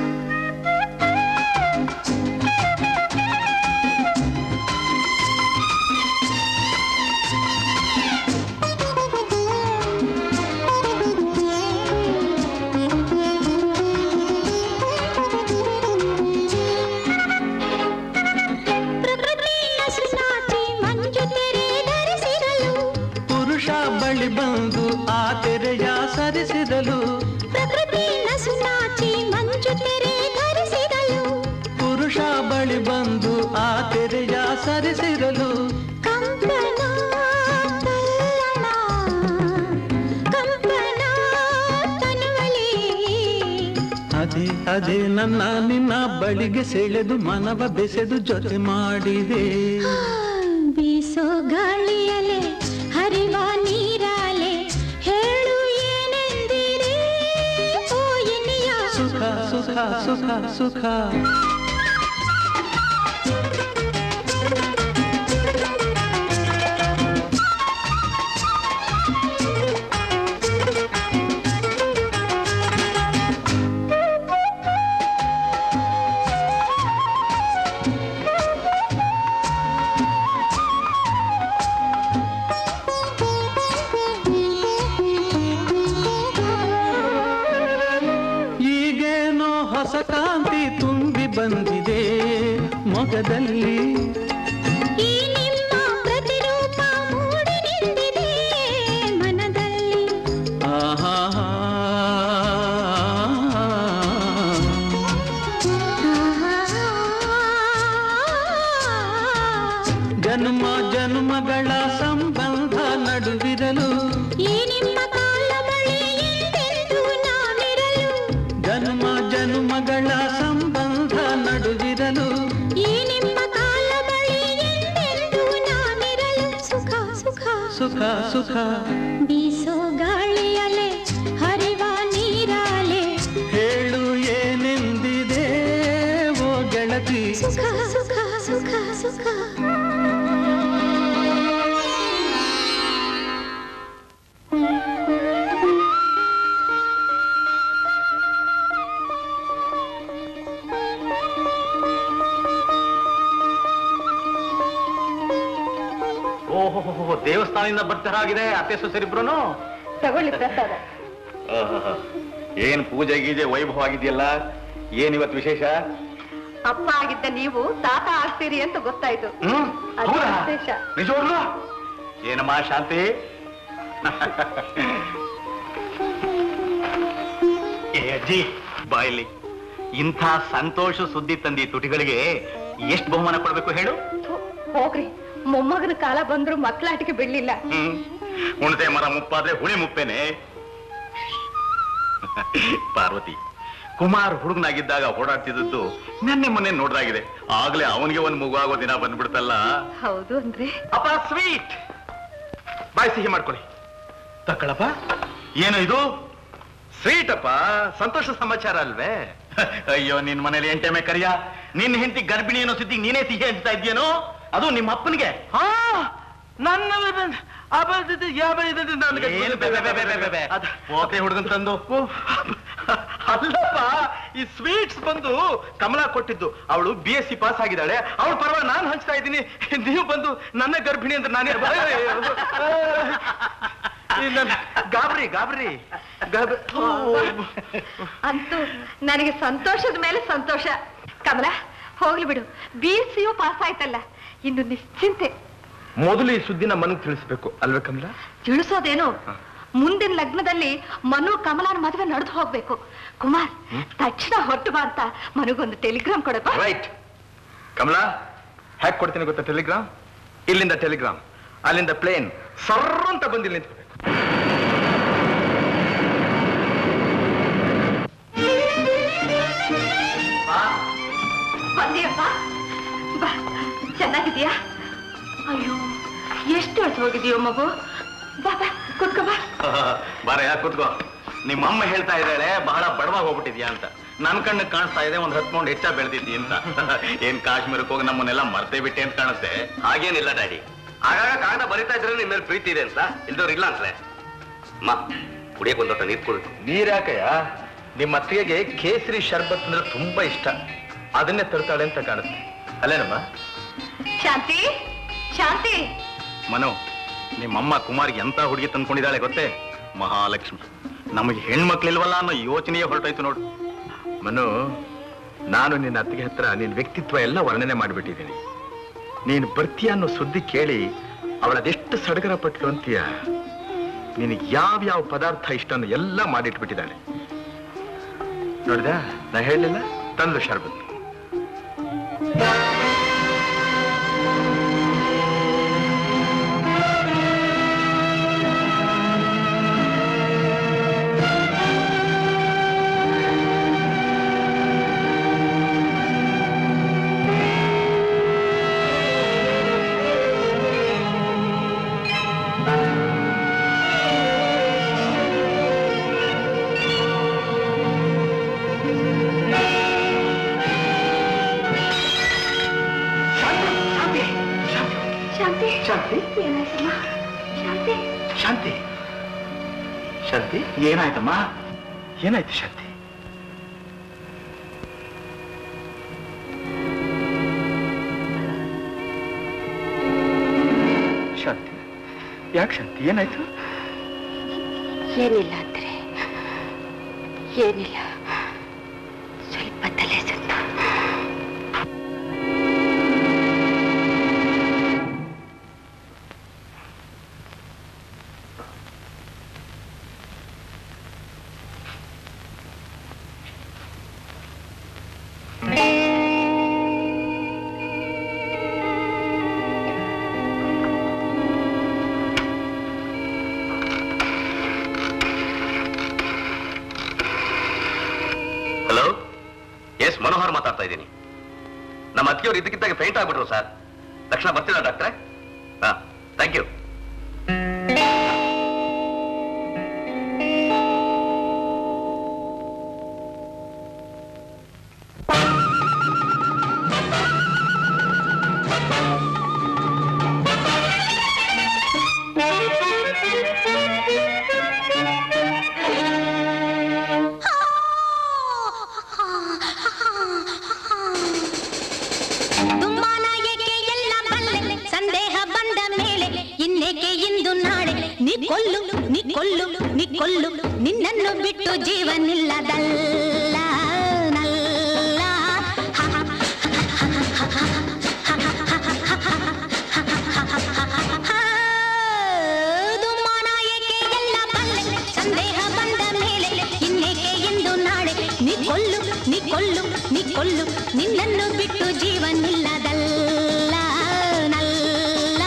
ಬಂದು ಆ ತೆರೆಯ ಸರಿಸಿದಲು ಪ್ರಕೃತಿ ನಸುನಾಚಿ ಮಂಜು ತೆರೆ ಧರಿಸಿದಲು ಪುರುಷ ಬಳಿ ಬಂದು ಆ ತೆರೆಯ ಸರಿಸಿದಲು ಕಂಪನ ತಲ್ಲಣ ಕಂಪನ ತನುವಲಿ ಅದೇ ಅದೇ ನನ್ನ ನಿನ್ನ ಬಳಿಗೆ ಸೆಳೆದು ಮನವ ಬೆಸೆದು ಜೊತೆ ಮಾಡಿದೆ ಬೀಸೋ ಗಾಳಿಯಲೆ ಹರಿವ ನೀರಾಲೆ ಹೇಳು ಏನೆಂದಿರೆ ಓ ಎನ್ನೆಯ ಸುಖ ಸುಖ ಸುಖ ಸುಖ ಕಾಂತಿ ತುಂಬಿ ಬಂದಿದೆ ಮೊಗದಲ್ಲಿ ಈ ನಿಮ್ಮ ಪ್ರತಿರೂಪ ಮೂಡಿ ನಿಂತಿದೆ ಮನದಲ್ಲಿ ಆಹಾ ಜನ್ಮ ಜನ್ಮಗಳ ಸಂಬಂಧ ನಡುವಿರಲು ಈ ನಿಮ್ಮ ಕಾಲ ಬಳಿ ಎಂದೆಂದೂ ನಾನಿರಲು ಜನ್ಮ ಜನ್ಮಗಳ ಸಂಬಂಧ ನಡುವಿರಲು ಈ ನಿಮ್ಮ ಕಾಲ ಬಳಿ ಎಂದೆಂದೂ ನಾನಿರಲು ಸುಖ ಸುಖ ಸುಖ ಸುಖ ಬೀಸೋ ಗಾಳಿಯಲೆ ಹರಿವ ನೀರಾಲೆ ಹೇಳು ಏನೆಂದಿದೆ ಓ ಗೆಳತಿ ಸುಖ ಸುಖ ಸುಖ ಸುಖ ಓಹೋ ದೇವಸ್ಥಾನದಿಂದ ಬರ್ತಾರಾಗಿದೆ ಅತ್ತೆ ಸೊಸೆರಿಬ್ರು ತಗೊಳ್ಳಿ ಪ್ರಸಾದ. ಏನ್ ಪೂಜೆ ಗೀಜೆ ವೈಭವ ಆಗಿದೆಯಲ್ಲ, ಏನ್ ಇವತ್ತು ವಿಶೇಷ? ಅಪ್ಪ ಆಗಿದ್ದ ನೀವು ತಾತ ಆಗ್ತೀರಿ ಅಂತ ಗೊತ್ತಾಯ್ತು. ಅದೇ ವಿಶೇಷ. ನಿಜವಾಗ್ಲೂ? ಏನಮ್ಮ ಶಾಂತಿ? ಏ ಅಜ್ಜಿ ಬಾಯಲ್ಲಿ ಇಂಥ ಸಂತೋಷ ಸುದ್ದಿ ತಂದಿ ತುಟಿಗಳಿಗೆ ಎಷ್ಟು ಬಹುಮಾನ ಕೊಡ್ಬೇಕು ಹೇಳು? ಹೋಗ್ರಿ, ಮೊಮ್ಮಗನ ಕಾಲ ಬಂದ್ರು ಮಕ್ಕಳಾಟಿಕೆ ಬಿಡ್ಲಿಲ್ಲ. ಹ್ಮ್ ಉಣತೆ ಮರ ಮುಪ್ಪಾದ್ರೆ ಹುಳಿ ಮುಪ್ಪೇನೆ. ಪಾರ್ವತಿ, ಕುಮಾರ್ ಹುಡುಗನಾಗಿದ್ದಾಗ ಓಡಾಡ್ತಿದ್ದದ್ದು ನೆನ್ನೆ ಮೊನ್ನೆ ನೋಡ್ದಾಗಿದೆ. ಆಗ್ಲೇ ಅವನಿಗೆ ಒಂದ್ ಮಗು ಆಗೋ ದಿನ ಬಂದ್ಬಿಡ್ತಲ್ಲ. ಹೌದು ಅಂದ್ರೆ ಅಪ್ಪ ಸ್ವೀಟ್ ಬಾಯ್ ಸಿಹಿ ಮಾಡ್ಕೊಳ್ಳಿ. ತಕ್ಕಳಪ್ಪ, ಏನು ಇದು? ಸ್ವೀಟ್ ಅಪ್ಪ, ಸಂತೋಷ ಸಮಾಚಾರ ಅಲ್ವೇ? ಅಯ್ಯೋ, ನಿನ್ ಮನೇಲಿ ಎಂಟೆಮೆ ಕರಿಯ, ನಿನ್ ಹೆಂಡತಿ ಗರ್ಭಿಣಿ ಏನೋ ಸುದ್ದಿ ನೀನೇ ಸಿಹಿ ಹಂಚ್ತಾ ಇದ್ಯೇನೋ? ಅದು ನಿಮ್ಮ ಅಪ್ಪನಿಗೆ? ಹಾ, ನನ್ನ ಹುಡುಗನ್ ತಂದು ಅಲ್ಲಪ್ಪ, ಈ ಸ್ವೀಟ್ಸ್ ಬಂದು ಕಮಲಾ ಕೊಟ್ಟಿದ್ದು. ಅವಳು ಬಿ ಎಸ್ ಸಿ ಪಾಸ್ ಆಗಿದ್ದಾಳೆ, ಅವಳು ಪರವಾಗಿ ನಾನು ಹಂಚ್ತಾ ಇದ್ದೀನಿ. ನೀವು ಬಂದು ನನ್ನ ಗರ್ಭಿಣಿ ಅಂದ್ರೆ ನಾನೇ ಗಾಬರಿ ಗಾಬರಿ ಅಂತೂ ನನಗೆ ಸಂತೋಷದ ಮೇಲೆ ಸಂತೋಷ. ಕಮಲ, ಹೋಗ್ಲಿ ಬಿಡು, ಬಿ ಎಸ್ ಸಿಯು ಪಾಸ್ ಆಯ್ತಲ್ಲ, ಇನ್ನು ನಿಶ್ಚಿಂತೆ. ಮೊದಲು ಈ ಸುದ್ದಿನ ಮನಗ್ ತಿಳಿಸ್ಬೇಕು ಅಲ್ವೇ ಕಮಲ? ತಿಳಿಸೋದೇನು, ಮುಂದಿನ ಲಗ್ನದಲ್ಲಿ ಮನು ಕಮಲನ ಮದುವೆ ನಡೆದು ಹೋಗ್ಬೇಕು. ಕುಮಾರ್, ತಕ್ಷಣ ಹೊರಟು ಬಾ ಅಂತ ಮನಗೊಂದು ಟೆಲಿಗ್ರಾಮ್ ಕೊಡಪ್ಪ. ರೈಟ್ ಕಮಲಾ, ಹ್ಯಾಕ್ ಕೊಡ್ತೀನಿ ಗೊತ್ತಾ ಟೆಲಿಗ್ರಾಮ್? ಇಲ್ಲಿಂದ ಟೆಲಿಗ್ರಾಮ್, ಅಲ್ಲಿಂದ ಪ್ಲೇನ್ ಸರ್ರ ಅಂತ ಬಂದು ಇಲ್ಲಿ ನಿಂತ್ಕೋಬೇಕು. ಬಂದಿಯಪ್ಪ, ಬಾ. ಚೆನ್ನಾಗಿದೀಯಾ? ಅಯ್ಯೋ, ಎಷ್ಟು ಹೊತ್ತು ಹೋಗಿದೀಯೋ ಮಗು. ಬಾ ಬಾ, ಕೂತ್ಕೋ ಬಾ. ಬಾರ, ಯಾಕೆ ಕೂತ್ಕೋ. ನಿಮ್ಮಮ್ಮ ಹೇಳ್ತಾ ಇದ್ದಾಳೆ ಬಹಳ ಬಡವಾಗಿ ಹೋಗ್ಬಿಟ್ಟಿದ್ಯಾ ಅಂತ. ನನ್ ಕಣ್ಣು ಕಾಣಿಸ್ತಾ ಇದೆ ಒಂದ್ ಹತ್ತು ಪೌಂಡ್ ಹೆಚ್ಚಾ ಬೆಳೆದಿದ್ದಿ ಅಂತ. ಏನ್ ಕಾಶ್ಮೀರಕ್ಕೆ ಹೋಗಿ ನಮ್ಮನ್ನೆಲ್ಲ ಮರ್ತೇ ಬಿಟ್ಟೆ ಅಂತ ಕಾಣುತ್ತೆ. ಹಾಗೇನಿಲ್ಲ ಡ್ಯಾಡಿ, ಆಗಾಗ ಕಾಗದ ಬರಿತಾ ಇದ್ರೆ ನಿಮ್ ಮೇಲೆ ಪ್ರೀತಿ ಇದೆ ಅಂತ, ಇಲ್ದವ್ರು ಇಲ್ಲ ಅಂತಲೇ. ಅಮ್ಮ ಕುಡಿಯಕ್ಕೆ ಒಂದೊತ್ತ ನೀರು ಕೊಡ್ಬೇಕು. ನೀರ್ಯಾಕಯ್ಯ? ನಿಮ್ಮ ಅತ್ತಿಗೆಗೆ ಕೇಸರಿ ಶರ್ಬತ್ ಅಂದ್ರೆ ತುಂಬಾ ಇಷ್ಟ, ಅದನ್ನೇ ತರ್ತಾಳೆ ಅಂತ ಕಾಣುತ್ತೆ ಅಲ್ಲೇನಮ್ಮ? ಶಾಂತಿ, ಶಾಂತಿ. ಮನು, ನಿಮ್ಮಮ್ಮ ಕುಮಾರ್ಗೆ ಎಂತ ಹುಡುಗಿ ತಂದ್ಕೊಂಡಿದ್ದಾಳೆ ಗೊತ್ತೇ? ಮಹಾಲಕ್ಷ್ಮಿ. ನಮಗೆ ಹೆಣ್ಮಕ್ಳಿಲ್ವಲ್ಲ ಅನ್ನೋ ಯೋಚನೆಯೇ ಹೊರಟಾಯ್ತು ನೋಡು. ಮನು, ನಾನು ನಿನ್ನ ಅತ್ತಿಗೆ ಹತ್ರ ನಿನ್ನ ವ್ಯಕ್ತಿತ್ವ ಎಲ್ಲ ವರ್ಣನೆ ಮಾಡಿಬಿಟ್ಟಿದ್ದೀನಿ. ನೀನು ಬರ್ತೀಯ ಅನ್ನೋ ಸುದ್ದಿ ಕೇಳಿ ಅವಳದೆಷ್ಟು ಸಡಗರ ಪಟ್ಲು ಅಂತೀಯ. ನಿನಗೆ ಯಾವ್ಯಾವ ಪದಾರ್ಥ ಇಷ್ಟನ್ನು ಎಲ್ಲ ಮಾಡಿಟ್ಬಿಟ್ಟಿದ್ದಾಳೆ. ನೋಡಿದ, ನಾ ಹೇಳಲಿಲ್ಲ? ತಂದು ಶರ್ಬತ್. ಶಾಂತಿ, ಶಾಂತಿ, ಏನಾಯ್ತಮ್ಮ? ಏನಾಯ್ತು ಶಾಂತಿ? ಶಾಂತಿ, ಯಾಕೆ ಶಾಂತಿ, ಏನಾಯ್ತು? ಏನಿಲ್ಲ ಅಂದ್ರೆ ಏನಿಲ್ಲ, ಸ್ವಲ್ಪ ತಲೆ ಸುತ್ತು. ಮನೋಹರ್ ಮಾತಾಡ್ತಾ ಇದ್ದೀನಿ. ನಮ್ಮ ಅತ್ತಿಗೆಯವರು ಇದಕ್ಕಿದ್ದಾಗ ಫೇಂಟ್ ಆಗ್ಬಿಟ್ರು ಸರ್. ತಕ್ಷಣ ಬರ್ತೀರಾ ಡಾಕ್ಟ್ರೆ? ಹಾ, ಥ್ಯಾಂಕ್ ಯು. ನಿನ್ನನ್ನು ಬಿಟ್ಟು ಜೀವನಿಲ್ಲದಲ್ಲ ನಲ್ಲ. ದುಮ್ಮಾನ ಏಕೆ ಎಲ್ಲ ಬಲ್ಲೆ, ಸಂದೇಹ ಬಂದ ಮೇಲೆ ಇನ್ನೇಕೆ ಎಂದು ನಾಳೆ ನೀ ಕೊಲ್ಲು ನೀ ಕೊಲ್ಲು ನೀ ಕೊಲ್ಲು, ನಿನ್ನನ್ನು ಬಿಟ್ಟು ಜೀವನಿಲ್ಲದಲ್ಲ ನಲ್ಲ.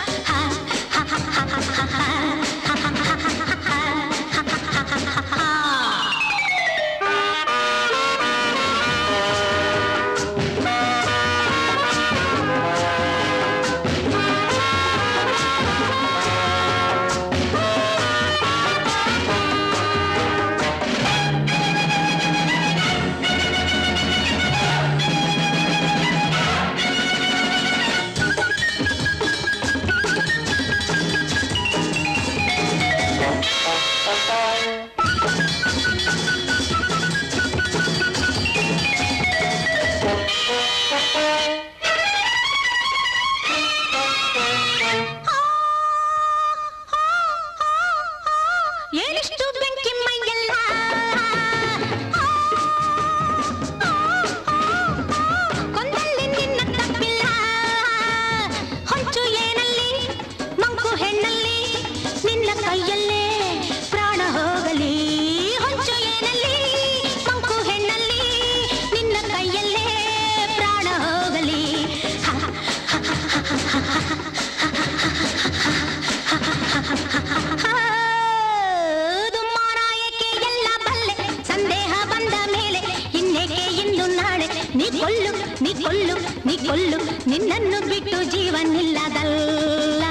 ನಿನ್ನನ್ನು ಬಿಟ್ಟು ಜೀವನಿಲ್ಲದಲ್ಲ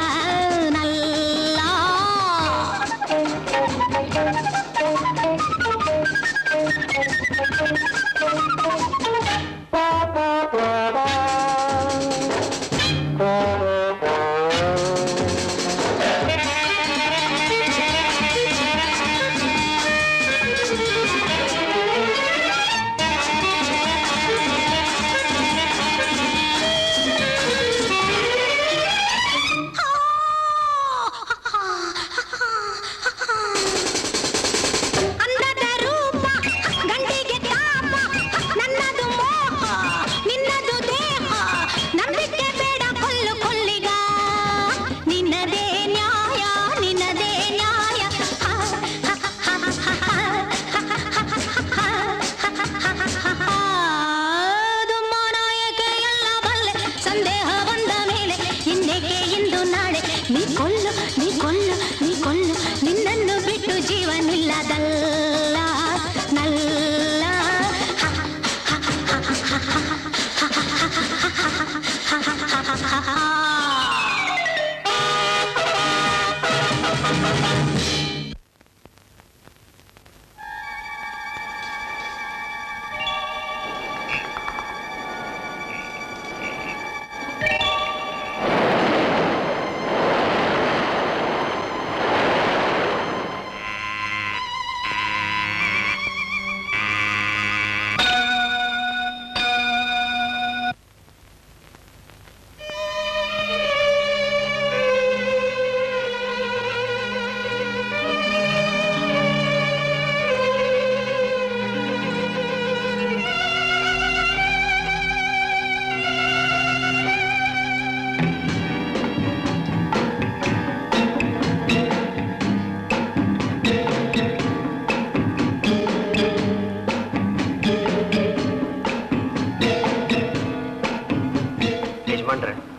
ನಲ್ಲ.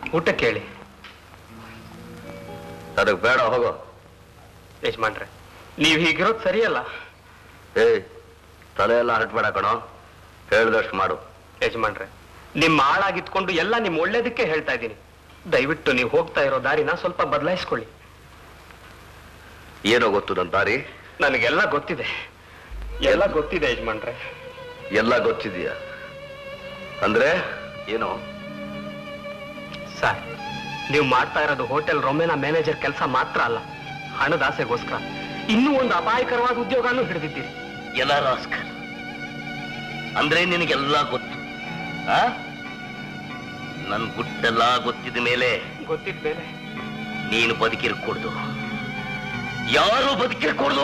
ಊಟ ಕೇಳಿ. ಅದಕ್ಕೆ ಬೇಡ, ಹೋಗೋ. ಯಜಮಾನ್ರೆ, ನೀವ್ ಹೀಗಿರೋದು ಸರಿಯಲ್ಲ. ಏ ತಲೆ ಎಲ್ಲ ಹರಟ್ಬೇಡ ಕಣೋ, ಹೇಳ್ದಷ್ಟು ಮಾಡು. ಯಜಮಾನ್ರೆ, ನಿಮ್ಮ ಆಳಾಗಿತ್ಕೊಂಡು ಎಲ್ಲ ನಿಮ್ ಒಳ್ಳೇದಕ್ಕೆ ಹೇಳ್ತಾ ಇದ್ದೀನಿ. ದಯವಿಟ್ಟು ನೀವು ಹೋಗ್ತಾ ಇರೋ ದಾರಿನ ಸ್ವಲ್ಪ ಬದಲಾಯಿಸ್ಕೊಳ್ಳಿ. ಏನೋ ಗೊತ್ತು ನನ್ನ ದಾರಿ? ನನಗೆಲ್ಲ ಗೊತ್ತಿದೆ, ಎಲ್ಲ ಗೊತ್ತಿದೆ ಯಜಮಾನ್ರೆ. ಎಲ್ಲ ಗೊತ್ತಿದೆಯಾ ಅಂದ್ರೆ ಏನೋ? ಸರ್, ನೀವು ಮಾಡ್ತಾ ಇರೋದು ಹೋಟೆಲ್ ರೊಮೇನಾ ಮ್ಯಾನೇಜರ್ ಕೆಲಸ ಮಾತ್ರ ಅಲ್ಲ, ಹಣದ ಆಸೆಗೋಸ್ಕರ ಇನ್ನೂ ಒಂದು ಅಪಾಯಕರವಾದ ಉದ್ಯೋಗನೂ ಹಿಡಿದಿದ್ದೀರಿ. ಎಲ್ಲ ರಾಸ್ಕರ್ ಅಂದ್ರೆ ನಿನಗೆಲ್ಲ ಗೊತ್ತು. ಆ ನನ್ ಗುಟ್ಟೆಲ್ಲ ಗೊತ್ತಿದ ಮೇಲೆ ಗೊತ್ತಿದ ಮೇಲೆ ನೀನು ಬದುಕಿರ್ಕೊಡ್ದು, ಯಾರು ಬದುಕಿರ್ಕೊಡ್ದು.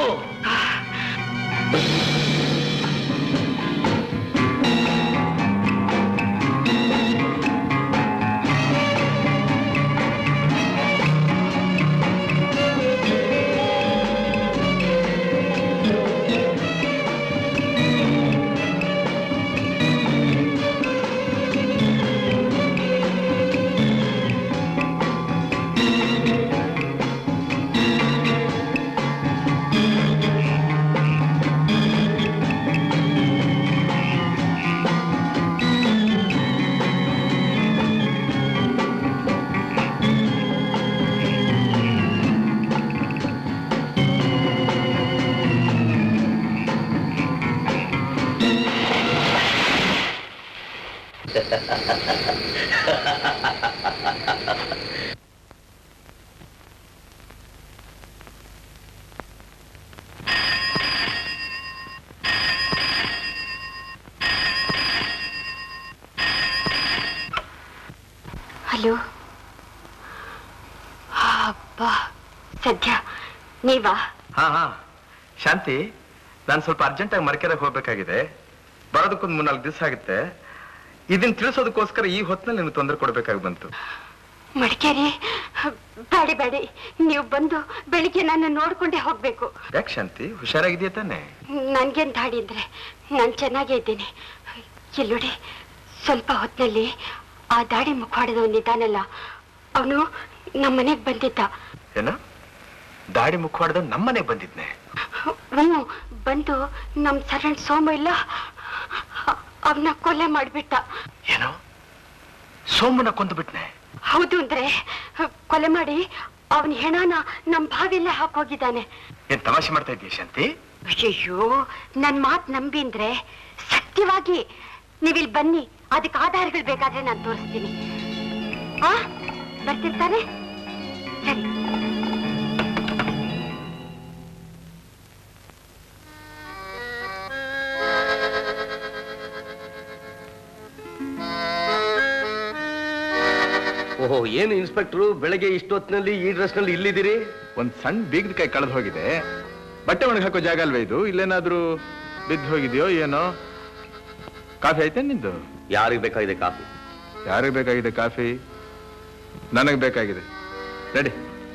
ಹಲೋ. ಅಬ್ಬಾ, ಸದ್ಯ ನೀವಾ? ಹಾ ಹಾ ಶಾಂತಿ, ನಾನು ಸ್ವಲ್ಪ ಅರ್ಜೆಂಟಾಗಿ ಮರಕೆರೆಗೆ ಹೋಗ್ಬೇಕಾಗಿದೆ. ಬರೋದಕ್ಕೊಂದು ಮೂರ್ನಾಲ್ಕು ದಿವಸ ಆಗುತ್ತೆ. ಇದನ್ನ ತಿಳಿಸೋದಕ್ಕೋಸ್ಕರ ಈ ಹೊತ್ತಿನಲ್ಲಿ ನಿಮ್ಗೆ ತೊಂದರೆ ಕೊಡ್ಬೇಕಾಗಿ ಬಂತು. ಮಡಿಕೇರಿ ಬೇಡಿ ಬೇಡಿ, ನೀವು ಬಂದು ಬೆಳಿಗ್ಗೆ ನಾನು ನೋಡ್ಕೊಂಡೇ ಹೋಗ್ಬೇಕು. ಯಾಕೆ ಶಾಂತಿ, ಹುಷಾರಾಗಿದೆಯಾ ತಾನೆ? ನನ್ಗೇನ್ ದಾಡಿ ಅಂದ್ರೆ ನಾನು ಚೆನ್ನಾಗೇ ಇದ್ದೀನಿ. ಇಲ್ಲೋಡಿ, ಸ್ವಲ್ಪ ಹೊತ್ತಿನಲ್ಲಿ ಆ ದಾಡಿ ಮುಖವಾಡದವನಿದ್ದಾನಲ್ಲ, ಅವನು ನಮ್ಮ ಮನೆಗೆ ಬಂದಿದ್ದ. ಏನ? ದಾಡಿ ಮುಖವಾಡದ ನಮ್ಮ ಮನೆಗೆ ಬಂದಿದ್ನೆ? ಹ್ಞೂ, ಬಂದು ನಮ್ ಸರ್ವೆಂಟ್ ಸೋಮ ಇಲ್ಲ, ಅವನ್ನ ಕೊಲೆ ಮಾಡ್ಬಿಟ್ಟ. ಏನೋ ಸೋಮನ ಕೊಂದು ಬಿಟ್ನೆ? ಹೌದು ಅಂದ್ರೆ ಕೊಲೆ ಮಾಡಿ ಅವನ ಹೆಣನ ನಮ್ ಬಾವಿಲ್ಲೇ ಹಾಕೋಗಿದ್ದಾನೆ. ಏನ್ ತಮಾಷೆ ಮಾಡ್ತಾ ಇದೀಯ ಶಾಂತಿ? ಅಯ್ಯೋ, ನನ್ ಮಾತ್ ನಂಬಿ ಅಂದ್ರೆ ಸತ್ಯವಾಗಿ ನೀವಿಲ್ ಬನ್ನಿ, ಅದಕ್ಕೆ ಆಧಾರಗಳು ಬೇಕಾದ್ರೆ ನಾನು ತೋರಿಸ್ತೀನಿ. ಆ ಬರ್ತಿರ್ತಾನೆ? ಸರಿ. ಓಹೋ, ಏನು ಇನ್ಸ್ಪೆಕ್ಟ್ರು ಬೆಳಗ್ಗೆ ಇಷ್ಟೊತ್ತಿನಲ್ಲಿ ಈ ಡ್ರೆಸ್ ನಲ್ಲಿ ಇಲ್ಲಿದ್ದೀರಿ? ಒಂದ್ ಸಣ್ಣ ಬೀಗದ ಕೈ ಕಳೆದು ಹೋಗಿದೆ. ಬಟ್ಟೆ ಒಣಗಿ ಹಾಕೋ ಜಾಗ ಅಲ್ವೇ ಇದು? ಇಲ್ಲೇನಾದ್ರೂ ಬಿದ್ದು ಹೋಗಿದೆಯೋ ಏನೋ? ಕಾಫಿ ಆಯ್ತಾ ನಿಂದು? ಯಾರಿಗೆ ಬೇಕಾಗಿದೆ ಕಾಫಿ? ಯಾರಿಗೆ ಬೇಕಾಗಿದೆ ಕಾಫಿ? ನನಗೆ ಬೇಕಾಗಿದೆ. ರೆಡಿ?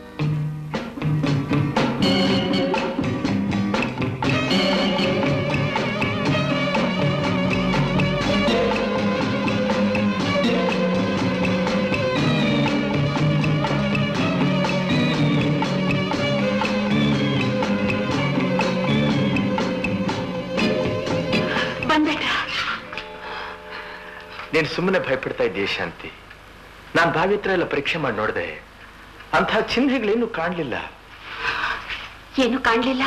ನೀನು ಸುಮ್ಮನೆ ಭಯಪಡ್ತಾ ಇದ್ದೀಯ ಶಾಂತಿ. ನಾನು ಬಾವಿ ಹತ್ರ ಎಲ್ಲ ಪರೀಕ್ಷೆ ಮಾಡಿ ನೋಡಿದೆ, ಅಂತಹ ಚಿಹ್ನೆಗಳೇನು ಕಾಣ್ಲಿಲ್ಲ. ಏನು ಕಾಣ್ಲಿಲ್ಲ?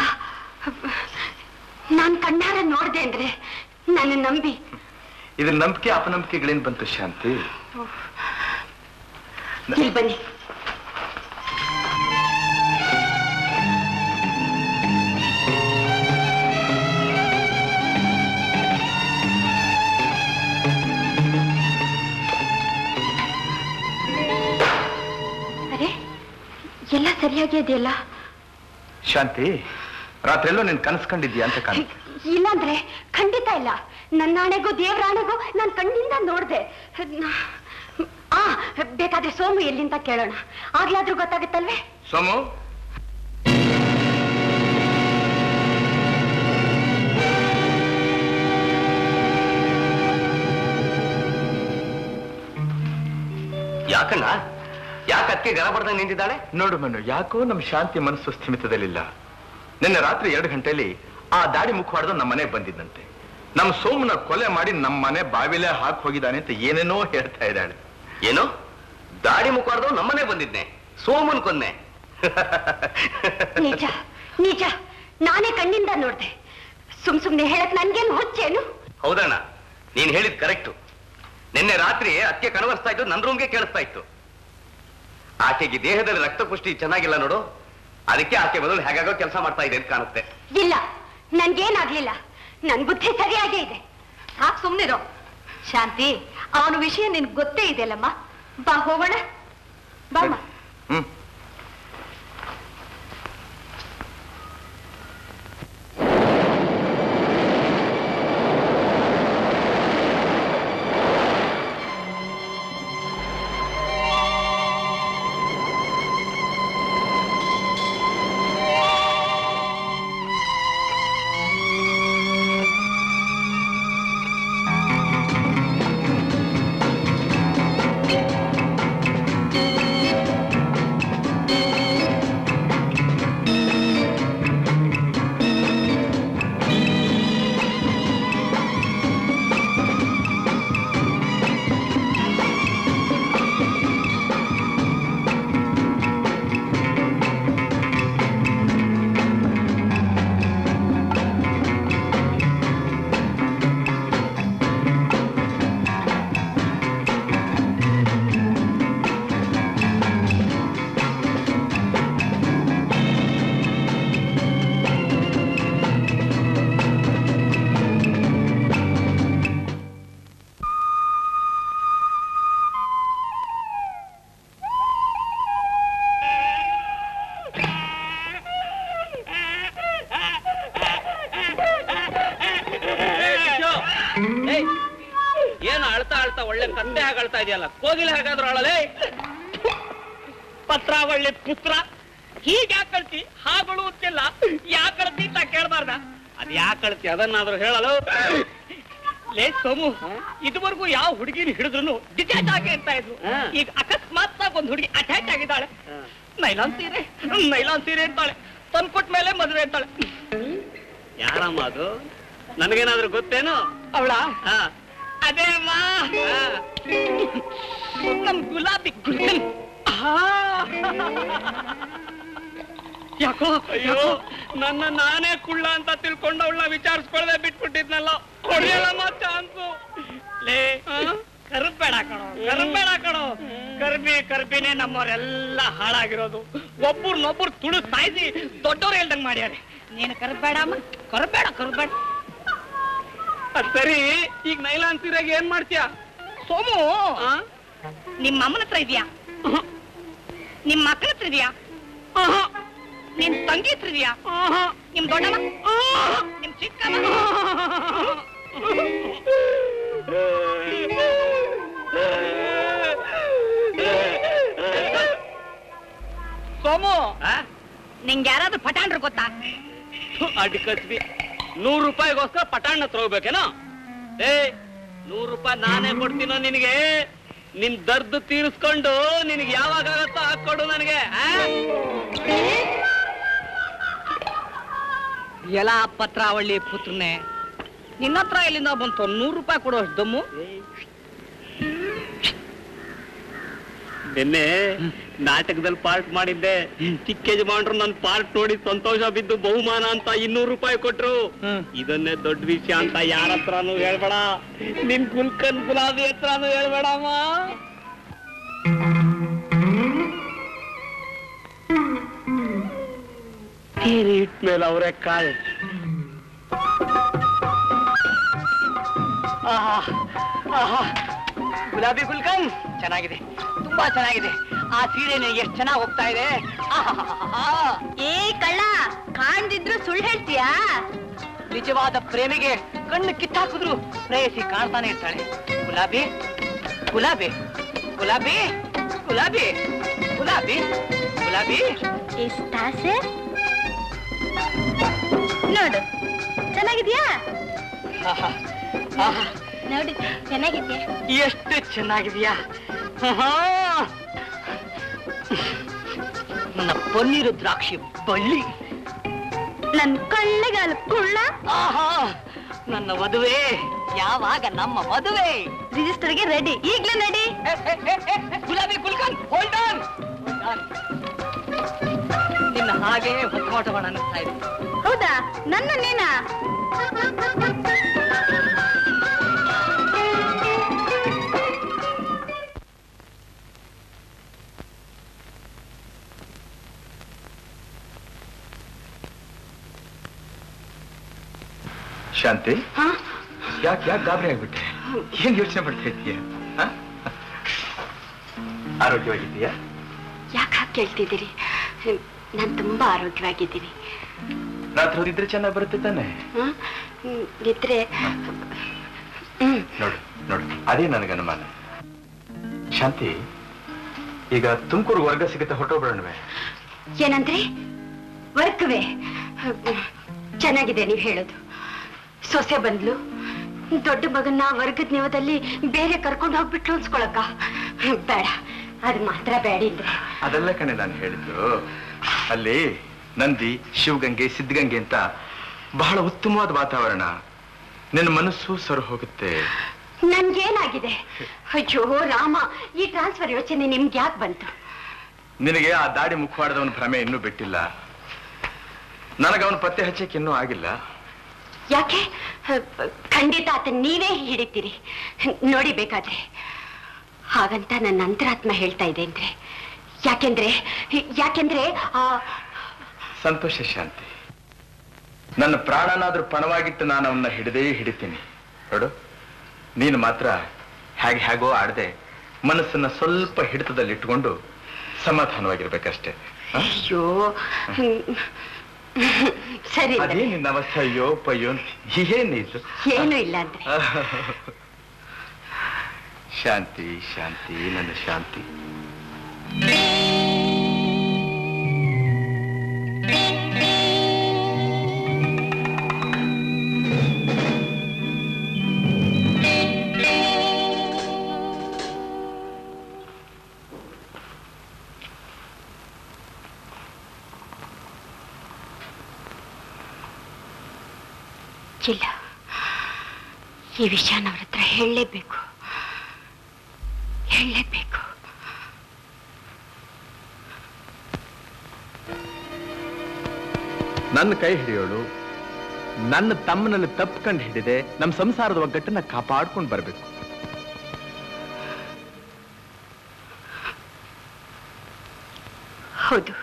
ನಾನ್ ಕಣ್ಣಾರ ನೋಡ್ದೆ ಅಂದ್ರೆ ನನ್ನ ನಂಬಿ. ಇದ್ರ ನಂಬಿಕೆ ಅಪನಂಬಿಕೆಗಳೇನ್ ಬಂತು ಶಾಂತಿ? ಇಲ್ಲಿ ಬನ್ನಿ. ಎಲ್ಲ ಸರಿಯಾಗಿ ಇದೆಯಲ್ಲ ಶಾಂತಿ? ರಾತ್ರಿ ಎಲ್ಲೋ ನೀನ್ ಕನಸ್ಕೊಂಡಿದ್ಯಾ ಅಂತ ಕಾಣ. ಇಲ್ಲಾಂದ್ರೆ ಖಂಡಿತ ಇಲ್ಲ. ನನ್ನ ಆಣೆಗೂ ದೇವ್ರ ಆಣೆಗೂ ನಾನು ಕಣ್ಣಿಂದ ನೋಡ್ದೆ. ಆ ಬೇಕಾದ್ರೆ ಸೋಮು ಎಲ್ಲಿಂದ ಕೇಳೋಣ, ಆಗ್ಲಾದ್ರೂ ಗೊತ್ತಾಗುತ್ತಲ್ವೇ? ಸೋಮು, ಯಾಕಣ್ಣ ಯಾಕೆ ಅದಕ್ಕೆ ಗರ ಬಡ್ದಂಗೆ ನಿಂತಿದ್ದಾಳೆ? ನೋಡು ಮನು, ಯಾಕೋ ನಮ್ಮ ಶಾಂತಿ ಮನಸ್ಸು ಸ್ಥಿಮಿತದಲ್ಲಿಲ್ಲ. ನಿನ್ನೆ ರಾತ್ರಿ ಎರಡು ಗಂಟೆಯಲ್ಲಿ ಆ ದಾಡಿ ಮುಖ ಹೊಡೆದು ನಮ್ಮ ಮನೆಗೆ ಬಂದಿದ್ದಂತೆ. ನಮ್ಮ ಸೋಮನ ಕೊಲೆ ಮಾಡಿ ನಮ್ಮ ಮನೆ ಬಾವಿಲೆ ಹಾಕಿ ಹೋಗಿದ್ದಾನೆ ಅಂತ ಏನೇನೋ ಹೇಳ್ತಾ ಇದ್ದಾಳೆ. ಏನು? ದಾಡಿ ಮುಖ ಹೊಡೆದು ನಮ್ಮನೆ ಬಂದಿದ್ನೆ, ಸೋಮನ್ ಕೊನ್ನೆ? ನಿಜ ನಿಜ, ನಾನೇ ಕಣ್ಣಿಂದ ನೋಡ್ದೆ. ಸುಮ್ ಸುಮ್ನೆ ಹೇಳಕ್ ನನ್ಗೇನು ಹುಚ್ಚೇನು? ಹೌದಣ್ಣ, ನೀನ್ ಹೇಳಿದ್ ಕರೆಕ್ಟು. ನಿನ್ನೆ ರಾತ್ರಿ ಅದಕ್ಕೆ ಕನವರ್ಸ್ತಾ ಇದ್ದು ನನ್ನ ರೂಮ್ಗೆ ಕೇಳಿಸ್ತಾ ಇತ್ತು. ಆಕೆಗೆ ದೇಹದಲ್ಲಿ ರಕ್ತ ಪುಷ್ಟಿ ಚೆನ್ನಾಗಿಲ್ಲ ನೋಡು, ಅದಕ್ಕೆ ಆಕೆ ಮೊದಲು ಹೇಗಾಗೋ ಕೆಲಸ ಮಾಡ್ತಾ ಇದೆ ಅಂತ ಕಾಣುತ್ತೆ. ಇಲ್ಲ, ನನ್ಗೇನಾಗ್ಲಿಲ್ಲ. ನನ್ ಬುದ್ಧಿ ಸರಿಯಾಗೇ ಇದೆ. ಸಾಕ್ ಸುಮ್ನಿರೋ ಶಾಂತಿ. ಅವನ ವಿಷಯ ನಿನ್ಗೆ ಗೊತ್ತೇ ಇದೆಯಲ್ಲಮ್ಮ. ಬಾ ಹೋಗೋಣ, ಬಾಮ್ಮ. ಹ್ಮ್ ಏನು ಅಳ್ತಾ ಅಳ್ತಾ ಒಳ್ಳೆ ಕತ್ತೆ ಹಾಗಳ್ತಾ ಇದೆಯಲ್ಲ, ಕೋಗಿಲೆ ಹಾಗಾದ್ರೂ ಅಳಲೇ. ಪತ್ರ ಒಳ್ಳೆ ಪುತ್ರ, ಹೀಗೆ ಯಾಕಳ್ತಿ? ಹಾಗಳು ಅಂತಿಲ್ಲ, ಯಾಕಳ್ತಿ ಅಂತ ಕೇಳಬಾರ್ದ? ಅದ್ ಯಾಕಳ್ತಿ ಅದನ್ನಾದ್ರೂ ಹೇಳಲು. ಲೇ ಸೋಮು, ಇದುವರೆಗೂ ಯಾವ ಹುಡುಗಿನ ಹಿಡಿದ್ರು ಡಿಟ್ಯಾಚ್ ಆಗಿ ಇರ್ತಾ ಇದ್ರು. ಈಗ ಅಕಸ್ಮಾತ್ ಒಂದ್ ಹುಡುಗಿ ಅಟ್ಯಾಚ್ ಆಗಿದ್ದಾಳೆ. ನೈಲಾನ್ ಸೀರೆ ನೈಲಾನ್ ಸೀರೆ ಅಂತಾಳೆ, ತಂದ್ಕೊಟ್ ಮೇಲೆ ಮದುವೆ ಅಂತಾಳೆ. ಯಾರಮ್ಮ ಅದು? ನನಗೇನಾದ್ರೂ ಗೊತ್ತೇನು? ಅವಳ ಅದೇ ಅಮ್ಮ, ನಮ್ ಗುಲಾಬಿ ಗುಲ್ಕನ್. ಯಾಕೋ ಅಯ್ಯೋ, ನನ್ನ ನಾನೇ ಕುಳ್ಳ ಅಂತ ತಿಳ್ಕೊಂಡು ಅವಳನ್ನ ವಿಚಾರಿಸ್ಕೊಳ್ಳದೆ ಬಿಟ್ಬಿಟ್ಟಿದ್ನಲ್ಲ. ಕೊಡಿಯಲ್ಲಮ್ಮ ಚಾನ್ಸು. ಲೇ ಕರ್ಬೇಡ ಕಣೋ, ಕರ್ಬೇಡ ಕಣೋ. ಕರ್ಬಿ ಕರ್ಬಿನೇ ನಮ್ಮವರೆಲ್ಲ ಹಾಳಾಗಿರೋದು. ಒಬ್ಬರನ್ನೊಬ್ಬರು ತುಳು ಸಾಯಿಸಿ ದೊಡ್ಡವ್ರು ಹೇಳ್ದಂಗ್ ಮಾಡ್ಯಾರೆ. ನೀನು ಕರ್ಬೇಡ ಅಮ್ಮ, ಕರ್ಬೇಡ ಕರ್ಬೇಡ. ಅದ್ ಸರಿ, ಈಗ ನೈಲಾನ್ ಸೀರೆಗೆ ಏನ್ ಮಾಡ್ತೀಯ? ಸೋಮು, ನಿಮ್ಮ ಅಮ್ಮನ ಹತ್ರ ಇದೆಯಾ? ನಿಮ್ ಮಕ್ಕಳ ಹತ್ರ ಇದೆಯಾ? ನಿಮ್ ತಂಗಿ ಹತ್ರ ಇದೆಯಾ? ನಿಮ್ ದೊಡ್ಡಮ್ಮ, ನಿಮ್ ಚಿಕ್ಕಮ್ಮ? ಸೋಮು, ನಿಂಗೆ ಯಾರಾದ್ರೂ ಪಟಾಣ್ರು ಗೊತ್ತಾ? ಅಡ್ಕಸ್ಬಿ, ನೂರು ರೂಪಾಯಿಗೋಸ್ಕರ ಪಟಾಣ ಹತ್ರ ಹೋಗ್ಬೇಕೇನೋ? ಏ, ನೂರು ರೂಪಾಯಿ ನಾನೇ ಕೊಡ್ತೀನೋ ನಿನಗೆ. ನಿನ್ ದರ್ದು ತೀರಿಸ್ಕೊಂಡು ನಿನಗೆ ಯಾವಾಗ ಆಗತ್ತೋ ಹಾಕೊಡು ನನಗೆ. ಎಲ್ಲ ಪತ್ರಾವಳ್ಳಿ ಪುತ್ರನೇ, ನಿನ್ನ ಹತ್ರ ಎಲ್ಲಿಂದ ಬಂತು ನೂರು ರೂಪಾಯಿ ಕೊಡುವಷ್ಟು ದಮ್ಮು? ನಿನ್ನೆ ನಾಟಕದಲ್ಲಿ ಪಾರ್ಟ್ ಮಾಡಿದ್ದೆ. ಚಿಕ್ಕ ಯಜಮಾನ್ರು ನನ್ ಪಾರ್ಟ್ ನೋಡಿ ಸಂತೋಷ ಬಿದ್ದು ಬಹುಮಾನ ಅಂತ ಇನ್ನೂರು ರೂಪಾಯಿ ಕೊಟ್ರು. ಇದನ್ನೇ ದೊಡ್ಡ ವಿಷಯ ಅಂತ ಯಾರ ಹತ್ರನೂ ಹೇಳ್ಬೇಡ. ನಿನ್ ಗುಲ್ಕನ್ ಗುಲಾಬಿ ಹತ್ರನೂ ಹೇಳ್ಬೇಡಮ್ಮ. ಇಟ್ಮೇಲೆ ಅವರೇ ಕಾಳು. ಆಹಾ ಆಹಾ, ಗುಲಾಬಿ ಗುಲ್ಕನ್ ಚೆನ್ನಾಗಿದೆ, ತುಂಬಾ ಚೆನ್ನಾಗಿದೆ. ಆ ಸೀರೆ ಎಷ್ಟು ಚೆನ್ನಾಗಿ ಹೋಗ್ತಾ ಇದೆ. ಏ ಕಳ್ಳ, ಕಾಣ್ದಿದ್ರು ಸುಳ್ಳು ಹೇಳ್ತೀಯಾ? ನಿಜವಾದ ಪ್ರೇಮಿಗೆ ಕಣ್ಣು ಕಿತ್ತಾಕಿದ್ರು ಪ್ರೇಯಸಿ ಕಾಣ್ತಾನೆ ಇರ್ತಾಳೆ. ಗುಲಾಬಿ ಗುಲಾಬಿ ಗುಲಾಬಿ ಗುಲಾಬಿ ಗುಲಾಬಿ ಗುಲಾಬಿ. ಎಷ್ಟಾಸೆ ನೋಡು, ಚೆನ್ನಾಗಿದ್ಯಾ? ನೋಡಿ ಚೆನ್ನಾಗಿದ್ಯಾ? ಎಷ್ಟು ಚೆನ್ನಾಗಿದ್ಯಾ? ನನ್ನ ಪನ್ನೀರು ದ್ರಾಕ್ಷಿ ಬಳ್ಳಿ, ನನ್ ಕೊಳ್ಳೆಗಾಲ ಕುಳ್ಳ. ಆಹಾ, ನನ್ನ ಮದುವೆ ಯಾವಾಗ? ನಮ್ಮ ಮದುವೆ ರಿಜಿಸ್ಟರ್ಗೆ ರೆಡಿ, ಈಗ್ಲೇ ನಡಿ. ಗುಲಾಬಿ ಕುಲ್ಕನ್ ಹೋಲ್ಡ್ ಆನ್. ನಿನ್ನ ಹಾಗೆ ಹೊತ್ತೋಟವನ್ನು ಅನ್ನಿಸ್ತಾ ಇದೆ. ಹೌದಾ? ನನ್ನ ನೀನಾ? ಶಾಂತಿ, ಯಾಕೆ ಯಾಕೆ ಗಾಬರಿ ಆಗ್ಬಿಟ್ಟೆ? ಏನ್ ಯೋಚನೆ ಮಾಡ್ತಾ ಇದೀಯ? ಆರೋಗ್ಯವಾಗಿದ್ದೀಯಾ? ಯಾಕೆ ಹಾಗೆ ಕೇಳ್ತಿದ್ದೀರಿ? ನಾನು ತುಂಬಾ ಆರೋಗ್ಯವಾಗಿದ್ದೀನಿ. ರಾತ್ರಿ ಓದಿದ್ರೆ ಚೆನ್ನಾಗಿ ಬರುತ್ತೆ ತಾನೆ? ಇದ್ರೆ ನೋಡು ನೋಡು, ಅದೇ ನನಗೆ ಅನುಮಾನ. ಶಾಂತಿ, ಈಗ ತುಮಕೂರು ವರ್ಗ ಸಿಗುತ್ತೆ, ಹೊರಟೋಗ್ಬಿಡೋಣವೇ? ಏನಂದ್ರೆ ವರ್ಗವೇ? ಚೆನ್ನಾಗಿದೆ ನೀವು ಹೇಳೋದು. ಸೊಸೆ ಬಂದ್ಲು, ದೊಡ್ಡ ಮಗನ್ನ ವರ್ಗದ ನೇವದಲ್ಲಿ ಬೇರೆ ಕರ್ಕೊಂಡು ಹೋಗ್ಬಿಟ್ಲು ಅನ್ಸ್ಕೊಳಕ್ಕ. ಬೇಡ, ಅದು ಮಾತ್ರ ಬೇಡ. ಇದ್ರೆ ಅದೆಲ್ಲ ಕಣೆ ನಾನು ಹೇಳಿದ್ದು. ಅಲ್ಲಿ ನಂದಿ, ಶಿವಗಂಗೆ, ಸಿದ್ಧಗಂಗೆ ಅಂತ ಬಹಳ ಉತ್ತಮವಾದ ವಾತಾವರಣ. ನಿನ್ನ ಮನಸ್ಸು ಸರು ಹೋಗುತ್ತೆ. ನನ್ಗೇನಾಗಿದೆ? ಅಯ್ಯೋ ರಾಮ, ಈ ಟ್ರಾನ್ಸ್ಫರ್ ಯೋಚನೆ ನಿಮ್ಗೆ ಯಾಕೆ ಬಂತು? ನಿನಗೆ ಆ ದಾಡಿ ಮುಖವಾಡದವನ ಭ್ರಮೆ ಇನ್ನೂ ಬಿಟ್ಟಿಲ್ಲ. ನನಗವನ ಪತ್ತೆ ಹಚ್ಚಕ್ಕೆ ಇನ್ನೂ ಆಗಿಲ್ಲ. ಯಾಕೆ? ಖಂಡಿತ ಆತನ ನೀವೇ ಹಿಡಿತೀರಿ ನೋಡಿ ಬೇಕಾದ್ರೆ. ಹಾಗಂತ ನನ್ನ ಅಂತರಾತ್ಮ ಹೇಳ್ತಾ ಇದೆ ಅಂದ್ರೆ. ಯಾಕೆಂದ್ರೆ ಯಾಕೆಂದ್ರೆ ಆ ಸಂತೋಷ ಶಾಂತಿ, ನನ್ನ ಪ್ರಾಣನಾದ್ರೂ ಪಣವಾಗಿಟ್ಟು ನಾನು ಅವನ್ನ ಹಿಡಿದೇ ಹಿಡಿತೀನಿ. ನೋಡು, ನೀನು ಮಾತ್ರ ಹೇಗೆ ಹೇಗೋ ಆಡದೆ ಮನಸ್ಸನ್ನ ಸ್ವಲ್ಪ ಹಿಡಿತದಲ್ಲಿ ಇಟ್ಕೊಂಡು ಸಮಾಧಾನವಾಗಿರ್ಬೇಕಷ್ಟೇ. ಅಯ್ಯೋ ಸರಿ, ಅದೇ ನಿನ್ನ ಅವಸ್ಥೆ. ಅಯ್ಯೋ ಪಯ್ಯೋ, ಏನಿದು? ಏನು ಇಲ್ಲ ಅಂದ್ರೆ. ಶಾಂತಿ ಶಾಂತಿ, ನನ್ನ ಶಾಂತಿ. ಇಲ್ಲ, ಈ ವಿಷಯನ ಅವ್ರ ಹತ್ರ ಹೇಳಲೇಬೇಕು ಹೇಳಲೇಬೇಕು. ನನ್ನ ಕೈ ಹಿಡಿಯೋಳು ನನ್ನ ತಮ್ಮನಲ್ಲಿ ತಪ್ಪು ಹಿಡಿದೆ ನಮ್ಮ ಸಂಸಾರದ ಒಗ್ಗಟ್ಟನ್ನ ಕಾಪಾಡ್ಕೊಂಡು ಬರ್ಬೇಕು. ಹೌದು,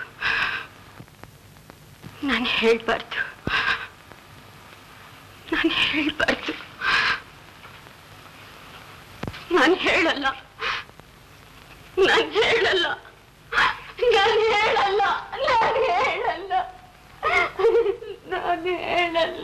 ನಾನು ಹೇಳ್ಬಾರ್ದು ನಾನು ಹೇಳ್ಬಾರ್ದು ನಾನು ಹೇಳಲ್ಲ ನಾನು ಹೇಳಲ್ಲ ನಾನು ಹೇಳಲ್ಲ ನಾನು ಹೇಳಲ್ಲ ನಾನು ಹೇಳಲ್ಲ.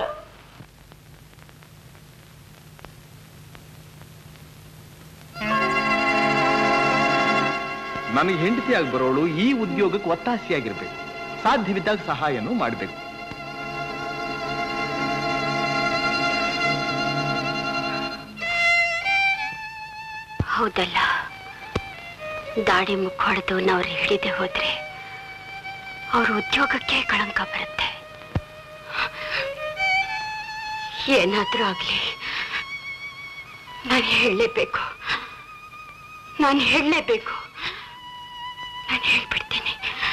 ನನಗೆ ಹೆಂಡತಿಯಾಗಿ ಬರೋಳು ಈ ಉದ್ಯೋಗಕ್ಕೆ ಒತ್ತಾಸೆಯಾಗಿರ್ಬೇಕು. ಸಾಧ್ಯವಿದ್ದಾಗ ಸಹಾಯನೂ ಮಾಡಬೇಕು. ಹೌದಲ್ಲ, ದಾಡಿ ಮುಖ ಹೊಡೆದು ಅವ್ರು ಹಿಡಿದೆ ಹೋದ್ರೆ ಅವ್ರ ಉದ್ಯೋಗಕ್ಕೆ ಕಳಂಕ ಬರುತ್ತೆ. ಏನಾದ್ರೂ ಆಗ್ಲಿ, ನಾನು ಹೇಳಲೇಬೇಕು ನಾನು ಹೇಳಲೇಬೇಕು ನಾನು ಹೇಳ್ಬಿಡ್ತೀನಿ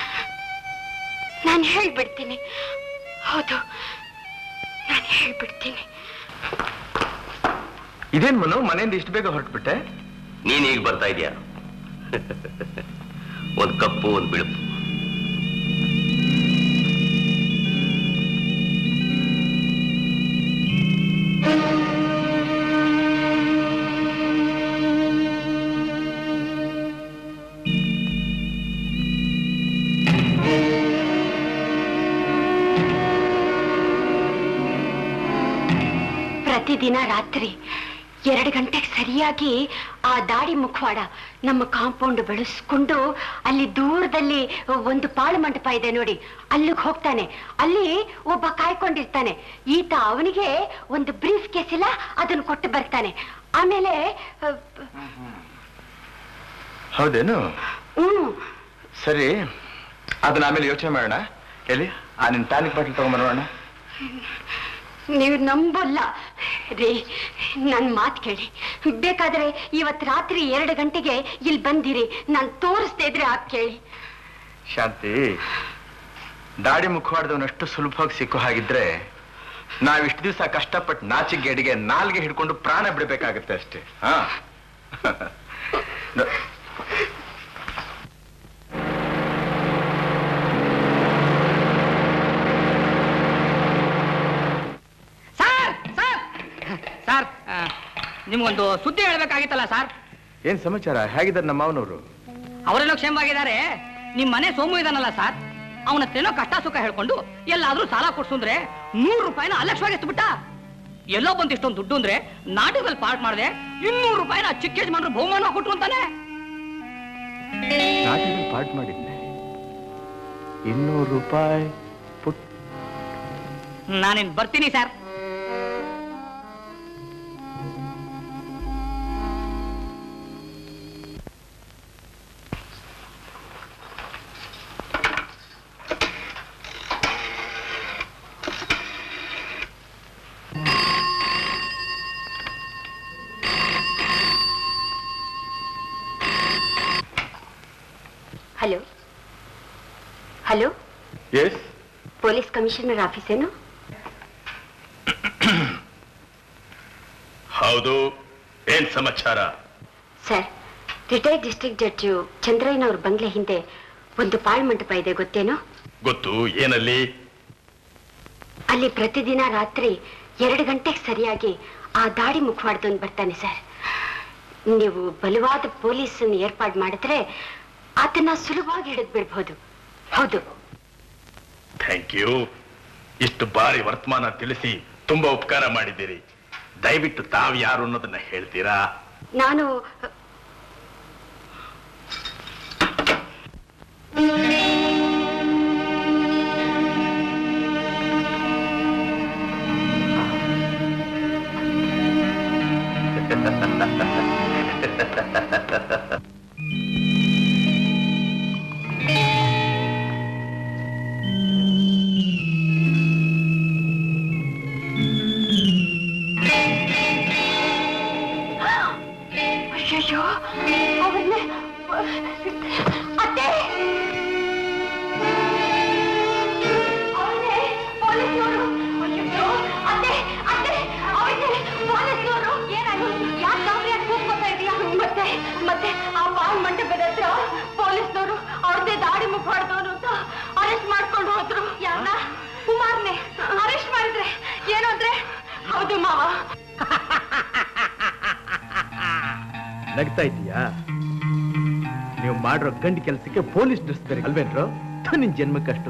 ನಾನು ಹೇಳ್ಬಿಡ್ತೀನಿ ಹೌದು, ನಾನು ಹೇಳ್ಬಿಡ್ತೀನಿ. ಇದೇನ್ ಮನು, ಮನೆಯಿಂದ ಇಷ್ಟು ಬೇಗ ಹೊರಟ್ಬಿಟ್ಟೆ? ನೀನ್ ಈಗ ಬರ್ತಾ ಇದೀಯ? ಒಂದ್ ಕಪ್ಪು ಒಂದ್ ಬಿಳುಪು. ಪ್ರತಿದಿನ ರಾತ್ರಿ ಎರಡು ಗಂಟೆಗೆ ಸರಿಯಾಗಿ ಆ ದಾಡಿ ಮುಖವಾಡ ನಮ್ಮ ಕಾಂಪೌಂಡ್ ಬೆಳೆಸ್ಕೊಂಡು ಅಲ್ಲಿ ದೂರದಲ್ಲಿ ಒಂದು ಪಾಳು ಮಂಟಪ ಇದೆ ನೋಡಿ, ಅಲ್ಲಿಗೆ ಹೋಗ್ತಾನೆ. ಅಲ್ಲಿ ಒಬ್ಬ ಕಾಯ್ಕೊಂಡಿರ್ತಾನೆ. ಈತ ಅವನಿಗೆ ಒಂದು ಬ್ರೀಫ್ ಕೇಸ್ ಇಲ್ಲ, ಅದನ್ನು ಕೊಟ್ಟು ಬರ್ತಾನೆ. ಆಮೇಲೆ ಹೌದೇನು? ಹ್ಮ್ ಸರಿ, ಅದನ್ನ ಆಮೇಲೆ ಯೋಚನೆ ಮಾಡೋಣ. ಎಲ್ಲಿ ಆ ನಿನ್ ಟಾನಿಕ್ ಬಾಟಲ್ ತಗೊಂಡ್ಬರೋಣ. ನೀವು ನಂಬಲ್ಲ ರೀ, ನನ್ನ ಮಾತು ಕೇಳಿ. ಬೇಕಾದ್ರೆ ಇವತ್ತು ರಾತ್ರಿ ಎರಡು ಗಂಟೆಗೆ ಇಲ್ಲಿ ಬಂದಿರಿ, ನಾನು ತೋರಿಸ್ತಾ ಇದ್ರೆ ಆಪ್ ಕೇಳಿ. ಶಾಂತಿ, ದಾಡಿ ಮುಖವಾಡ್ದವನಷ್ಟು ಸುಲಭವಾಗಿ ಸಿಕ್ಕೋ ಹಾಗಿದ್ರೆ ನಾವಿಷ್ಟು ದಿವಸ ಕಷ್ಟಪಟ್ಟು ನಾಚಿಗೇಡಿಗೆ ನಾಲ್ಗೆ ಹಿಡ್ಕೊಂಡು ಪ್ರಾಣ ಬಿಡಬೇಕಾಗತ್ತೆ ಅಷ್ಟೇ. ಹಾ ಸರ್, ನಿಮ್ಗೊಂದು ಸುದ್ದಿ ಹೇಳ್ಬೇಕಾಗಿತ್ತಲ್ಲ ಸರ್. ಏನ್ ಸಮಾಚಾರ? ಹೇಗಿದ್ದಾರೆ ನಮ್ಮ ಮಾವನವರು? ಅವರೆಲ್ಲೋ ಕ್ಷೇಮವಾಗಿದ್ದಾರೆ. ನಿಮ್ ಮನೆ ಸೋಮು ಇದಾನಲ್ಲ ಸರ್, ಅವನ ಹತ್ರನೋ ಕಷ್ಟ ಸುಖ ಹೇಳ್ಕೊಂಡು ಎಲ್ಲಾದ್ರೂ ಸಾಲ ಕೊಡ್ಸು ಅಂದ್ರೆ ನೂರು ರೂಪಾಯಿನ ಅಲಕ್ಷ್ಯವಾಗಿ ಎತ್ಬಿಟ್ಟ. ಎಲ್ಲೋ ಬಂದು ಇಷ್ಟೊಂದು ದುಡ್ಡು ಅಂದ್ರೆ ನಾಟಕದಲ್ಲಿ ಪಾರ್ಟ್ ಮಾಡಿದೆ, ಇನ್ನೂರು ರೂಪಾಯಿನ ಚಿಕ್ಕ ಯಜಮಾನ್ರು ಬಹುಮಾನ ಕೊಟ್ರು ಅಂತಾನೆ. ನಾಟಕದಲ್ಲಿ ಪಾರ್ಟ್ ಮಾಡಿದ್ನೆ, ಇನ್ನೂರು ರೂಪಾಯಿ ಪುಟ್. ನಾನಿನ್ ಬರ್ತೀನಿ sir. Hello hello yes, police commissioner office ಏನು? ಹೌದು, ಏನ್ ಸಮಾಚಾರ? ಸರ್, ರಿಟೈರ್ಡ್ ಡಿಸ್ಟ್ರಿಕ್ಟ್ ಜಡ್ಜು ಚಂದ್ರಯ್ಯನವ್ರ ಬಂಗ್ಲೆ ಹಿಂದೆ ಒಂದು ಪಾಳ್ ಮಂಟಪ ಇದೆ, ಗೊತ್ತೇನೋ? ಗೊತ್ತು. ಏನಲ್ಲಿ? ಅಲ್ಲಿ ಪ್ರತಿದಿನ ರಾತ್ರಿ ಎರಡು ಗಂಟೆಗೆ ಸರಿಯಾಗಿ ಆ ದಾಡಿ ಮುಖವಾಡ್ದವನು ಬರ್ತಾನೆ ಸರ್. ನೀವು ಬಲವಾದ ಪೊಲೀಸನ್ನು ಏರ್ಪಾಡು ಮಾಡಿದ್ರೆ ಅದನ್ನ ಸುಲಭವಾಗಿ ಹಿಡಿದು ಬಿಡ್ಬೋದು. ಹೌದು. Thank you. ಇಷ್ಟು ಬಾರಿ ವರ್ತಮಾನ ತಿಳಿಸಿ ತುಂಬಾ ಉಪಕಾರ ಮಾಡಿದ್ದೀರಿ. ದಯವಿಟ್ಟು ತಾವು ಯಾರು ಅನ್ನೋದನ್ನ ಹೇಳ್ತೀರಾ? ನಾನು ನಗ್ತಾ ಇದೀಯಾ? ನೀವು ಮಾಡಿರೋ ಗಂಡು ಕೆಲಸಕ್ಕೆ ಪೊಲೀಸ್ ಡ್ರೆಸ್ ಬೇರೆ ಅಲ್ವೇನ್ರೋ? ನಿನ್ ಜನ್ಮಕ್ಕಷ್ಟು.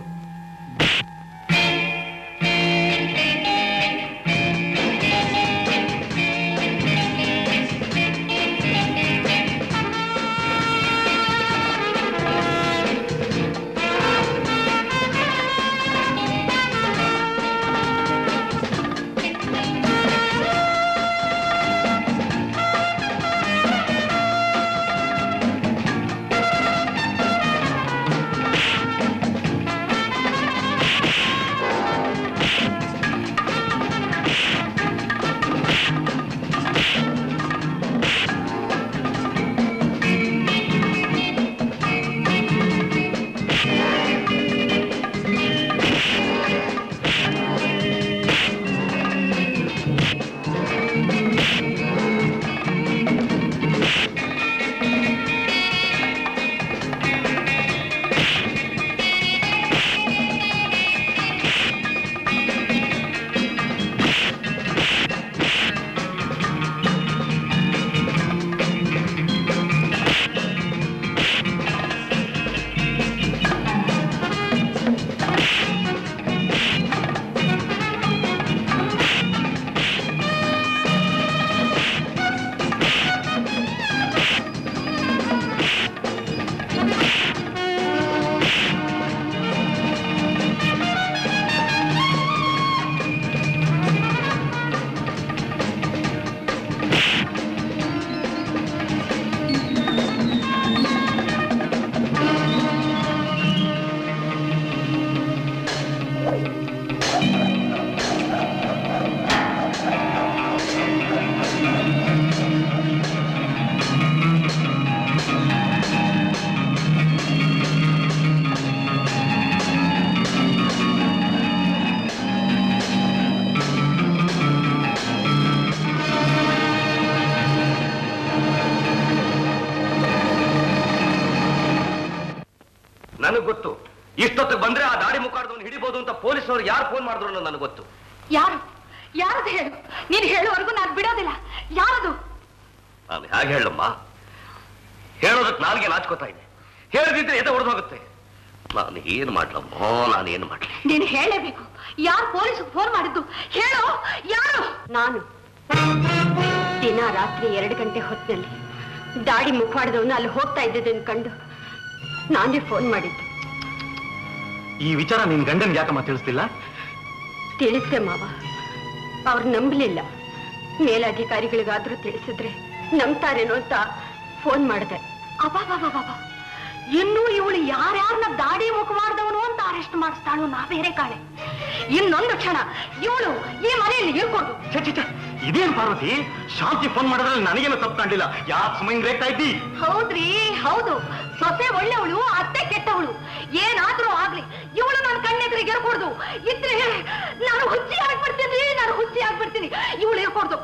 ನನಗೆ ಗೊತ್ತು. ಇಷ್ಟೊತ್ತಿಗೆ ಬಂದ್ರೆ ಆ ದಾಡಿ ಮುಖಾಡ್ದವನು ಹಿಡಿಬಹುದು ಅಂತ ಪೊಲೀಸರು ಯಾರು ಫೋನ್ ಮಾಡಿದ್ರು ಅನ್ನೋದು ನನಗೆ ಗೊತ್ತು. ಯಾರು ಯಾರದು ಹೇಳು, ನೀನು ಹೇಳುವವರೆಗೂ ನಾನು ಬಿಡೋದಿಲ್ಲ. ಯಾರದು? ನಾನು ಹೇಗೆ ಹೇಳಮ್ಮ? ಹೇಳೋದಕ್ಕೆ ನಾಲ್ಗೆ ನಾಚ್ಕೋತಾ ಇದೆ. ಹೇಳದಿದ್ರೆ ಎದೆ ಹೊಡೆದು ಹೋಗುತ್ತೆ. ನಾನು ಏನ್ ಮಾಡ್ಲಮ್ಮ, ನಾನು ಏನು ಮಾಡ್ಲಿ? ನೀನು ಹೇಳಲೇಬೇಕು. ಯಾರು ಪೊಲೀಸ್ ಫೋನ್ ಮಾಡಿದ್ದು ಹೇಳು. ಯಾರು? ನಾನು ದಿನ ರಾತ್ರಿ ಎರಡು ಗಂಟೆ ಹೊತ್ತಿನಲ್ಲಿ ದಾಡಿ ಮುಖವಾಡದವನು ಅಲ್ಲಿ ಹೋಗ್ತಾ ಇದ್ದಿದ್ದನ್ನು ಕಂಡು ನಾನೇ ಫೋನ್ ಮಾಡಿದ್ದು. ಈ ವಿಚಾರ ನಿನ್ ಗಂಡನ್ಗೆ ಯಾಕಮ್ಮ ತಿಳಿಸ್ತಿಲ್ಲ? ತಿಳಿಸ್ದೆ ಮಾವ, ಅವ್ರು ನಂಬಲಿಲ್ಲ. ಮೇಲಧಿಕಾರಿಗಳಿಗಾದ್ರೂ ತಿಳಿಸಿದ್ರೆ ನಂಬ್ತಾರೇನೋ ಅಂತ ಫೋನ್ ಮಾಡಿದೆ. ಅಬ್ಬಾ, ಇನ್ನು ಇವಳು ಯಾರ್ಯಾರನ್ನ ದಾಡಿ ಮುಖವಾಡದವನು ಅಂತ ಅರೆಸ್ಟ್ ಮಾಡಿಸ್ತಾಳು ನಾ ಬೇರೆ ಕಾಳೆ. ಇನ್ನೊಂದು ಕ್ಷಣ ಇವಳು ಈ ಮನೆಯಲ್ಲಿ ಇಳ್ಕೊಂಡು. ಇದೇನ್ ಪಾರ್ವತಿ, ಶಾಂತಿ ಫೋನ್ ಮಾಡಿದ್ರಲ್ಲಿ ನನಗೇನು ತಪ್ಪು ಕಂಡಿಲ್ಲ. ಯಾಕೆ ಸುಮ್ಮನೆ ರೇಗ್ತಾ ಇದ್ದಿ? ಹೌದ್ರಿ, ಹೌದು. ಸೊಸೆ ಒಳ್ಳೆವಳು, ಅತ್ತೆ ಕೆಟ್ಟವಳು. ಏನಾದ್ರೂ ಆಗ್ಲಿ ಇವಳು ನನ್ನ ಕಣ್ಣೆದುರಿಗೆ ಇರ್ಕೊಡ್ದು. ಇದ್ರೆ ನಾನು ಹುಚ್ಚಿ ಆಗ್ಬಿಡ್ತೀನಿ, ನಾನು ಹುಚ್ಚಿ ಆಗ್ಬಿಡ್ತೀನಿ. ಇವಳು ಇರ್ಕೊಡ್ದು.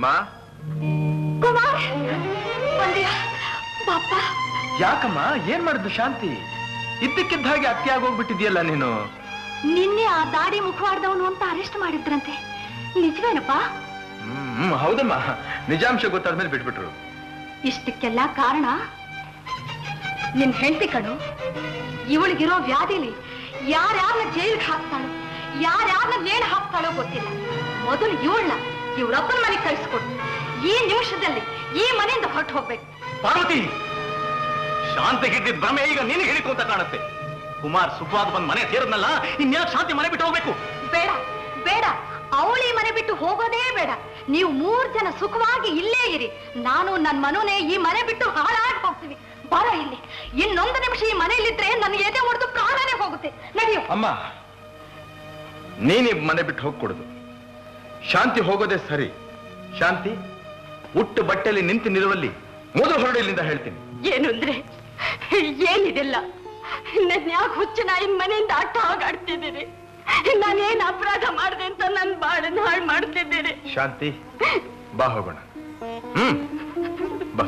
ಕುಮಾರ್ ಬಂದಿಯಾ? ಪಾಪ ಯಾಕಮ್ಮ, ಏನ್ ಮಾಡಿದ್ದು ಶಾಂತಿ? ಇದ್ದಕ್ಕಿದ್ದ ಹಾಗೆ ಅತ್ತಿ ಆಗೋಗ್ಬಿಟ್ಟಿದ್ಯಲ್ಲ ನೀನು. ನಿನ್ನೆ ಆ ದಾಡಿ ಮುಖವಾಡದವನು ಅಂತ ಅರೆಸ್ಟ್ ಮಾಡಿದ್ರಂತೆ, ನಿಜವೇನಪ್ಪ? ಹ್ಮ್ ಹೌದಮ್ಮ, ನಿಜಾಂಶ ಗೊತ್ತಾದ್ಮೇಲೆ ಬಿಟ್ಬಿಟ್ರು. ಇಷ್ಟಕ್ಕೆಲ್ಲ ಕಾರಣ ನಿನ್ ಹೆಂಡತಿ ಕಣು. ಇವಳಿಗಿರೋ ವ್ಯಾಧಿಲಿ ಯಾರ್ಯಾರನ್ನ ಜೈಲ್ಗೆ ಹಾಕ್ತಾಳೋ, ಯಾರ್ಯಾರನ್ನ ನೇಣು ಹಾಕ್ತಾಳೋ ಗೊತ್ತಿಲ್ಲ. ಮೊದಲು ಇವಳನ್ನ ಇವ್ರಪ್ಪನ ಮನೆಗೆ ಕಳಿಸ್ಕೊಡು. ಈ ನಿಮಿಷದಲ್ಲಿ ಈ ಮನೆಯಿಂದ ಹೊರಟು ಹೋಗ್ಬೇಕು. ಪಾರ್ವತಿ, ಶಾಂತಿಗಿದ್ದಿದ್ದ ಭ್ರಮೆ ಈಗ ನೀನು ಹೇಳಿಕೊ ಅಂತ ಕಾಣುತ್ತೆ. ಕುಮಾರ್ ಸುಖವಾದ ಬಂದ್ ಮನೆ ಸೇರಿದ್ನಲ್ಲ, ಇನ್ಯಾಕೆ ಶಾಂತಿ ಮನೆ ಬಿಟ್ಟು ಹೋಗ್ಬೇಕು? ಬೇಡ ಬೇಡ, ಅವಳು ಈ ಮನೆ ಬಿಟ್ಟು ಹೋಗೋದೇ ಬೇಡ. ನೀವು ಮೂರ್ ಜನ ಸುಖವಾಗಿ ಇಲ್ಲೇ ಇರಿ. ನಾನು ನನ್ನ ಮನುನೇ ಈ ಮನೆ ಬಿಟ್ಟು ಹಾಳಾಗಿ ಹೋಗ್ತೀವಿ. ಬರ ಇಲ್ಲಿ. ಇನ್ನೊಂದು ನಿಮಿಷ ಈ ಮನೆಯಲ್ಲಿದ್ರೆ ನನ್ನ ಎದೆ ಹೊಡೆದು ಪ್ರಾಣನೇ ಹೋಗುತ್ತೆ. ನಡೆಯು. ಅಮ್ಮ, ನೀನಿ ಮನೆ ಬಿಟ್ಟು ಹೋಗ್ಕೊಡುದು. ಶಾಂತಿ ಹೋಗೋದೇ ಸರಿ. ಶಾಂತಿ, ಉಟ್ಟು ಬಟ್ಟೆಯಲ್ಲಿ ನಿಂತು ನಿಲ್ಲುವಲ್ಲಿ ಮೊದಲು ಹೊರಡು ಇಲ್ಲಿಂದ ಹೇಳ್ತೀನಿ. ಏನು ಅಂದ್ರೆ ಏನಿದೆಲ್ಲ? ನನ್ನ ಯಾಕೆ ಹುಚ್ಚ ನಾಯಿನ ಮನೆಯಿಂದ ಆಟ ಆಗಾಡ್ತಿದ್ದೀರಿ? ನಾನೇನ್ ಅಪರಾಧ ಮಾಡಿದೆ ಅಂತ ನನ್ ಬಾಳನ್ನ ಹಾಳು ಮಾಡ್ತಿದ್ದೀರಿ? ಶಾಂತಿ, ಬಾ ಹೋಗೋಣ. ಹ್ಮ್ ಬಾ.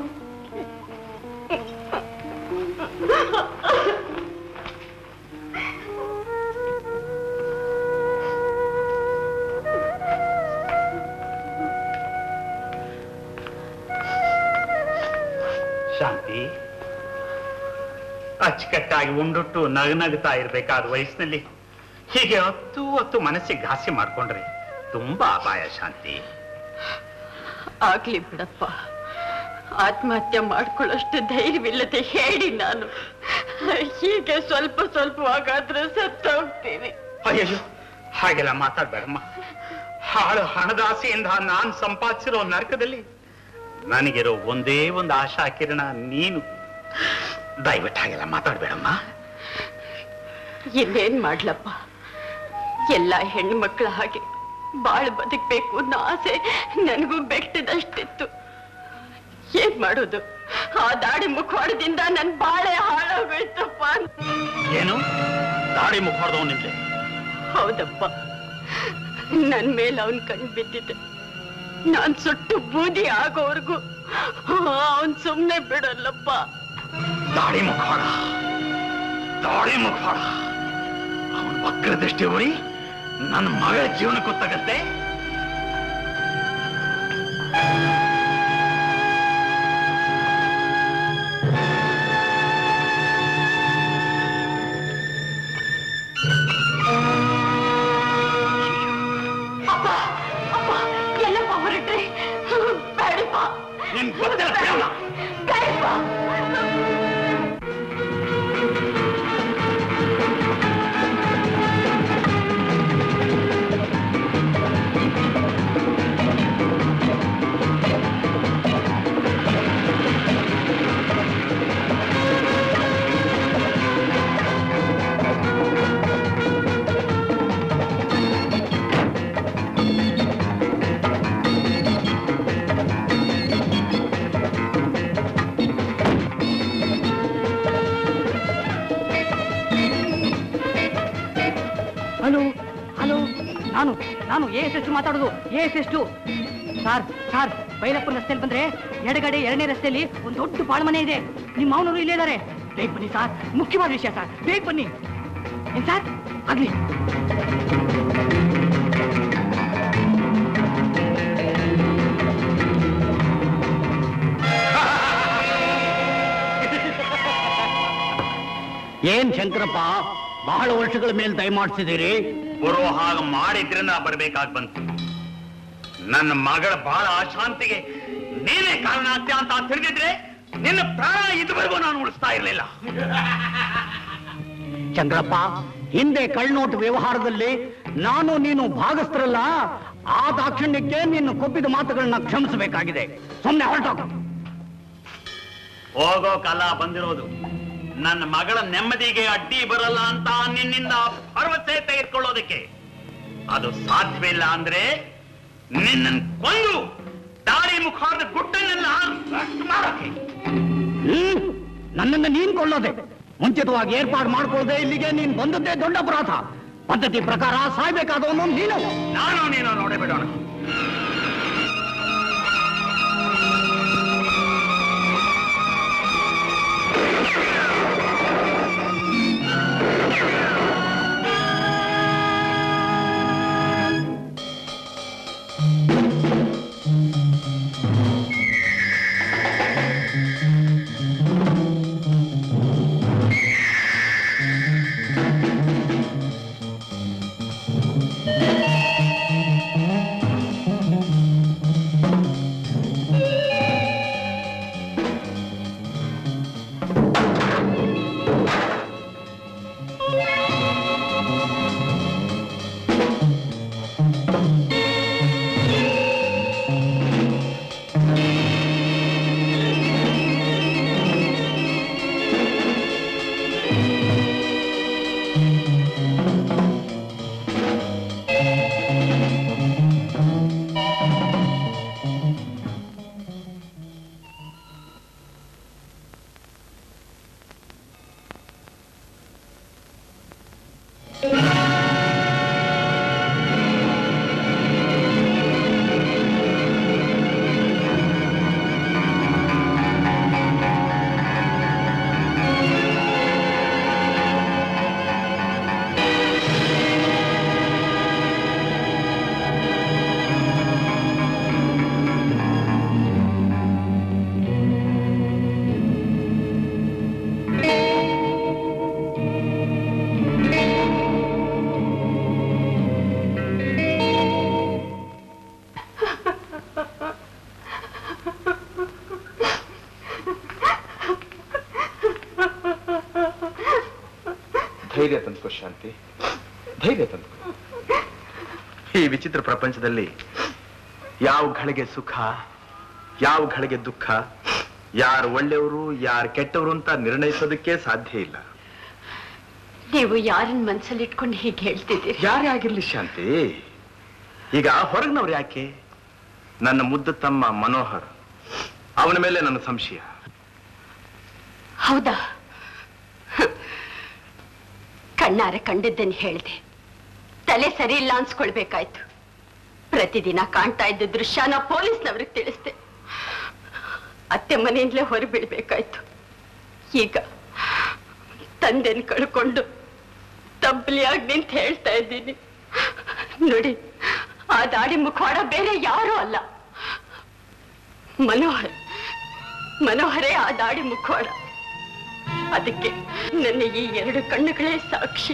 ಶಾಂತಿ, ಅಚ್ಚುಕಟ್ಟಾಗಿ ಉಂಡುಟ್ಟು ನಗನಗ್ತಾ ಇರ್ಬೇಕಾದ ವಯಸ್ಸಿನಲ್ಲಿ ಹೀಗೆ ಹೊತ್ತು ಹೊತ್ತು ಮನಸ್ಸಿಗೆ ಘಾಸಿ ಮಾಡ್ಕೊಂಡ್ರೆ ತುಂಬಾ ಅಪಾಯ. ಶಾಂತಿ, ಆಗ್ಲಿ ಬಿಡಪ್ಪ. ಆತ್ಮಹತ್ಯೆ ಮಾಡ್ಕೊಳ್ಳೋಷ್ಟು ಧೈರ್ಯವಿಲ್ಲದೆ ಹೇಳಿ ನಾನು ಹೀಗೆ ಸ್ವಲ್ಪ ಸ್ವಲ್ಪವಾಗಾದ್ರೂ ಸತ್ತ ಹೋಗ್ತೀನಿ. ಅಯ್ಯಯ್ಯೋ, ಹಾಗೆಲ್ಲ ಮಾತಾಡ್ಬೇಡಮ್ಮ. ಹಾಳು ಹಣದಾಸೆಯಿಂದ ನಾನ್ ಸಂಪಾದಿಸಿರೋ ನರಕದಲ್ಲಿ ನನಗಿರೋ ಒಂದೇ ಒಂದು ಆಶಾ ಕಿರಣ ನೀನು. ದಯವಿಟ್ಟು ಹಾಗೆಲ್ಲ ಮಾತಾಡ್ಬೇಡಮ್ಮ. ಇನ್ನೇನ್ ಮಾಡ್ಲಪ್ಪ, ಎಲ್ಲ ಹೆಣ್ಣು ಮಕ್ಕಳ ಹಾಗೆ ಬಾಳ್ ಬದುಕ್ಬೇಕು ಅನ್ನೋ ಆಸೆ ನನಗೂ ಬೆಟ್ಟದಷ್ಟಿತ್ತು. ಏನ್ ಮಾಡೋದು, ಆ ದಾಡಿ ಮುಖವಾಡದಿಂದ ನನ್ ಬಾಳೆ ಹಾಳಾಗೋಯ್ತಪ್ಪ. ಏನು ದಾಡಿ ಮುಖವಾಡದವನಿಂದೆ? ಹೌದಪ್ಪ, ನನ್ ಮೇಲೆ ಅವನ್ ಕಣ್ ಬಿದ್ದಿದ್ದೆ. ನಾನ್ ಸುಟ್ಟು ಬೂದಿ ಆಗೋವರೆಗೂ ಅವನ್ ಸುಮ್ನೆ ಬಿಡಲ್ಲಪ್ಪ. ದಾಡಿ ಮುಖವಾಡ, ದಾಡಿ ಮುಖವಾಡ, ಅವನ ವಕ್ರ ದೃಷ್ಟಿ ಉರಿ ನನ್ನ ಮಗಳ ಜೀವನ ಗೊತ್ತಾಗತ್ತೆ. ಅಪ್ಪ ಅಪ್ಪ ಎಲ್ಲಪ್ಪ ಹೊರಟ್ರಿ? ಬೇಡಪ್ಪ, ನಿನ್ ಗೊತ್ತಿಲ್ಲ ಬೇಡ. ಬೇಡಪ್ಪ. ಹಲೋ ಹಲೋ, ನಾನು ನಾನು ಎ ಎಸ್ ಎಷ್ಟು ಮಾತಾಡೋದು. ಎ ಎಸ್ ಎಷ್ಟು ಸಾರ್ ಸಾರ್ ಬೈಲಪ್ಪನ ರಸ್ತೆಯಲ್ಲಿ ಬಂದ್ರೆ ಎಡಗಡೆ ಎರಡನೇ ರಸ್ತೆಯಲ್ಲಿ ಒಂದು ದೊಡ್ಡ ಬಾಳ್ಮನೆ ಇದೆ. ನಿಮ್ಮ ಮಾವನವರು ಇಲ್ಲೇ ಇದ್ದಾರೆ. ಬೇಗ ಬನ್ನಿ ಸರ್, ಮುಖ್ಯವಾದ ವಿಷಯ ಸರ್, ಬೇಗ ಬನ್ನಿ. ಏನ್ ಸರ್ ಆಗ್ಲಿ? ಏನ್ ಶಂಕರಪ್ಪ, ಬಹಳ ವರ್ಷಗಳ ಮೇಲೆ ದಯಮಾಡಿಸಿದ್ದೀರಿ. ಬರೋ ಹಾಗೆ ಮಾಡಿದ್ರೆ ನಾ ಬರ್ಬೇಕಾಗಿ ಬಂತು. ನನ್ನ ಮಗಳ ಬಹಳ ಅಶಾಂತಿಗೆ ನೀನೇ ಕಾರಣ ಆಗ್ತೀಯ ಅಂತ ತಿಳಿದಿದ್ರೆ ನಿನ್ನ ಪ್ರಾಣ ಇದುವರೆಗೂ ನಾನು ಉಳಿಸ್ತಾ ಇರಲಿಲ್ಲ. ಶಂಕರಪ್ಪ, ಹಿಂದೆ ಕಳ್ನೋಟು ವ್ಯವಹಾರದಲ್ಲಿ ನಾನು ನೀನು ಭಾಗಸ್ಥರಲ್ಲ, ಆ ದಾಕ್ಷಿಣ್ಯಕ್ಕೆ ನೀನು ಕೊಬ್ಬಿದ ಮಾತುಗಳನ್ನ ಕ್ಷಮಿಸಬೇಕಾಗಿದೆ. ಸುಮ್ಮನೆ ಹೊರಟೋಗ. ಹೋಗೋ ಕಾಲ ಬಂದಿರೋದು. ನನ್ನ ಮಗಳ ನೆಮ್ಮದಿಗೆ ಅಡ್ಡಿ ಬರಲ್ಲ ಅಂತ ನಿನ್ನಿಂದ ಭರವಸೆ ತೆಗೆದುಕೊಳ್ಳೋದಕ್ಕೆ. ಅದು ಸಾಧ್ಯವಿಲ್ಲ ಅಂದ್ರೆ ನಿನ್ನ ಕೊಂದು ದಾರಿ ಮುಖಾದ ಗುಡ್ಡನ್ನೆಲ್ಲ ಮಾಡೋಕೆ. ಹ್ಮ್ ನನ್ನನ್ನು ನೀನ್ ಕೊಳ್ಳೋದೆ, ಮುಂಚಿತವಾಗಿ ಏರ್ಪಾಡು ಮಾಡ್ಕೊಳ್ಳದೆ ಇಲ್ಲಿಗೆ ನೀನ್ ಬಂದದ್ದೇ ದೊಡ್ಡ ಅಪರಾಧ. ಪದ್ಧತಿ ಪ್ರಕಾರ ಸಾಯ್ಬೇಕಾದವನು ನೀನು. ನಾನು ನೀನು ನೋಡೇ ಬಿಡೋಣ. ಧೈರ್ಯ ತಂದ್ಕೋ ಶಾಂತಿ, ಧೈರ್ಯ ತಂದ್ಕೋ. ಈ ವಿಚಿತ್ರ ಪ್ರಪಂಚದಲ್ಲಿ ಯಾವ ಘಳಿಗೆ ಸುಖ, ಯಾವ ಘಳಿಗೆ ದುಃಖ, ಯಾರು ಒಳ್ಳೆಯವರು ಯಾರು ಕೆಟ್ಟವರು ಅಂತ ನಿರ್ಣಯಿಸೋದಕ್ಕೆ ಸಾಧ್ಯ ಇಲ್ಲ. ನೀವು ಯಾರನ್ನ ಮನಸ್ಸಲ್ಲಿ ಇಟ್ಕೊಂಡು ಹೀಗೆ ಹೇಳ್ತಿದ್ದೀರಿ? ಯಾರೇ ಆಗಿರ್ಲಿ ಶಾಂತಿ, ಈಗ ಹೊರಗಿನವ್ರು ಯಾಕೆ? ನನ್ನ ಮುದ್ದು ತಮ್ಮ ಮನೋಹರ್, ಅವನ ಮೇಲೆ ನನ್ನ ಸಂಶಯ. ಹೌದಾ? ಕಣ್ಣಾರೆ ಕಂಡಿದ್ದೇನೆ ಹೇಳಿದೆ, ತಲೆ ಸರಿ ಇಲ್ಲ ಅನ್ಸ್ಕೊಳ್ಬೇಕಾಯ್ತು. ಪ್ರತಿದಿನ ಕಾಣ್ತಾ ಇದ್ದ ದೃಶ್ಯನ ಪೊಲೀಸ್ನವ್ರಿಗೆ ತಿಳಿಸ್ದೆ. ಅತ್ತೆ ಮನೆಯಿಂದಲೇ ಹೊರಬಿಡ್ಬೇಕಾಯ್ತು. ಈಗ ತಂದೆನ್ ಕಳ್ಕೊಂಡು ತಬ್ಬಲಿಯಾಗಿ ನಿಂತ ಹೇಳ್ತಾ ಇದ್ದೀನಿ. ನೋಡಿ, ಆ ದಾಡಿ ಮುಖವಾಡ ಬೇರೆ ಯಾರೂ ಅಲ್ಲ, ಮನೋಹರ್. ಮನೋಹರೇ ಆ ದಾಡಿ ಮುಖವಾಡ. ಅದಕ್ಕೆ ನನ್ನ ಈ ಎರಡು ಕಣ್ಣುಗಳೇ ಸಾಕ್ಷಿ.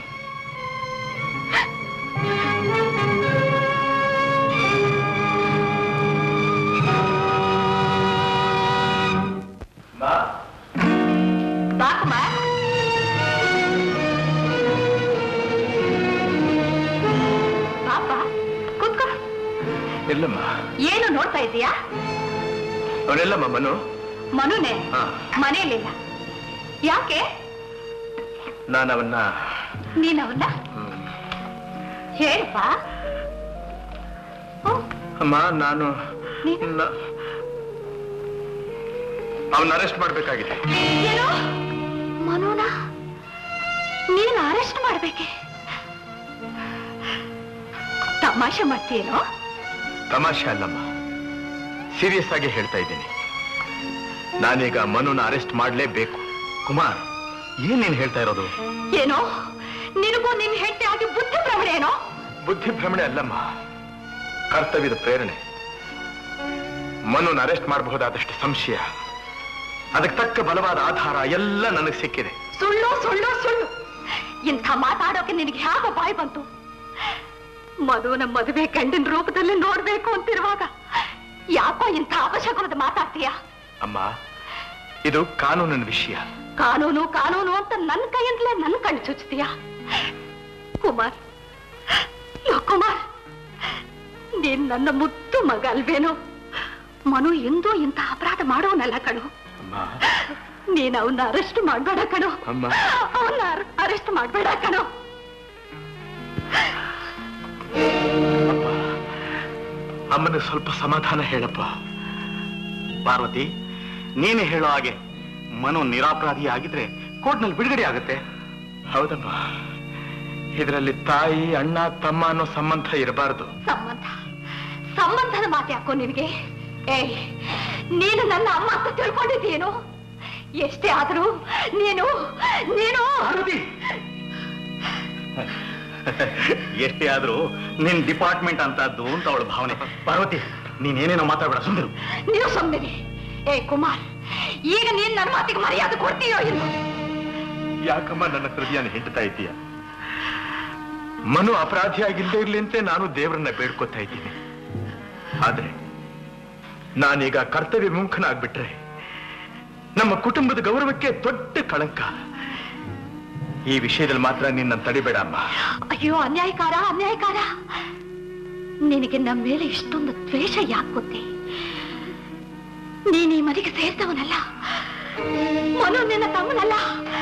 ಪಾಪ ಕೂತ್ಕೋ. ಎಲ್ಲಮ್ಮ? ಏನು ನೋಡ್ತಾ ಇದೀಯಾ? ಅವನೆಲ್ಲಮ್ಮ? ಮನು. ಮನುನೇ ಮನೆಯಲ್ಲಿಲ್ಲ. ಯಾಕೆ? ನಾನವನ್ನ ನೀನವನ್ನ ಹೇಳಪ್ಪ. ಅಮ್ಮ, ನಾನು ಅವನ್ನ ಅರೆಸ್ಟ್ ಮಾಡ್ಬೇಕಾಗಿದೆ. ಏನು? ಮನುನ ನೀನು ಅರೆಸ್ಟ್ ಮಾಡ್ಬೇಕೆ? ತಮಾಷೆ ಮಾಡ್ತೀಯೇನೋ? ತಮಾಷೆ ಅಲ್ಲಮ್ಮ, ಸೀರಿಯಸ್ ಆಗಿ ಹೇಳ್ತಾ ಇದ್ದೀನಿ. ನಾನೀಗ ಮನುನ ಅರೆಸ್ಟ್ ಮಾಡಲೇಬೇಕು. ಕುಮಾರ್, ಏನ್ ನೀನ್ ಹೇಳ್ತಾ ಇರೋದು? ಏನೋ ನಿನಗೂ ನಿನ್ ಹೆಂಡತಿ ಆಗಿ ಬುದ್ಧಿ ಭ್ರಮಣೆ ಏನೋ? ಬುದ್ಧಿ ಭ್ರಮಣೆ ಅಲ್ಲಮ್ಮ, ಕರ್ತವ್ಯದ ಪ್ರೇರಣೆ. ಮನುನ ಅರೆಸ್ಟ್ ಮಾಡಬಹುದಾದಷ್ಟು ಸಂಶಯ, ಅದಕ್ಕೆ ತಕ್ಕ ಬಲವಾದ ಆಧಾರ ಎಲ್ಲ ನನಗೆ ಸಿಕ್ಕಿದೆ. ಸುಳ್ಳು ಸುಳ್ಳು ಸುಳ್ಳು. ಇಂಥ ಮಾತಾಡೋಕೆ ನಿನಗೆ ಹೇಗೋ ಬಾಯಿ ಬಂತು? ಮಧುನ ಮದುವೆ ಗಂಡಿನ ರೂಪದಲ್ಲಿ ನೋಡ್ಬೇಕು ಅಂತಿರುವಾಗ ಯಾಕೋ ಇಂಥ ಅವಶ್ಯಕವಾದ ಮಾತಾಡ್ತೀಯ? ಅಮ್ಮ, ಇದು ಕಾನೂನಿನ ವಿಷಯ. ಕಾನೂನು ಕಾನೂನು ಅಂತ ನನ್ನ ಕೈಯಿಂದಲೇ ನನ್ನ ಕಣ್ಣು ಚುಚ್ತೀಯ? ಕುಮಾರ್, ಲೋ ಕುಮಾರ್, ನೀನ್ ನನ್ನ ಮುದ್ದು ಮಗ ಅಲ್ವೇನೋ? ಮನು ಎಂದೂ ಇಂಥ ಅಪರಾಧ ಮಾಡೋನಲ್ಲ ಕಣು. ನೀನ್ ಅವನ್ನ ಅರೆಸ್ಟ್ ಮಾಡ್ಬೇಡ ಕಣು. ಅವನ್ನ ಅರೆಸ್ಟ್ ಮಾಡ್ಬೇಡ ಕಣು. ಅಮ್ಮನ ಸ್ವಲ್ಪ ಸಮಾಧಾನ ಹೇಳಪ್ಪ. ಪಾರ್ವತಿ, ನೀನೇ ಹೇಳೋ ಹಾಗೆ ಮನು ನಿರಾಪರಾಧಿ ಆಗಿದ್ರೆ ಕೋರ್ಟ್ನಲ್ಲಿ ಬಿಡುಗಡೆ ಆಗುತ್ತೆ. ಹೌದಮ್ಮ, ಇದರಲ್ಲಿ ತಾಯಿ ಅಣ್ಣ ತಮ್ಮ ಅನ್ನೋ ಸಂಬಂಧ ಇರಬಾರದು. ಸಂಬಂಧ ಸಂಬಂಧದ ಮಾತು ಯಾಕೋ ನಿನಗೆ? ಏ, ನೀನು ನನ್ನ ಅಮ್ಮ ಅಂತ ತಿಳ್ಕೊಂಡಿದ್ದೀನೋ? ಎಷ್ಟೇ ಆದರೂ ನೀನು ನೀನು ಎಷ್ಟೇ ಆದ್ರೂ ನಿನ್ ಡಿಪಾರ್ಟ್ಮೆಂಟ್ ಅಂತದ್ದು ಅಂತ ಅವಳ ಭಾವನೆ. ಪಾರ್ವತಿ, ನೀನೇನೇನೋ ಮಾತಾಡಬೇಡ, ಸುಂದರು. ನೀವು ಸುಮ್ಮನೆ. ಏ ಕುಮಾರ್, ಈಗ ನೀನ್ ನನ್ನ ಮಾತಿಗೆ ಮರ್ಯಾದೆ ಕೊಡ್ತೀಯೋ ಇಲ್ಲ? ಯಾಕಮ್ಮ ನನ್ನ ಹೃದಯನ ಹಿಂಡ್ತಾ ಇದ್ದೀಯ? ಮನು ಅಪರಾಧಿಯಾಗಿಲ್ಲದೆ ಇರ್ಲಿ ಅಂತ ನಾನು ದೇವರನ್ನ ಬೇಡ್ಕೊತಾ ಇದ್ದೀನಿ. ಆದ್ರೆ ನಾನೀಗ ಕರ್ತವ್ಯ ವಿಮುಖನಾಗ್ಬಿಟ್ರೆ ನಮ್ಮ ಕುಟುಂಬದ ಗೌರವಕ್ಕೆ ದೊಡ್ಡ ಕಳಂಕ. ಈ ವಿಷಯದಲ್ಲಿ ಮಾತ್ರ ನಿನ್ನ ತಡಿಬೇಡ ಅಮ್ಮ. ಅಯ್ಯೋ ಅನ್ಯಾಯಕಾರ, ಅನ್ಯಾಯಕಾರ. ನಿನಗೆ ನಮ್ಮ ಮೇಲೆ ಇಷ್ಟೊಂದು ದ್ವೇಷ ಯಾಕೆ ಗೊತ್ತೇ? ನೀನ್ ಈ ಮನೆಗೆ ಸೇರ್ತವನಲ್ಲ, ಮನು ನಿನ್ನ ತಮ್ಮನಲ್ಲ,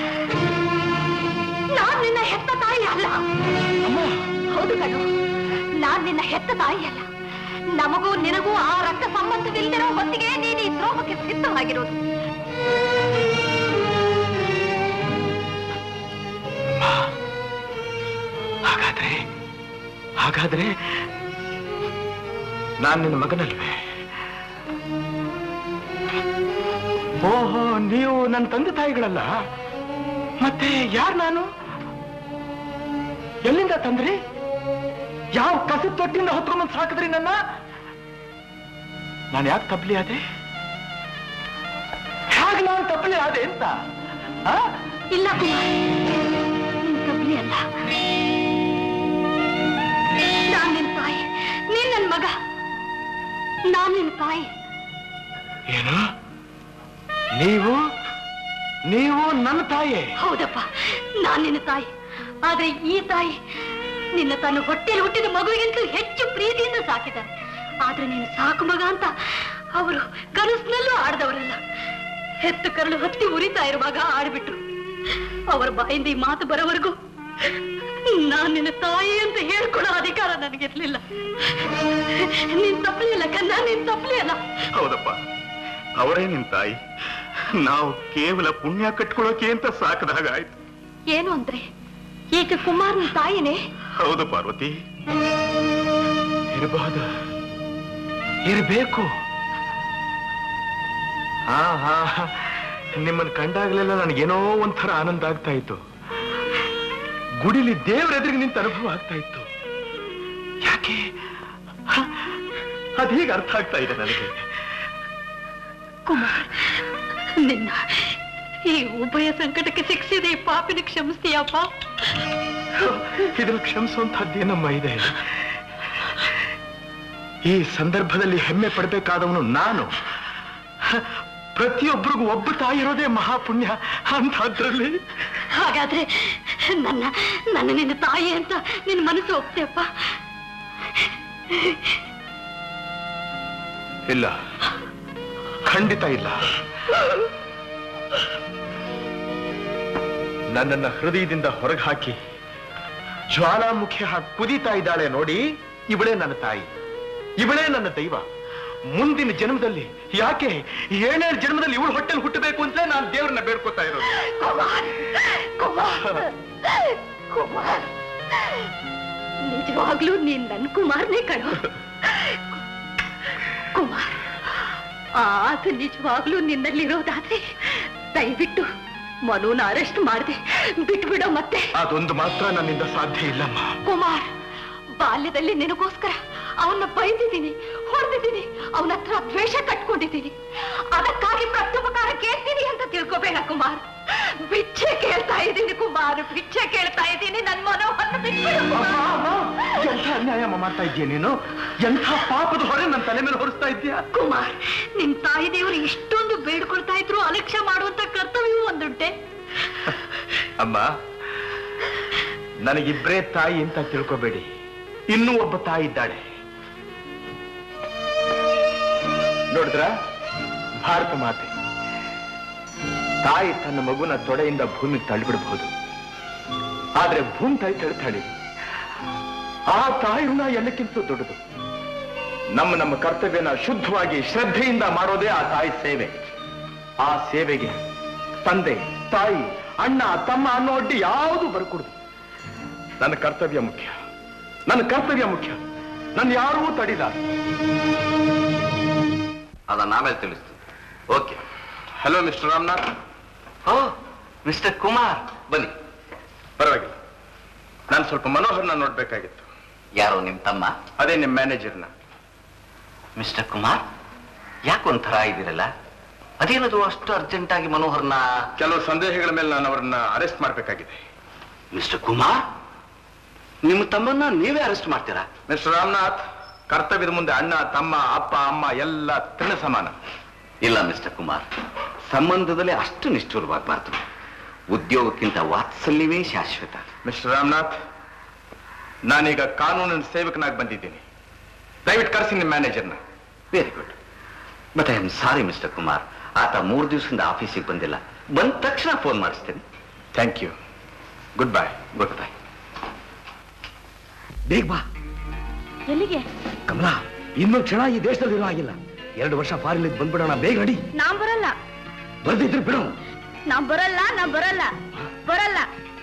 ನಾನ್ ನಿನ್ನ ಹೆತ್ತ ತಾಯಿ ಅಲ್ಲ. ಹೌದು ಕಣು, ನಾನ್ ನಿನ್ನ ಹೆತ್ತ ತಾಯಿ ಅಲ್ಲ. ನಮಗೂ ನಿನಗೂ ಆ ರಕ್ತ ಸಂಬಂಧವಿಲ್ಲದಿರೋ ಹೊತ್ತಿಗೆ ನೀನು ಈ ದ್ರೋಹಕ್ಕೆ ಸಿದ್ಧವಾಗಿರೋದು. ಹಾಗಾದ್ರೆ ಹಾಗಾದ್ರೆ ನಾನ್ ನಿನ್ನ ಮಗನಲ್ವೇ? ಓಹೋ, ನೀವು ನನ್ನ ತಂದೆ ತಾಯಿಗಳಲ್ಲ, ಮತ್ತೆ ಯಾರು ನಾನು? ಎಲ್ಲಿಂದ ತಂದ್ರಿ? ಯಾವ ಕಸ ತೊಟ್ಟಿಂದ ಹೊತ್ಕೊಂಡ್ ಸಾಕಿದ್ರಿ ನನ್ನ? ನಾನು ಯಾಕೆ ತಪ್ಪಲಿ ಆದೆ? ಹೇಗೆ ನಾನು ತಪ್ಪಲಿ ಆದೆ ಅಂತ? ಇಲ್ಲ ಕುಮಾರ್, ನೀನ್ ತಪ್ಪಲಿ ಅಲ್ಲ. ನಾನ್ ನಿನ್ ತಾಯಿ, ನೀನ್ ನನ್ ಮಗ. ನಾನ್ ನಿನ್ ತಾಯಿ. ಏನು? ನೀವು ನೀವು ನನ್ನ ತಾಯಿ? ಹೌದಪ್ಪ, ನಾನ್ ನಿನ್ನ ತಾಯಿ. ಆದ್ರೆ ಈ ತಾಯಿ ನಿನ್ನ ತನ್ನ ಹೊಟ್ಟೆಯಲ್ಲಿ ಹುಟ್ಟಿದ ಮಗುವಿಗಿಂತಲೂ ಹೆಚ್ಚು ಪ್ರೀತಿಯಿಂದ ಸಾಕಿದ್ದಾರೆ. ಆದ್ರೆ ನೀನು ಸಾಕು ಮಗ ಅಂತ ಅವರು ಕನಸಿನಲ್ಲೂ ಆಡ್ದವರಲ್ಲ. ಹೆತ್ತು ಕರಳು ಹತ್ತಿ ಉರಿತಾ ಇರುವಾಗ ಆಡ್ಬಿಟ್ರು. ಅವರ ಬಾಯಿಂದ ಈ ಮಾತು ಬರೋವರೆಗೂ ನಾನ್ ನಿನ್ನ ತಾಯಿ ಅಂತ ಹೇಳ್ಕೊಡೋ ಅಧಿಕಾರ ನನಗಿರ್ಲಿಲ್ಲ. ನೀನ್ ತಪ್ಪಲಿ ಅಲ್ಲ ಕನ್ನ, ನೀನ್ ತಪ್ಪಲಿ ಅಲ್ಲ. ಹೌದಪ್ಪ, ಅವರೇ ನಿನ್ ತಾಯಿ. ನಾವು ಕೇವಲ ಪುಣ್ಯ ಕಟ್ಕೊಳ್ಳೋಕೆ ಅಂತ ಸಾಕದಾಗ ಆಯ್ತು. ಏನು ಅಂದ್ರೆ ಈಗ ಕುಮಾರನ ತಾಯಿನೇ? ಹೌದು ಪಾರ್ವತಿ, ಇರಬಹುದು, ಇರಬೇಕು. ಹಾ ಹಾ ನಿಮ್ಮನ್ನು ಕಂಡಾಗಲೆಲ್ಲ ನನಗೇನೋ ಒಂಥರ ಆನಂದ ಆಗ್ತಾ ಇತ್ತು. ಗುಡಿಲಿ ದೇವರ ಎದುರಿಗೆ ನಿಂತ ಅನುಭವ ಆಗ್ತಾ ಇತ್ತು. ಯಾಕೆ ಅದು ಹೀಗೆ ಅರ್ಥ ಆಗ್ತಾ ಇದೆ ನನಗೆ. ಕುಮಾರ್, ನಿನ್ನ ಈ ಉಭಯ ಸಂಕಟಕ್ಕೆ ಸಿಕ್ಕಿಸಿದೆ ಈ ಪಾಪಿನ ಕ್ಷಮಿಸ್ತೀಯಪ್ಪ? ಇದನ್ನು ಕ್ಷಮಿಸುವಂತಹದ್ದೇನಮ್ಮ ಇದೆ? ಈ ಸಂದರ್ಭದಲ್ಲಿ ಹೆಮ್ಮೆ ಪಡಬೇಕಾದವನು ನಾನು. ಪ್ರತಿಯೊಬ್ಬರಿಗೂ ಒಬ್ಬ ತಾಯಿ ಇರೋದೇ ಮಹಾಪುಣ್ಯ. ಅಂಥದ್ರಲ್ಲಿ ಹಾಗಾದ್ರೆ ನನ್ನ ನನ್ನ ನಿನ್ನ ತಾಯಿ ಅಂತ ನಿನ್ನ ಮನಸ್ಸು ಒಪ್ತೇಪ್ಪ? ಇಲ್ಲ, ಖಂಡಿತ ಇಲ್ಲ. ನನ್ನನ್ನ ಹೃದಯದಿಂದ ಹೊರಗೆ ಹಾಕಿ ಜ್ವಾಲಾಮುಖಿ ಹಾಕಿ ಕುದೀತಾ ಇದ್ದಾಳೆ ನೋಡಿ, ಇವಳೇ ನನ್ನ ತಾಯಿ, ಇವಳೇ ನನ್ನ ದೈವ. ಮುಂದಿನ ಜನ್ಮದಲ್ಲಿ, ಯಾಕೆ ಏಳೇಳು ಜನ್ಮದಲ್ಲಿ ಇವಳು ಹೊಟ್ಟೆಲ್ ಹುಟ್ಟಬೇಕು ಅಂತಲೇ ನಾನು ದೇವ್ರನ್ನ ಬೇಡ್ಕೊತಾ ಇರೋದು. ನಿಜವಾಗ್ಲೂ ನೀನ್ ನನ್ ಕುಮಾರ್ನೇ ಕಣೋ. ಕುಮಾರ್, ಆತ ನಿಜವಾಗ್ಲೂ ನಿನ್ನಲ್ಲಿರೋದಾದ್ರೆ ದಯವಿಟ್ಟು ಮನುನ ಅರೆಸ್ಟ್ ಮಾಡಿದೆ ಬಿಟ್ಬಿಡೋ ಮತ್ತೆ. ಅದೊಂದು ಮಾತ್ರ ನನ್ನಿಂದ ಸಾಧ್ಯ ಇಲ್ಲಮ್ಮ. ಕುಮಾರ್, ಬಾಲ್ಯದಲ್ಲಿ ನಿನಗೋಸ್ಕರ ಅವನ್ನ ಬೈದಿದ್ದೀನಿ, ಹೊಡೆದಿದ್ದೀನಿ, ಅವನ ಹತ್ರ ದ್ವೇಷ ಕಟ್ಕೊಂಡಿದ್ದೀನಿ. ಅದಕ್ಕಾಗಿ ಪ್ರತ್ಯುಪಕಾರ ಕೇಳ್ತೀನಿ ಅಂತ ತಿಳ್ಕೊಬೇಡ ಕುಮಾರ್. ಭಿಕ್ಷೆ ಕೇಳ್ತಾ ಇದ್ದೀನಿ ಕುಮಾರ್, ಭಿಕ್ಷೆ ಕೇಳ್ತಾ ಇದ್ದೀನಿ. ನನ್ ಮನೋಹರನ ಬಿಟ್ಬಿಡು. ಎಂಥ ಅನ್ಯಾಯ ಮಾಡ್ತಾ ಇದ್ದೀಯ ನೀನು? ಎಂಥ ಪಾಪದ ಹೊರೆ ನನ್ನ ತಲೆ ಮೇಲೆ ಹೊರಿಸ್ತಾ ಇದ್ದೀಯ? ಕುಮಾರ್, ನಿನ್ ತಾಯಿ ದೇವರು ಇಷ್ಟೊಂದು ಬೇಡ್ಕೊಳ್ತಾ ಇದ್ರು ಅಲಕ್ಷ್ಯ ಮಾಡುವಂತ ಕರ್ತವ್ಯವೂ ಒಂದುಂಟೆ. ಅಮ್ಮ, ನನಗಿಬ್ರೇ ತಾಯಿ ಅಂತ ತಿಳ್ಕೊಬೇಡಿ, ಇನ್ನೂ ಒಬ್ಬ ತಾಯಿ ಇದ್ದಾಳೆ. ನೋಡಿದ್ರ, ಭಾರತ ಮಾತೆ ತಾಯಿ ತನ್ನ ಮಗುನ ತೊಡೆಯಿಂದ ಭೂಮಿಗೆ ತಳ್ಳಿಬಿಡಬಹುದು, ಆದ್ರೆ ಭೂಮಿ ತಾಯಿ ತಳ್ತಾಳೆ. ಆ ತಾಯಿ ಋಣ ಎಲ್ಲಕ್ಕಿಂತ ದೊಡ್ಡದು. ನಮ್ಮ ನಮ್ಮ ಕರ್ತವ್ಯನ ಶುದ್ಧವಾಗಿ ಶ್ರದ್ಧೆಯಿಂದ ಮಾಡೋದೇ ಆ ತಾಯಿ ಸೇವೆ. ಆ ಸೇವೆಗೆ ತಂದೆ, ತಾಯಿ, ಅಣ್ಣ, ತಮ್ಮ ಅನ್ನೋ ಅಡ್ಡಿ ಯಾವುದು ಬರ್ಕೊಡುದು. ನನ್ನ ಕರ್ತವ್ಯ ಮುಖ್ಯ, ನನ್ನ ಕರ್ತವ್ಯ ಮುಖ್ಯ. ನನ್ನ ಯಾರೂ ತಡಿಲ್ಲ. ಅದನ್ನ ಆಮೇಲೆ ತಿಳಿಸ್ತೀನಿ. Okay. Hello mister Ramnath. Oh mister Kumar, ಬನ್ನಿ. ಪರವಾಗಿಲ್ಲ, ನಾನು ಸ್ವಲ್ಪ ಮನೋಹರ್ನ ನೋಡ್ಬೇಕಾಗಿತ್ತು. ಯಾರೋ ನಿಮ್ ತಮ್ಮ? ಅದೇ ನಿಮ್ ಮ್ಯಾನೇಜರ್ನ. ಮಿಸ್ಟರ್ ಕುಮಾರ್, ಯಾಕೊಂಥರ ಇದ್ದೀರಲ್ಲ? ಅದೇನದು ಅಷ್ಟು ಅರ್ಜೆಂಟ್ ಆಗಿ ಮನೋಹರ್ನ? ಕೆಲವು ಸಂದೇಹಗಳ ಮೇಲೆ ನಾನು ಅವರನ್ನ ಅರೆಸ್ಟ್ ಮಾಡಬೇಕಾಗಿದೆ. ಮಿಸ್ಟರ್ ಕುಮಾರ್, ನಿಮ್ಮ ತಮ್ಮನ್ನ ನೀವೇ ಅರೆಸ್ಟ್ ಮಾಡ್ತೀರಾ? ಮಿಸ್ಟರ್ ರಾಮನಾಥ್, ಕರ್ತವ್ಯದ ಮುಂದೆ ಅಣ್ಣ, ತಮ್ಮ, ಅಪ್ಪ, ಅಮ್ಮ ಎಲ್ಲ ತೃಣ ಸಮಾನ. ಇಲ್ಲ ಮಿಸ್ಟರ್ ಕುಮಾರ್, ಸಂಬಂಧದಲ್ಲಿ ಅಷ್ಟು ನಿಷ್ಠುರವಾಗಬಾರ್ದು. ಉದ್ಯೋಗಕ್ಕಿಂತ ವಾತ್ಸಲ್ಯವೇ ಶಾಶ್ವತ. ಮಿಸ್ಟರ್ ರಾಮನಾಥ್, ನಾನೀಗ ಕಾನೂನಿನ ಸೇವಕನಾಗಿ ಬಂದಿದ್ದೀನಿ. ದಯವಿಟ್ಟು ಕರೆಸಿ ನಿಮ್ಮ ಮ್ಯಾನೇಜರ್ನ. Very good. But I am sorry mister Kumar, ಆತ ಮೂರು ದಿವಸದಿಂದ ಆಫೀಸಿಗೆ ಬಂದಿಲ್ಲ. ಬಂದ ತಕ್ಷಣ ಫೋನ್ ಮಾಡಿಸ್ತೇನೆ. Thank you. Good bye. Good bye. ಬೇಗ ಬಾ. ಎಲ್ಲಿಗೆ? ಕಮಲಾ, ಇನ್ನೊಂದು ಕ್ಷಣ ಈ ದೇಶದಲ್ಲಿ ಇರೋ ಆಗಿಲ್ಲ. ಎರಡು ವರ್ಷ ಫಾರಿನ್ ಬಂದ್ಬಿಡೋಣ. ಬೇಗ ನಡಿ. ನಾನ್ ಬರಲ್ಲ. ಬರ್ದಿದ್ರು ಬಿಡು. ನಾ ಬರಲ್ಲ, ನಾ ಬರಲ್ಲ, ಬರಲ್ಲ.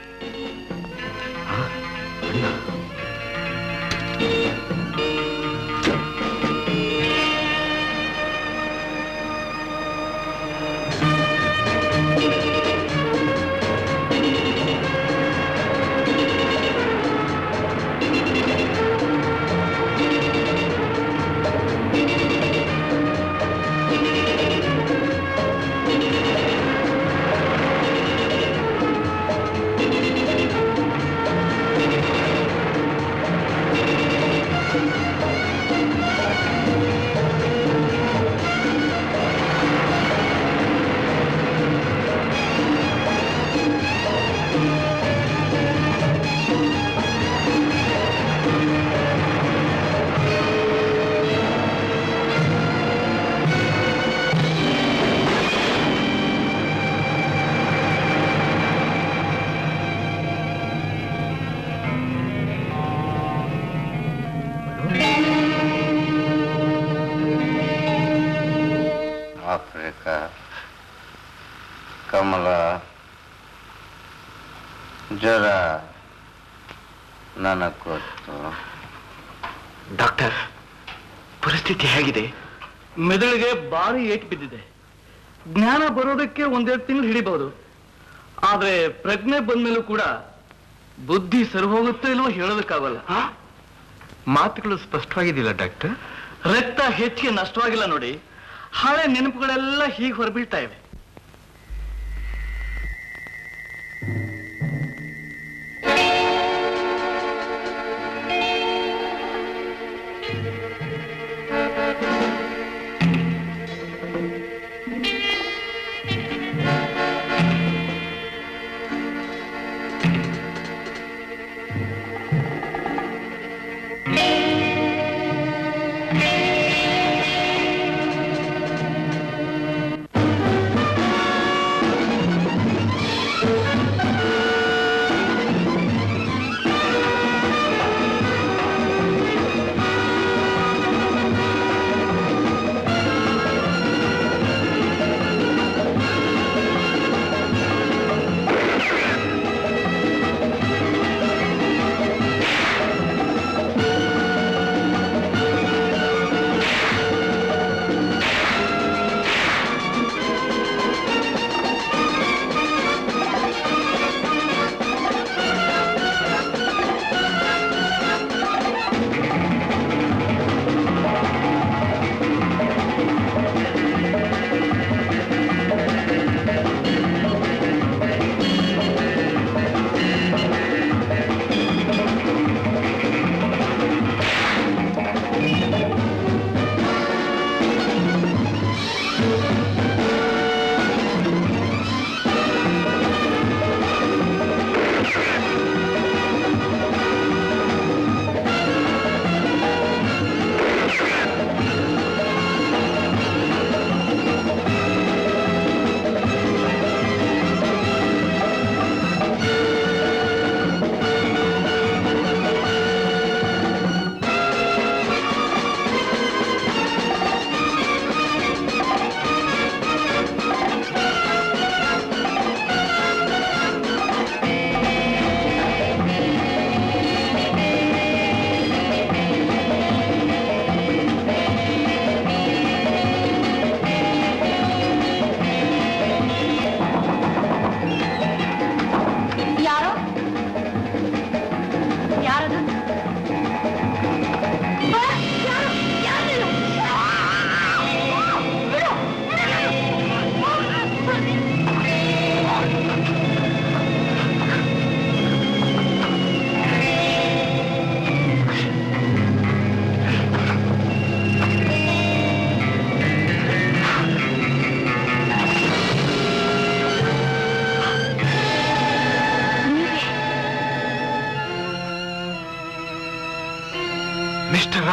ಕಮಲ, ಜ್ವರ ನನಗೆ ಗೊತ್ತು. ಡಾಕ್ಟರ್, ಪರಿಸ್ಥಿತಿ ಹೇಗಿದೆ? ಮೆದುಳಿಗೆ ಭಾರಿ ಏಟು ಬಿದ್ದಿದೆ. ಜ್ಞಾನ ಬರೋದಕ್ಕೆ ಒಂದೆರಡು ತಿಂಗಳು ಹಿಡಿಬಹುದು. ಆದ್ರೆ ಪ್ರಜ್ಞೆ ಬಂದ್ಮೇಲೂ ಕೂಡ ಬುದ್ಧಿ ಸರಿ ಹೋಗುತ್ತೋ ಇಲ್ವೋ ಹೇಳೋದಕ್ಕಾಗಲ್ಲ. ಮಾತುಗಳು ಸ್ಪಷ್ಟವಾಗಿದ್ದಿಲ್ಲ ಡಾಕ್ಟರ್. ರಕ್ತ ಹೆಚ್ಚಿಗೆ ನಷ್ಟವಾಗಿಲ್ಲ ನೋಡಿ. ಹಳೆ ನೆನಪುಗಳೆಲ್ಲ ಹೀಗೆ ಹೊರಬೀಳ್ತಾ ಇವೆ.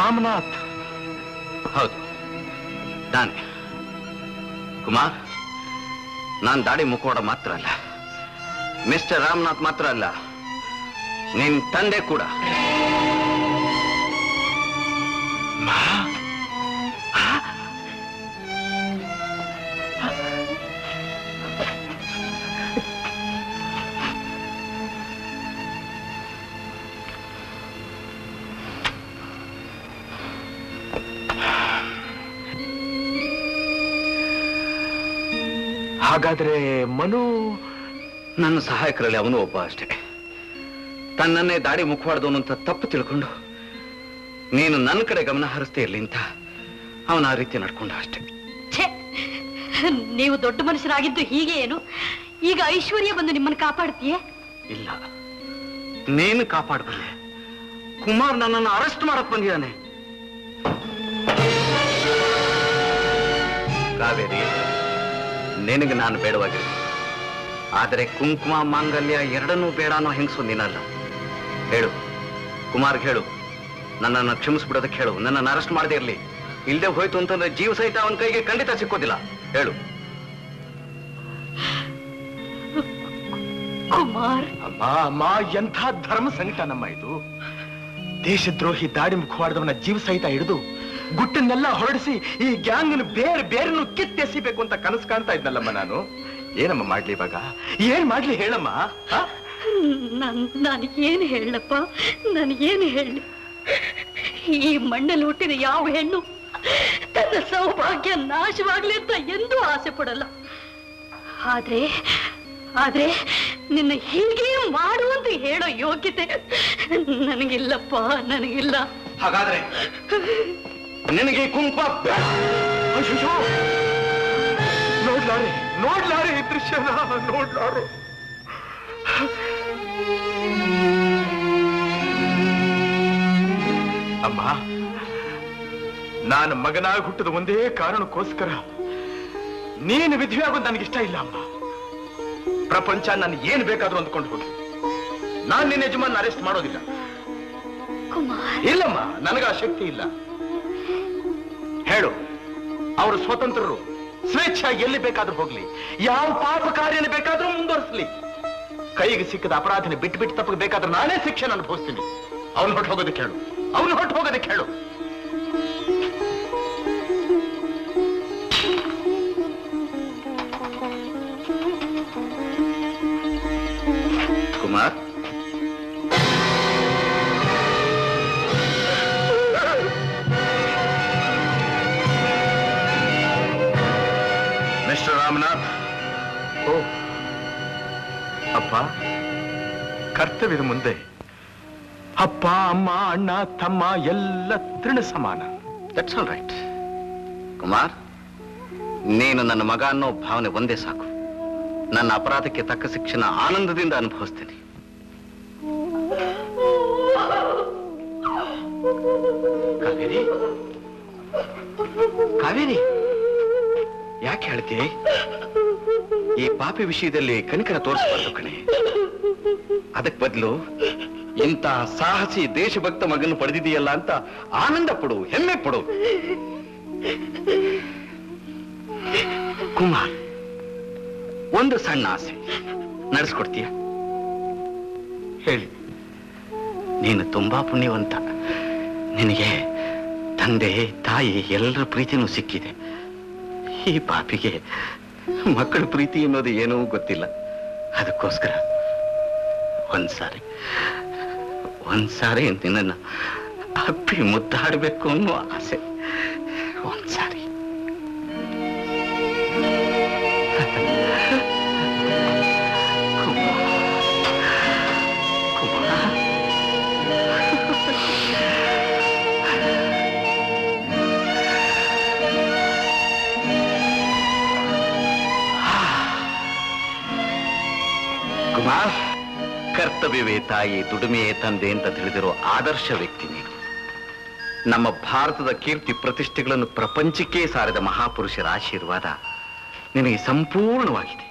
ರಾಮನಾಥ್. ಹೌದು, ನಾನೇ. ಕುಮಾರ್, ನಾನು ದಾಡಿ ಮುಖವಾಡ ಮಾತ್ರ ಅಲ್ಲ, ಮಿಸ್ಟರ್ ರಾಮನಾಥ್ ಮಾತ್ರ ಅಲ್ಲ, ನಿನ್ ತಂದೆ ಕೂಡ. ಹಾಗಾದ್ರೆ ಮನು ನನ್ನ ಸಹಾಯಕರಲ್ಲಿ ಅವನು ಒಬ್ಬ ಅಷ್ಟೇ. ತನ್ನನ್ನೇ ದಾಡಿ ಮುಖವಾಡ್ದವನು ಅಂತ ತಪ್ಪು ತಿಳ್ಕೊಂಡು ನೀನು ನನ್ನ ಕಡೆ ಗಮನ ಹರಿಸ್ತೇ ಇರ್ಲಿ ಅಂತ ಅವನ ಆ ರೀತಿ ನಡ್ಕೊಂಡ ಅಷ್ಟೇ. ಛೇ, ನೀವು ದೊಡ್ಡ ಮನುಷ್ಯರಾಗಿದ್ದು ಹೀಗೆ ಏನು? ಈಗ ಐಶ್ವರ್ಯ ಬಂದು ನಿಮ್ಮನ್ನು ಕಾಪಾಡ್ತೀಯೇ? ಇಲ್ಲ, ನೀನು ಕಾಪಾಡಬಲ್ಲೆ. ಕುಮಾರ್ ನನ್ನನ್ನು ಅರೆಸ್ಟ್ ಮಾಡಕ್ ಬಂದಿದ್ದಾನೆ. ಕಾವೇರಿ, ನಿನಗೆ ನಾನು ಬೇಡವಾಗಿರ್ತೀನಿ, ಆದರೆ ಕುಂಕುಮ ಮಾಂಗಲ್ಯ ಎರಡನ್ನೂ ಬೇಡ ಅನ್ನೋ ಹೆಂಗಸು ನೀನಲ್ಲ. ಹೇಳು, ಕುಮಾರ್ಗೆ ಹೇಳು, ನನ್ನನ್ನು ಕ್ಷಮಿಸ್ಬಿಡೋದಕ್ಕೆ ಹೇಳು. ನನ್ನನ್ನು ಅರೆಸ್ಟ್ ಮಾಡದೇ ಇರಲಿ. ಇಲ್ಲದೆ ಹೋಯ್ತು ಅಂತಂದ್ರೆ ಜೀವ ಸಹಿತ ಅವನ ಕೈಗೆ ಖಂಡಿತ ಸಿಕ್ಕೋದಿಲ್ಲ. ಹೇಳು. ಕುಮಾರ್. ಅಮ್ಮ ಅಮ್ಮ, ಎಂಥ ಧರ್ಮ ಸಂಕಟ ನಮ್ಮ ಇದು. ದೇಶದ್ರೋಹಿ ದಾಡಿ ಮುಖವಾಡದವನ ಜೀವ ಸಹಿತ ಹಿಡಿದು ಗುಟ್ಟನ್ನೆಲ್ಲ ಹೊರಡಿಸಿ ಈ ಗ್ಯಾಂಗ್ ಬೇರೆ ಬೇರೆನು ಕಿತ್ತೆಸಿಬೇಕು ಅಂತ ಕನಸು ಕಾಣ್ತಾ ಇದ್ನಲ್ಲಮ್ಮ ನಾನು. ಏನಮ್ಮ ಮಾಡ್ಲಿ ಇವಾಗ? ಏನ್ ಮಾಡ್ಲಿ ಹೇಳಮ್ಮ? ನನಗೇನು ಹೇಳಪ್ಪ, ನನಗೇನು ಹೇಳಿ? ಈ ಮಣ್ಣಲ್ಲಿ ಹುಟ್ಟಿದ ಯಾವ ಹೆಣ್ಣು ತನ್ನ ಸೌಭಾಗ್ಯ ನಾಶವಾಗ್ಲಿ ಅಂತ ಎಂದೂ ಆಸೆ ಪಡಲ್ಲ. ಆದ್ರೆ ಆದ್ರೆ ನಿನ್ನ ಹೀಗೆ ಮಾಡುವಂತ ಹೇಳೋ ಯೋಗ್ಯತೆ ನನಗಿಲ್ಲಪ್ಪ, ನನಗಿಲ್ಲ. ಹಾಗಾದ್ರೆ ನಿನಗೆ ಕುಂಕುಮ ಬೇಡ. ಅಯ್ಯೋ, ನೋಡ್ಲಾರೆ ನೋಡ್ಲಾರೆ ಈ ದೃಶ್ಯನ ನೋಡ್ಲಾರು. ಅಮ್ಮ, ನಾನು ಮಗನಾಗಿ ಹುಟ್ಟಿದ ಒಂದೇ ಕಾರಣಕ್ಕೋಸ್ಕರ ನೀನು ವಿಧವೆ ಆಗೋದು ನನಗಿಷ್ಟ ಇಲ್ಲ ಅಮ್ಮ. ಪ್ರಪಂಚ ನಾನು ಏನ್ ಬೇಕಾದ್ರೂ ಅಂದ್ಕೊಂಡು ಹೋಗಿ, ನಾನು ನಿನ್ನ ಯಜಮಾನ್ ಅರೆಸ್ಟ್ ಮಾಡೋದಿಲ್ಲ. ಇಲ್ಲಮ್ಮ, ನನಗ ಆ ಶಕ್ತಿ ಇಲ್ಲ. ಹೇಳು, ಅವರು ಸ್ವತಂತ್ರರು, ಸ್ವೇಚ್ಛ ಎಲ್ಲಿ ಬೇಕಾದ್ರೂ ಹೋಗ್ಲಿ, ಯಾವ ಪಾಪ ಕಾರ್ಯನ ಬೇಕಾದ್ರೂ ಮುಂದುವರಿಸಲಿ. ಕೈಗೆ ಸಿಕ್ಕದ ಅಪರಾಧಿನ ಬಿಟ್ಟು ಬಿಟ್ಟು ತಪ್ಪಿಗೆ ಬೇಕಾದ್ರೆ ನಾನೇ ಶಿಕ್ಷೆ ಅನುಭವಿಸ್ತೀನಿ. ಅವನು ಹೊಟ್ಟು ಹೋಗೋದಕ್ಕೆ ಹೇಳು, ಅವನು ಹೊಟ್ಟು ಹೋಗೋದಕ್ಕೆ ಹೇಳು. ಕುಮಾರ್, ಮಿಸ್ಟರ್ ರಾಮನಾಥ್. ಓ ಅಪ್ಪ, ಕರ್ತವ್ಯದ ಮುಂದೆ ಅಪ್ಪ, ಅಮ್ಮ, ಅಣ್ಣ, ತಮ್ಮ ಎಲ್ಲ ತೃಣ ಸಮಾನ. That's all right. ಕುಮಾರ್, ನೀನು ನನ್ನ ಮಗ ಅನ್ನೋ ಭಾವನೆ ಒಂದೇ ಸಾಕು. ನನ್ನ ಅಪರಾಧಕ್ಕೆ ತಕ್ಕ ಶಿಕ್ಷಣ ಆನಂದದಿಂದ ಅನುಭವಿಸ್ತೇನೆ. ಕಾವೇರಿ, ಕಾವೇರಿ, ಯಾಕೆ ಹೇಳ್ತೀಯ? ಈ ಪಾಪಿ ವಿಷಯದಲ್ಲಿ ಕನಿಕರ ತೋರಿಸಬಾರ್ದು ಕಣೆ. ಅದಕ್ಕೆ ಬದಲು ಇಂಥ ಸಾಹಸಿ ದೇಶಭಕ್ತ ಮಗನ್ನು ಪಡೆದಿದೆಯಲ್ಲ ಅಂತ ಆನಂದ ಪಡು, ಹೆಮ್ಮೆ ಪಡು. ಕುಮಾರ್, ಒಂದು ಸಣ್ಣ ಆಸೆ ನಡೆಸ್ಕೊಡ್ತೀಯ? ಹೇಳಿ. ನೀನು ತುಂಬಾ ಪುಣ್ಯವಂತ. ನಿನಗೆ ತಂದೆ ತಾಯಿ ಎಲ್ಲರ ಪ್ರೀತಿನೂ ಸಿಕ್ಕಿದೆ. ಈ ಪಾಪಿಗೆ ಮಕ್ಕಳ ಪ್ರೀತಿ ಅನ್ನೋದು ಏನೂ ಗೊತ್ತಿಲ್ಲ. ಅದಕ್ಕೋಸ್ಕರ ಒಂದ್ಸಾರಿ ಒಂದ್ಸಾರಿ ನಿನ್ನನ್ನು ಅಪ್ಪಿ ಮುದ್ದಾಡಬೇಕು ಅನ್ನೋ ಆಸೆ. ಒಂದ್ಸಾರಿ ಕುಮಾರ್, ಕರ್ತವ್ಯವೇ ತಾಯಿ, ದುಡಿಮೆಯೇ ತಂದೆ ಅಂತ ತಿಳಿದಿರೋ ಆದರ್ಶ ವ್ಯಕ್ತಿ ನೀನು. ನಮ್ಮ ಭಾರತದ ಕೀರ್ತಿ ಪ್ರತಿಷ್ಠೆಗಳನ್ನು ಪ್ರಪಂಚಕ್ಕೆ ಸಾರಿದ ಮಹಾಪುರುಷರ ಆಶೀರ್ವಾದ ನಿನಗೆ ಸಂಪೂರ್ಣವಾಗಿದೆ.